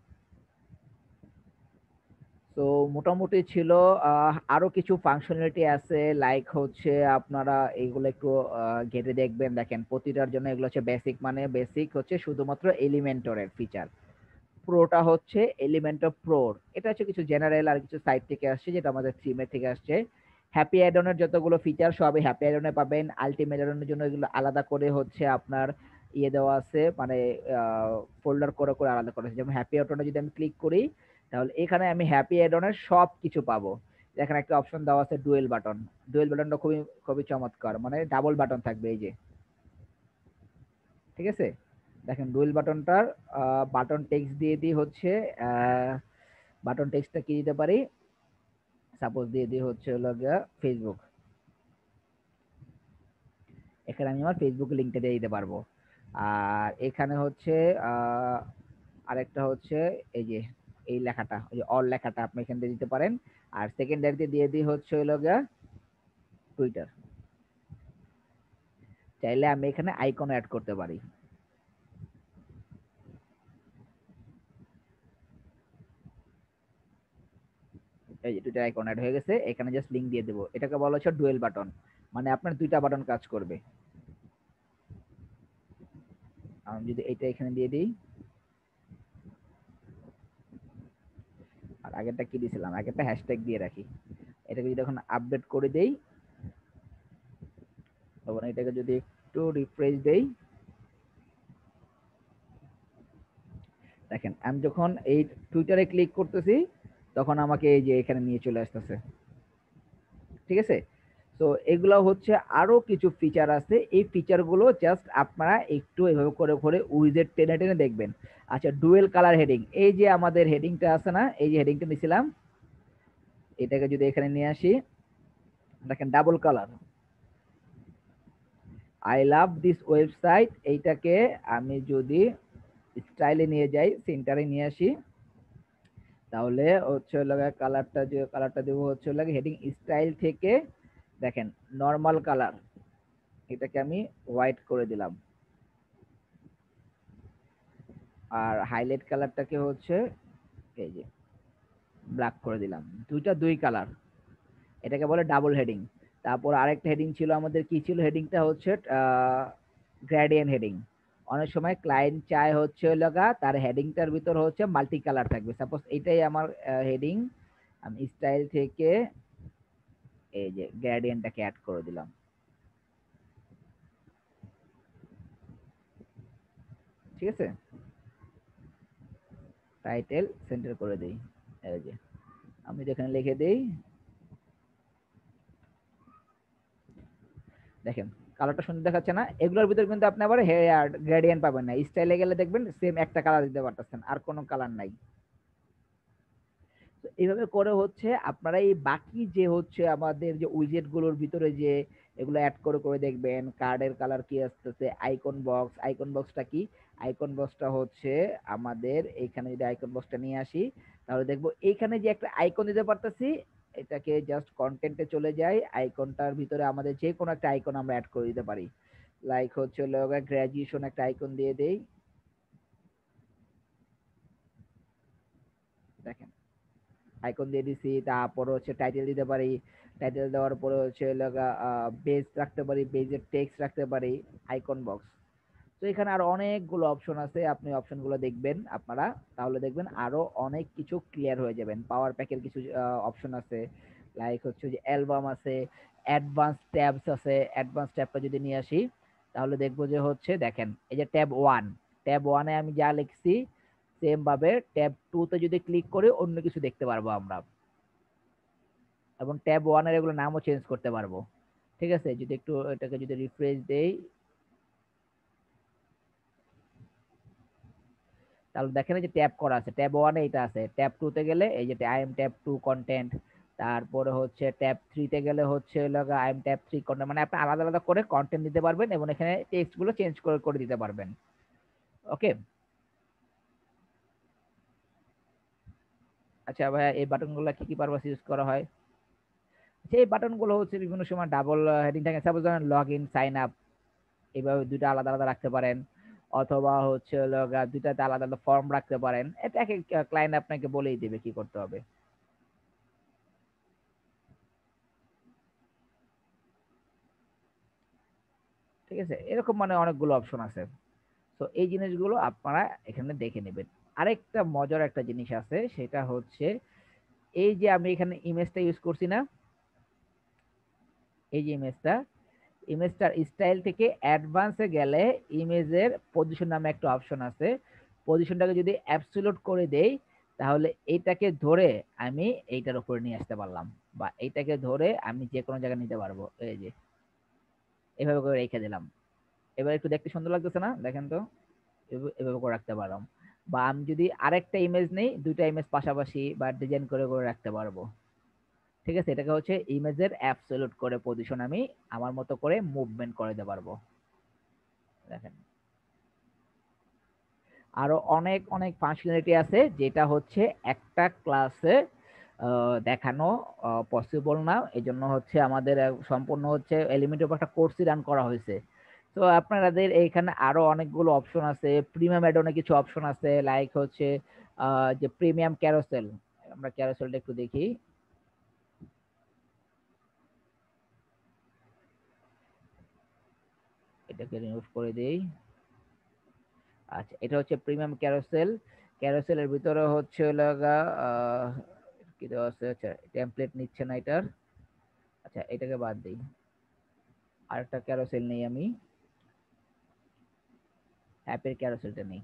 তো মোটামুটি ছিল। আহ, আরো কিছু ফাংশনালিটি আছে, লাইক হচ্ছে আপনারা এইগুলো একটু আহ, ঘেঁটে দেখবেন। দেখেন প্রতিটার জন্য এগুলো হচ্ছে বেসিক, মানে বেসিক হচ্ছে শুধুমাত্র এলিমেন্টরের ফিচার। প্রোটা হচ্ছে এলিমেন্টর প্রোর, এটা হচ্ছে কিছু জেনারেল আর কিছু সাইট থেকে আসছে, যেটা আমাদের থিমের থেকে আসছে। হ্যাপি অ্যাডনের যতগুলো ফিচার সবই হ্যাপি অ্যাডনে পাবেন। আলটিমেট অ্যাডনের জন্য এগুলো আলাদা করে হচ্ছে আপনার ইয়ে দেওয়া আছে, মানে ফোল্ডার করে করে আলাদা করা আছে। যেমন হ্যাপি অ্যাডনে যদি আমি ক্লিক করি তাহলে এখানে আমি হ্যাপি অ্যাডনের সব কিছু পাবো। এখানে একটা অপশন দেওয়া আছে ডুয়েল বাটন। ডুয়েল বাটনটা খুবই খুবই চমৎকার, মানে ডাবল বাটন থাকবে, এই যে, ঠিক আছে। দেখেন ডুয়েল বাটনটার বাটন টেক্সট দিয়ে দিই হচ্ছে, বাটন টেক্সটটা কি দিতে পারি, সাপোজ দিয়ে দিই হচ্ছে হলো গিয়া ফেসবুক। এখানে আমি আমার ফেসবুক লিঙ্কটা দিয়ে দিতে পারবো। আর এখানে হচ্ছে আহ, আরেকটা হচ্ছে এই যে এই লেখাটা, ওই যে অল লেখাটা আপনি এখান থেকে দিতে পারেন। আর সেকেন্ডারিতে দিয়ে দিই হচ্ছে হলো গিয়া টুইটার। চাইলে আমি এখানে আইকন অ্যাড করতে পারি। এই যে টুইটার আইকন অ্যাড হয়ে গেছে, এখানে জাস্ট লিংক দিয়ে দেবো। এটাকে বলা হচ্ছে ডুয়েল বাটন, মানে আপনার দুইটা বাটন কাজ করবে। আমি যদি এটা এখানে দিয়ে দিই, আর আগেরটা কি দিয়েছিলাম, আগেরটা হ্যাশট্যাগ দিয়ে রাখি। এটাকে যদি এখন আপডেট করে দেই, তখন এটাকে যদি একটু রিফ্রেশ দেই, দেখেন আমি যখন এই টুইটারে ক্লিক করতেছি তখন আমাকে এই যে এখানে নিয়ে চলে আসতেছে, ঠিক আছে। তো এগুলো হচ্ছে আরো কিছু ফিচার আছে, এই ফিচার গুলো জাস্ট আপনারা একটু এভাবে করে করে উইজেট টেনে টেনে দেখবেন। আচ্ছা, ডুয়েল কালার হেডিং, এই যে আমাদের হেডিংটা আছে না, এই যে হেডিংটা নিছিলাম, এটাকে যদি এখানে নিয়ে আসি, দেখেন double colour, I love this website, এইটাকে আমি যদি স্টাইলে নিয়ে যাই, সেন্টারে নিয়ে আসি, তাহলে হচ্ছে লাগে কালারটা, যে কালারটা দেবো হচ্ছে লাগে হেডিং স্টাইল থেকে, দেখেন নর্মাল কালার, এটাকে আমি হোয়াইট করে দিলাম। আর হাইলাইট কালারটাকে হচ্ছে এই যে ব্ল্যাক করে দিলাম। দুইটা দুই কালার, এটাকে বলে ডাবল হেডিং। তারপর আরেকটা হেডিং ছিল আমাদের, কি ছিল হেডিংটা, হচ্ছে গ্রেডিয়েন্ট হেডিং। অনেক সময় ক্লায়েন্ট চায় হচ্ছে লগা তার হেডিংটার ভিতর হচ্ছে মাল্টি কালার থাকবে। সাপোজ এটাই আমার হেডিং, আমি স্টাইল থেকে এই যে গ্রেডিয়েন্টটাকে অ্যাড করে দিলাম, ঠিক আছে। টাইটেল সেন্টার করে দেই, এই যে আমি যেখানে লিখে দেই, দেখেন কালারটা সুন্দর দেখাচ্ছে না? এগুলোর ভিতর কিন্তু আপনি আবার গ্রেডিয়েন্ট পাবেন না। স্টাইলে গেলে দেখবেন সেম একটা কালার দিতে পারতেছেন, আর কোনো কালার নাই। তো এইভাবে করে হচ্ছে আপনারা এই বাকি যে হচ্ছে আমাদের যে উইজেট গুলোর ভিতরে যে এগুলো অ্যাড করে করে দেখবেন কার্ডের কালার কি আসতেছে, আইকন বক্স। আইকন বক্সটা কি? আইকন বক্সটা হচ্ছে আমাদের এইখানে যদি আইকন বক্সটা নিয়ে আসি, তাহলে দেখবো এইখানে যে একটা আইকন দিতে পারতেছি, এটাকে জাস্ট কন্টেন্টে চলে যাই, আইকনটার ভিতরে আমাদের যে কোনো একটা আইকন আমরা অ্যাড করে দিতে পারি। লাইক হচ্ছে গ্রাজুয়েশন একটা আইকন দিয়ে দেই, দেখেন আইকন দিয়ে দিছি। তারপরে হচ্ছে টাইটেল দিতে পারি, টাইটেল দেওয়ার পরে হচ্ছে বেজ রাখতে পারি, বেজের টেক্সট রাখতে পারি, আইকন বক্স। তো এখানে আরো অনেকগুলো অপশন আছে, আপনি অপশনগুলো দেখবেন আপনারা, তাহলে দেখবেন আরো অনেক কিছু ক্লিয়ার হয়ে যাবেন। পাওয়ার প্যাকের কিছু অপশন আছে, লাইক হচ্ছে যে অ্যালবাম আছে, অ্যাডভান্স ট্যাবস আছে। অ্যাডভান্স ট্যাবটা যদি নিয়ে আসি, তাহলে দেখবো যে হচ্ছে দেখেন এই যে ট্যাব ওয়ান, ট্যাব ওয়ানে আমি যা লিখছি সেম ভাবে ট্যাব টু তে যদি ক্লিক করি অন্য কিছু দেখতে পারবো আমরা, এবং ট্যাব ওয়ানের এগুলো নামও চেঞ্জ করতে পারবো। ঠিক আছে, যদি একটু এটাকে যদি রিফ্রেশ দেই, তাহলে দেখেন এই যে ট্যাব করা আছে, ট্যাব ওয়ানে এটা আছে, ট্যাব টু তে গেলে এই যে I am tab two content, তারপরে হচ্ছে ট্যাব থ্রি তে গেলে হচ্ছে লগা I am tab three content, মানে আপনি আলাদা আলাদা করে কন্টেন্ট দিতে পারবেন এবং এখানে টেক্সট গুলো চেঞ্জ করে করে দিতে পারবেন। ওকে। আচ্ছা ভাইয়া, এই বাটন গুলো কি কি পারপাস ইউজ করা হয়? সেই বাটন গুলো হচ্ছে বিভিন্ন সময় ডাবল হেডিং থাকে, সাপোজ ধরেন লগ ইন, সাইন আপ, এইভাবে দুইটা আলাদা আলাদা রাখতে পারেন, অথবা হচ্ছে লগা দুইটাতে আলাদা আলাদা ফর্ম রাখতে পারেন। এটা এক এক ক্লায়েন্ট আপনাকে বলেই দিবে কি করতে হবে। ঠিক আছে, এরকম মানে অনেকগুলো অপশন আছে। তো এই জিনিসগুলো আপনারা এখানে দেখে নেবেন। আরেকটা মজার একটা জিনিস আছে, সেটা হচ্ছে এই যে আমি এখানে ইমেজটা ইউজ করছি না, এই যে ইমেজটা, ইমেজটার স্টাইল থেকে অ্যাডভান্সে গেলে ইমেজের পজিশন নামে একটা অপশন আছে। পজিশনটাকে যদি অ্যাবসলিউট করে দেই, তাহলে এইটাকে ধরে আমি এইটার উপরে নিয়ে আসতে পারলাম, বা এইটাকে ধরে আমি যে কোনো জায়গায় নিতে পারবো। এই যে এভাবে করে রেখে দিলাম, এবার একটু দেখতে সুন্দর লাগতেছে না? দেখেন তো, এভাবে এভাবে করে রাখতে পারলাম। বা আমি যদি আরেকটা ইমেজ নেই, দুইটা ইমেজ পাশাপাশি বা ডিজাইন করে করে রাখতে পারবো। ঠিক আছে, এটাকে হচ্ছে ইমেজের অ্যাবসলিউট করে পজিশন আমি আমার মতো করে মুভমেন্ট করে দিতে পারবো। দেখেন, আরো অনেক অনেক ফাংশনালিটি আছে, যেটা হচ্ছে একটা ক্লাসে দেখানো পসিবল না। এই জন্য হচ্ছে আমাদের আহ, সম্পূর্ণ হচ্ছে এলিমেন্টের উপর একটা কোর্সই রান করা হয়েছে। তো আপনাদের এইখানে আরো অনেকগুলো অপশন আছে, প্রিমিয়াম অ্যাডনে কিছু অপশন আছে, লাইক হচ্ছে আহ, যে প্রিমিয়াম ক্যারোসেল। আমরা ক্যারোসেলটা একটু দেখি, এটাকে রিমুভ করে দেই। আচ্ছা, এটা হচ্ছে প্রিমিয়াম ক্যারোসেল। ক্যারোসেলের ভিতরে হচ্ছে লাগা আহ কি দেওয়া আছে, আচ্ছা টেমপ্লেট নিচ্ছে না এটার। আচ্ছা, এটাকে বাদ দিই, আরেকটা ক্যারোসেল নেই আমি, অ্যাপের ক্যারোসেলটা নেই।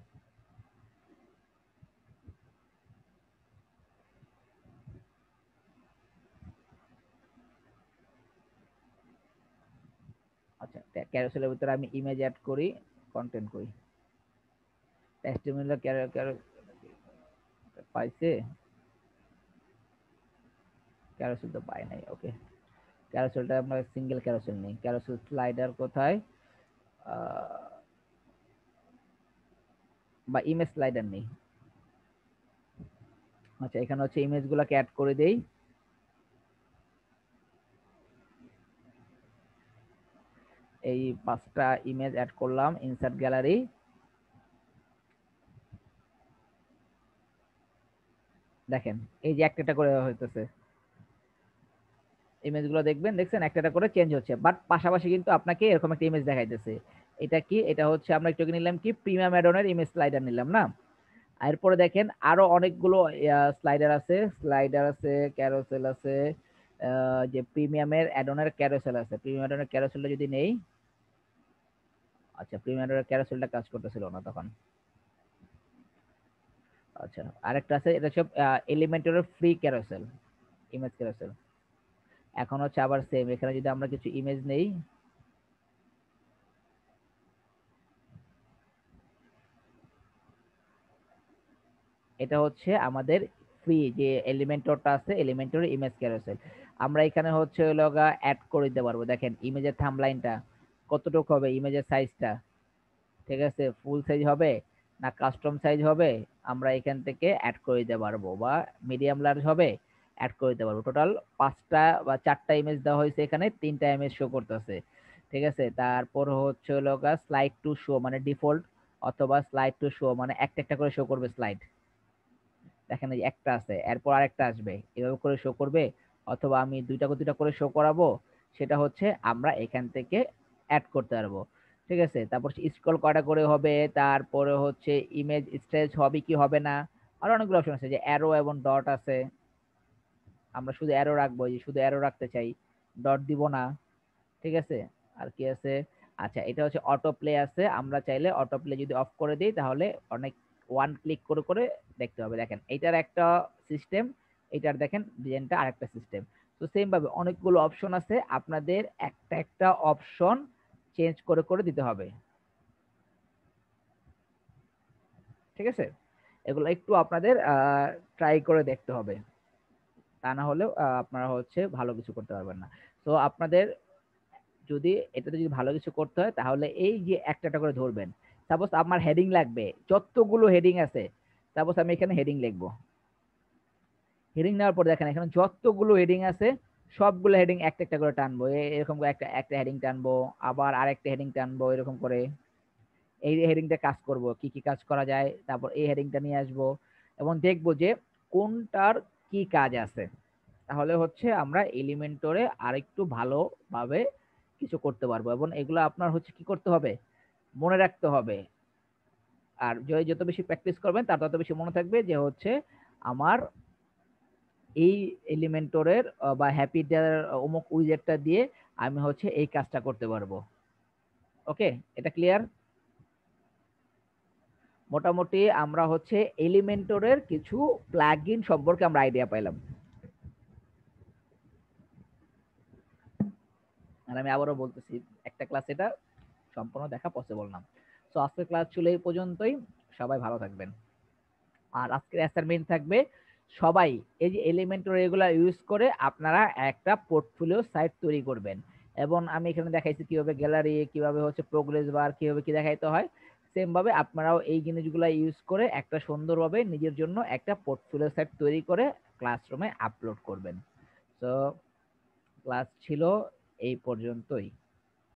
আচ্ছা, ক্যারোসেলের ভিতরে আমি ইমেজ অ্যাড করি, কন্টেন্ট করি, টেস্টিমোনিয়াল ক্যারো ক্যারো পাইছে, ক্যারোসেল তো পাই নাই। ওকে, ক্যারোসেলটা আমরা সিঙ্গেল ক্যারোসেল নেই, ক্যারোসেল স্লাইডার কোথায়, আহ, বা ইমেজ স্লাইডার নেই। আচ্ছা, এখানে হচ্ছে ইমেজ গুলাকে অ্যাড করে দেই। এই পাঁচটা ইমেজ অ্যাড করলাম, ইনসার্ট গ্যালারি। দেখেন, এই যে একটা একটা করে হইতেছে, ইমেজ গুলো দেখবেন, দেখছেন একটা একটা করে চেঞ্জ হচ্ছে, বাট পাশাপাশি কিন্তু আপনাকে এরকম একটা ইমেজ দেখাইতেছে। এটা কি? এটা হচ্ছে আমরা একটু আগে নিলাম কি প্রিমিয়াম অ্যাডনের ইমেজ স্লাইডার নিলাম না। এরপরে দেখেন আরো অনেকগুলো স্লাইডার আছে, স্লাইডার আছে, ক্যারোসেল আছে, আহ, যে প্রিমিয়ামের অ্যাডনের ক্যারোসেল আছে, প্রিমিয়াম অ্যাডনের ক্যারোসেলটা যদি নেই, আচ্ছা প্রিমিয়াম অ্যাডনের ক্যারোসেলটা কাজ করতেছিল না তখন। আচ্ছা, আরেকটা আছে, এটা সব এলিমেন্টের ফ্রি ক্যারোসেল, ইমেজ ক্যারোসেল। এখন হচ্ছে আবার সেম, এখানে যদি আমরা কিছু ইমেজ নেই, এটা হচ্ছে আমাদের ফ্রি যে এলিমেন্টরটা আছে, এলিমেন্টর ইমেজ ক্যারোসেল। আমরা এখানে হচ্ছে লগা অ্যাড করে দিতে পারবো। দেখেন ইমেজের থাম্বলাইনটা কতটুকু হবে, ইমেজের সাইজটা, ঠিক আছে, ফুল সাইজ হবে না কাস্টম সাইজ হবে, আমরা এখান থেকে অ্যাড করে দিতে পারবো, বা মিডিয়াম লার্জ হবে অ্যাড করে দিতে পারবো। টোটাল পাঁচটা বা চারটা ইমেজ দেওয়া হয়েছে, এখানে তিনটা ইমেজ শো করতেছে, ঠিক আছে। তারপর হচ্ছে হলো স্লাইড টু শো মানে ডিফল্ট, অথবা স্লাইড টু শো মানে একটা একটা করে শো করবে স্লাইড। দেখেন এই একটা আছে, এরপর আরেকটা আসবে, এভাবে করে শো করবে, অথবা আমি দুইটা দুইটা করে শো করাবো, সেটা হচ্ছে আমরা এখান থেকে অ্যাড করতে পারবো, ঠিক আছে। তারপর স্ক্রল কটা করে হবে, তারপরে হচ্ছে ইমেজ স্ট্রেচ হবে কি হবে না, আর অনেকগুলো অপশন আছে, যে অ্যারো এবং ডট আছে, আমরা শুধু অ্যারো রাখবো, যে শুধু অ্যারো রাখতে চাই, ডট দিব না, ঠিক আছে। আর কি আছে, আচ্ছা এটা হচ্ছে অটো প্লে আছে, আমরা চাইলে অটো প্লে যদি অফ করে দিই তাহলে অনেক ওয়ান ক্লিক করে করে দেখতে হবে। দেখেন এইটার একটা সিস্টেম, এটার দেখেন ডিজাইনটা আরেকটা সিস্টেম। তো সেম ভাবে অনেকগুলো অপশন আছে, আপনাদের একটা একটা অপশন চেঞ্জ করে করে দিতে হবে, ঠিক আছে। এগুলো একটু আপনাদের ট্রাই করে দেখতে হবে, তা না হলেও আহ, আপনারা হচ্ছে ভালো কিছু করতে পারবেন না। তো আপনাদের যদি এটাতে যদি ভালো কিছু করতে হয় তাহলে এই যে একটা একটা করে ধরবেন। সাপোজ আমার হেডিং লাগবে, যতগুলো হেডিং আছে, সাপোজ আমি এখানে হেডিং লিখবো, হেডিং নেওয়ার পর দেখেন এখানে যতগুলো হেডিং আছে সবগুলো হেডিং একটা একটা করে টানবো, এ- এরকম করে একটা একটা হেডিং টানবো, আবার আরেকটা হেডিং টানবো, এরকম করে এই হেডিংটা কাজ করব, কি কি কাজ করা যায়, তারপর এই হেডিংটা নিয়ে আসবো এবং দেখবো যে কোনটার কি কাজ আছে। তাহলে হচ্ছে আমরা এলিমেন্টরে আরেকটু ভালোভাবে কিছু করতে পারবো, এবং এগুলো আপনার হচ্ছে কি করতে হবে, মনে রাখতে হবে। আর যে যত বেশি প্র্যাকটিস করবেন তার তত বেশি মনে থাকবে যে হচ্ছে আমার এই এলিমেন্টরের বা হ্যাপি অমুক উইজেটটা দিয়ে আমি হচ্ছে এই কাজটা করতে পারবো। ওকে, এটা ক্লিয়ার? মোটামুটি আমরা হচ্ছে এলিমেন্টরের কিছু প্লাগইন সম্পর্কে আমরা আইডিয়া পাইলাম। আর আমি আবারও বলতেছি, একটা ক্লাস এটা সম্পূর্ণ দেখা পসিবল না। তো আজকের ক্লাস ছিল এই পর্যন্তই, সবাই ভালো থাকবেন। আর আজকের অ্যাসাইনমেন্ট থাকবে, সবাই এই যে এলিমেন্টর এগুলা ইউজ করে আপনারা একটা পোর্টফোলিও সাইট তৈরি করবেন। এবং আমি এখানে দেখাইছি কিভাবে গ্যালারি, কিভাবে হচ্ছে প্রোগ্রেস বার, কিভাবে কি দেখাইতে হয়, সেম ভাবে আপনারাও এই জিনিসগুলো ইউজ করে একটা সুন্দরভাবে নিজের জন্য একটা পোর্টফোলিও সাইট তৈরি করে ক্লাসরুমে আপলোড করবেন। তো ক্লাস ছিল এই পর্যন্তই।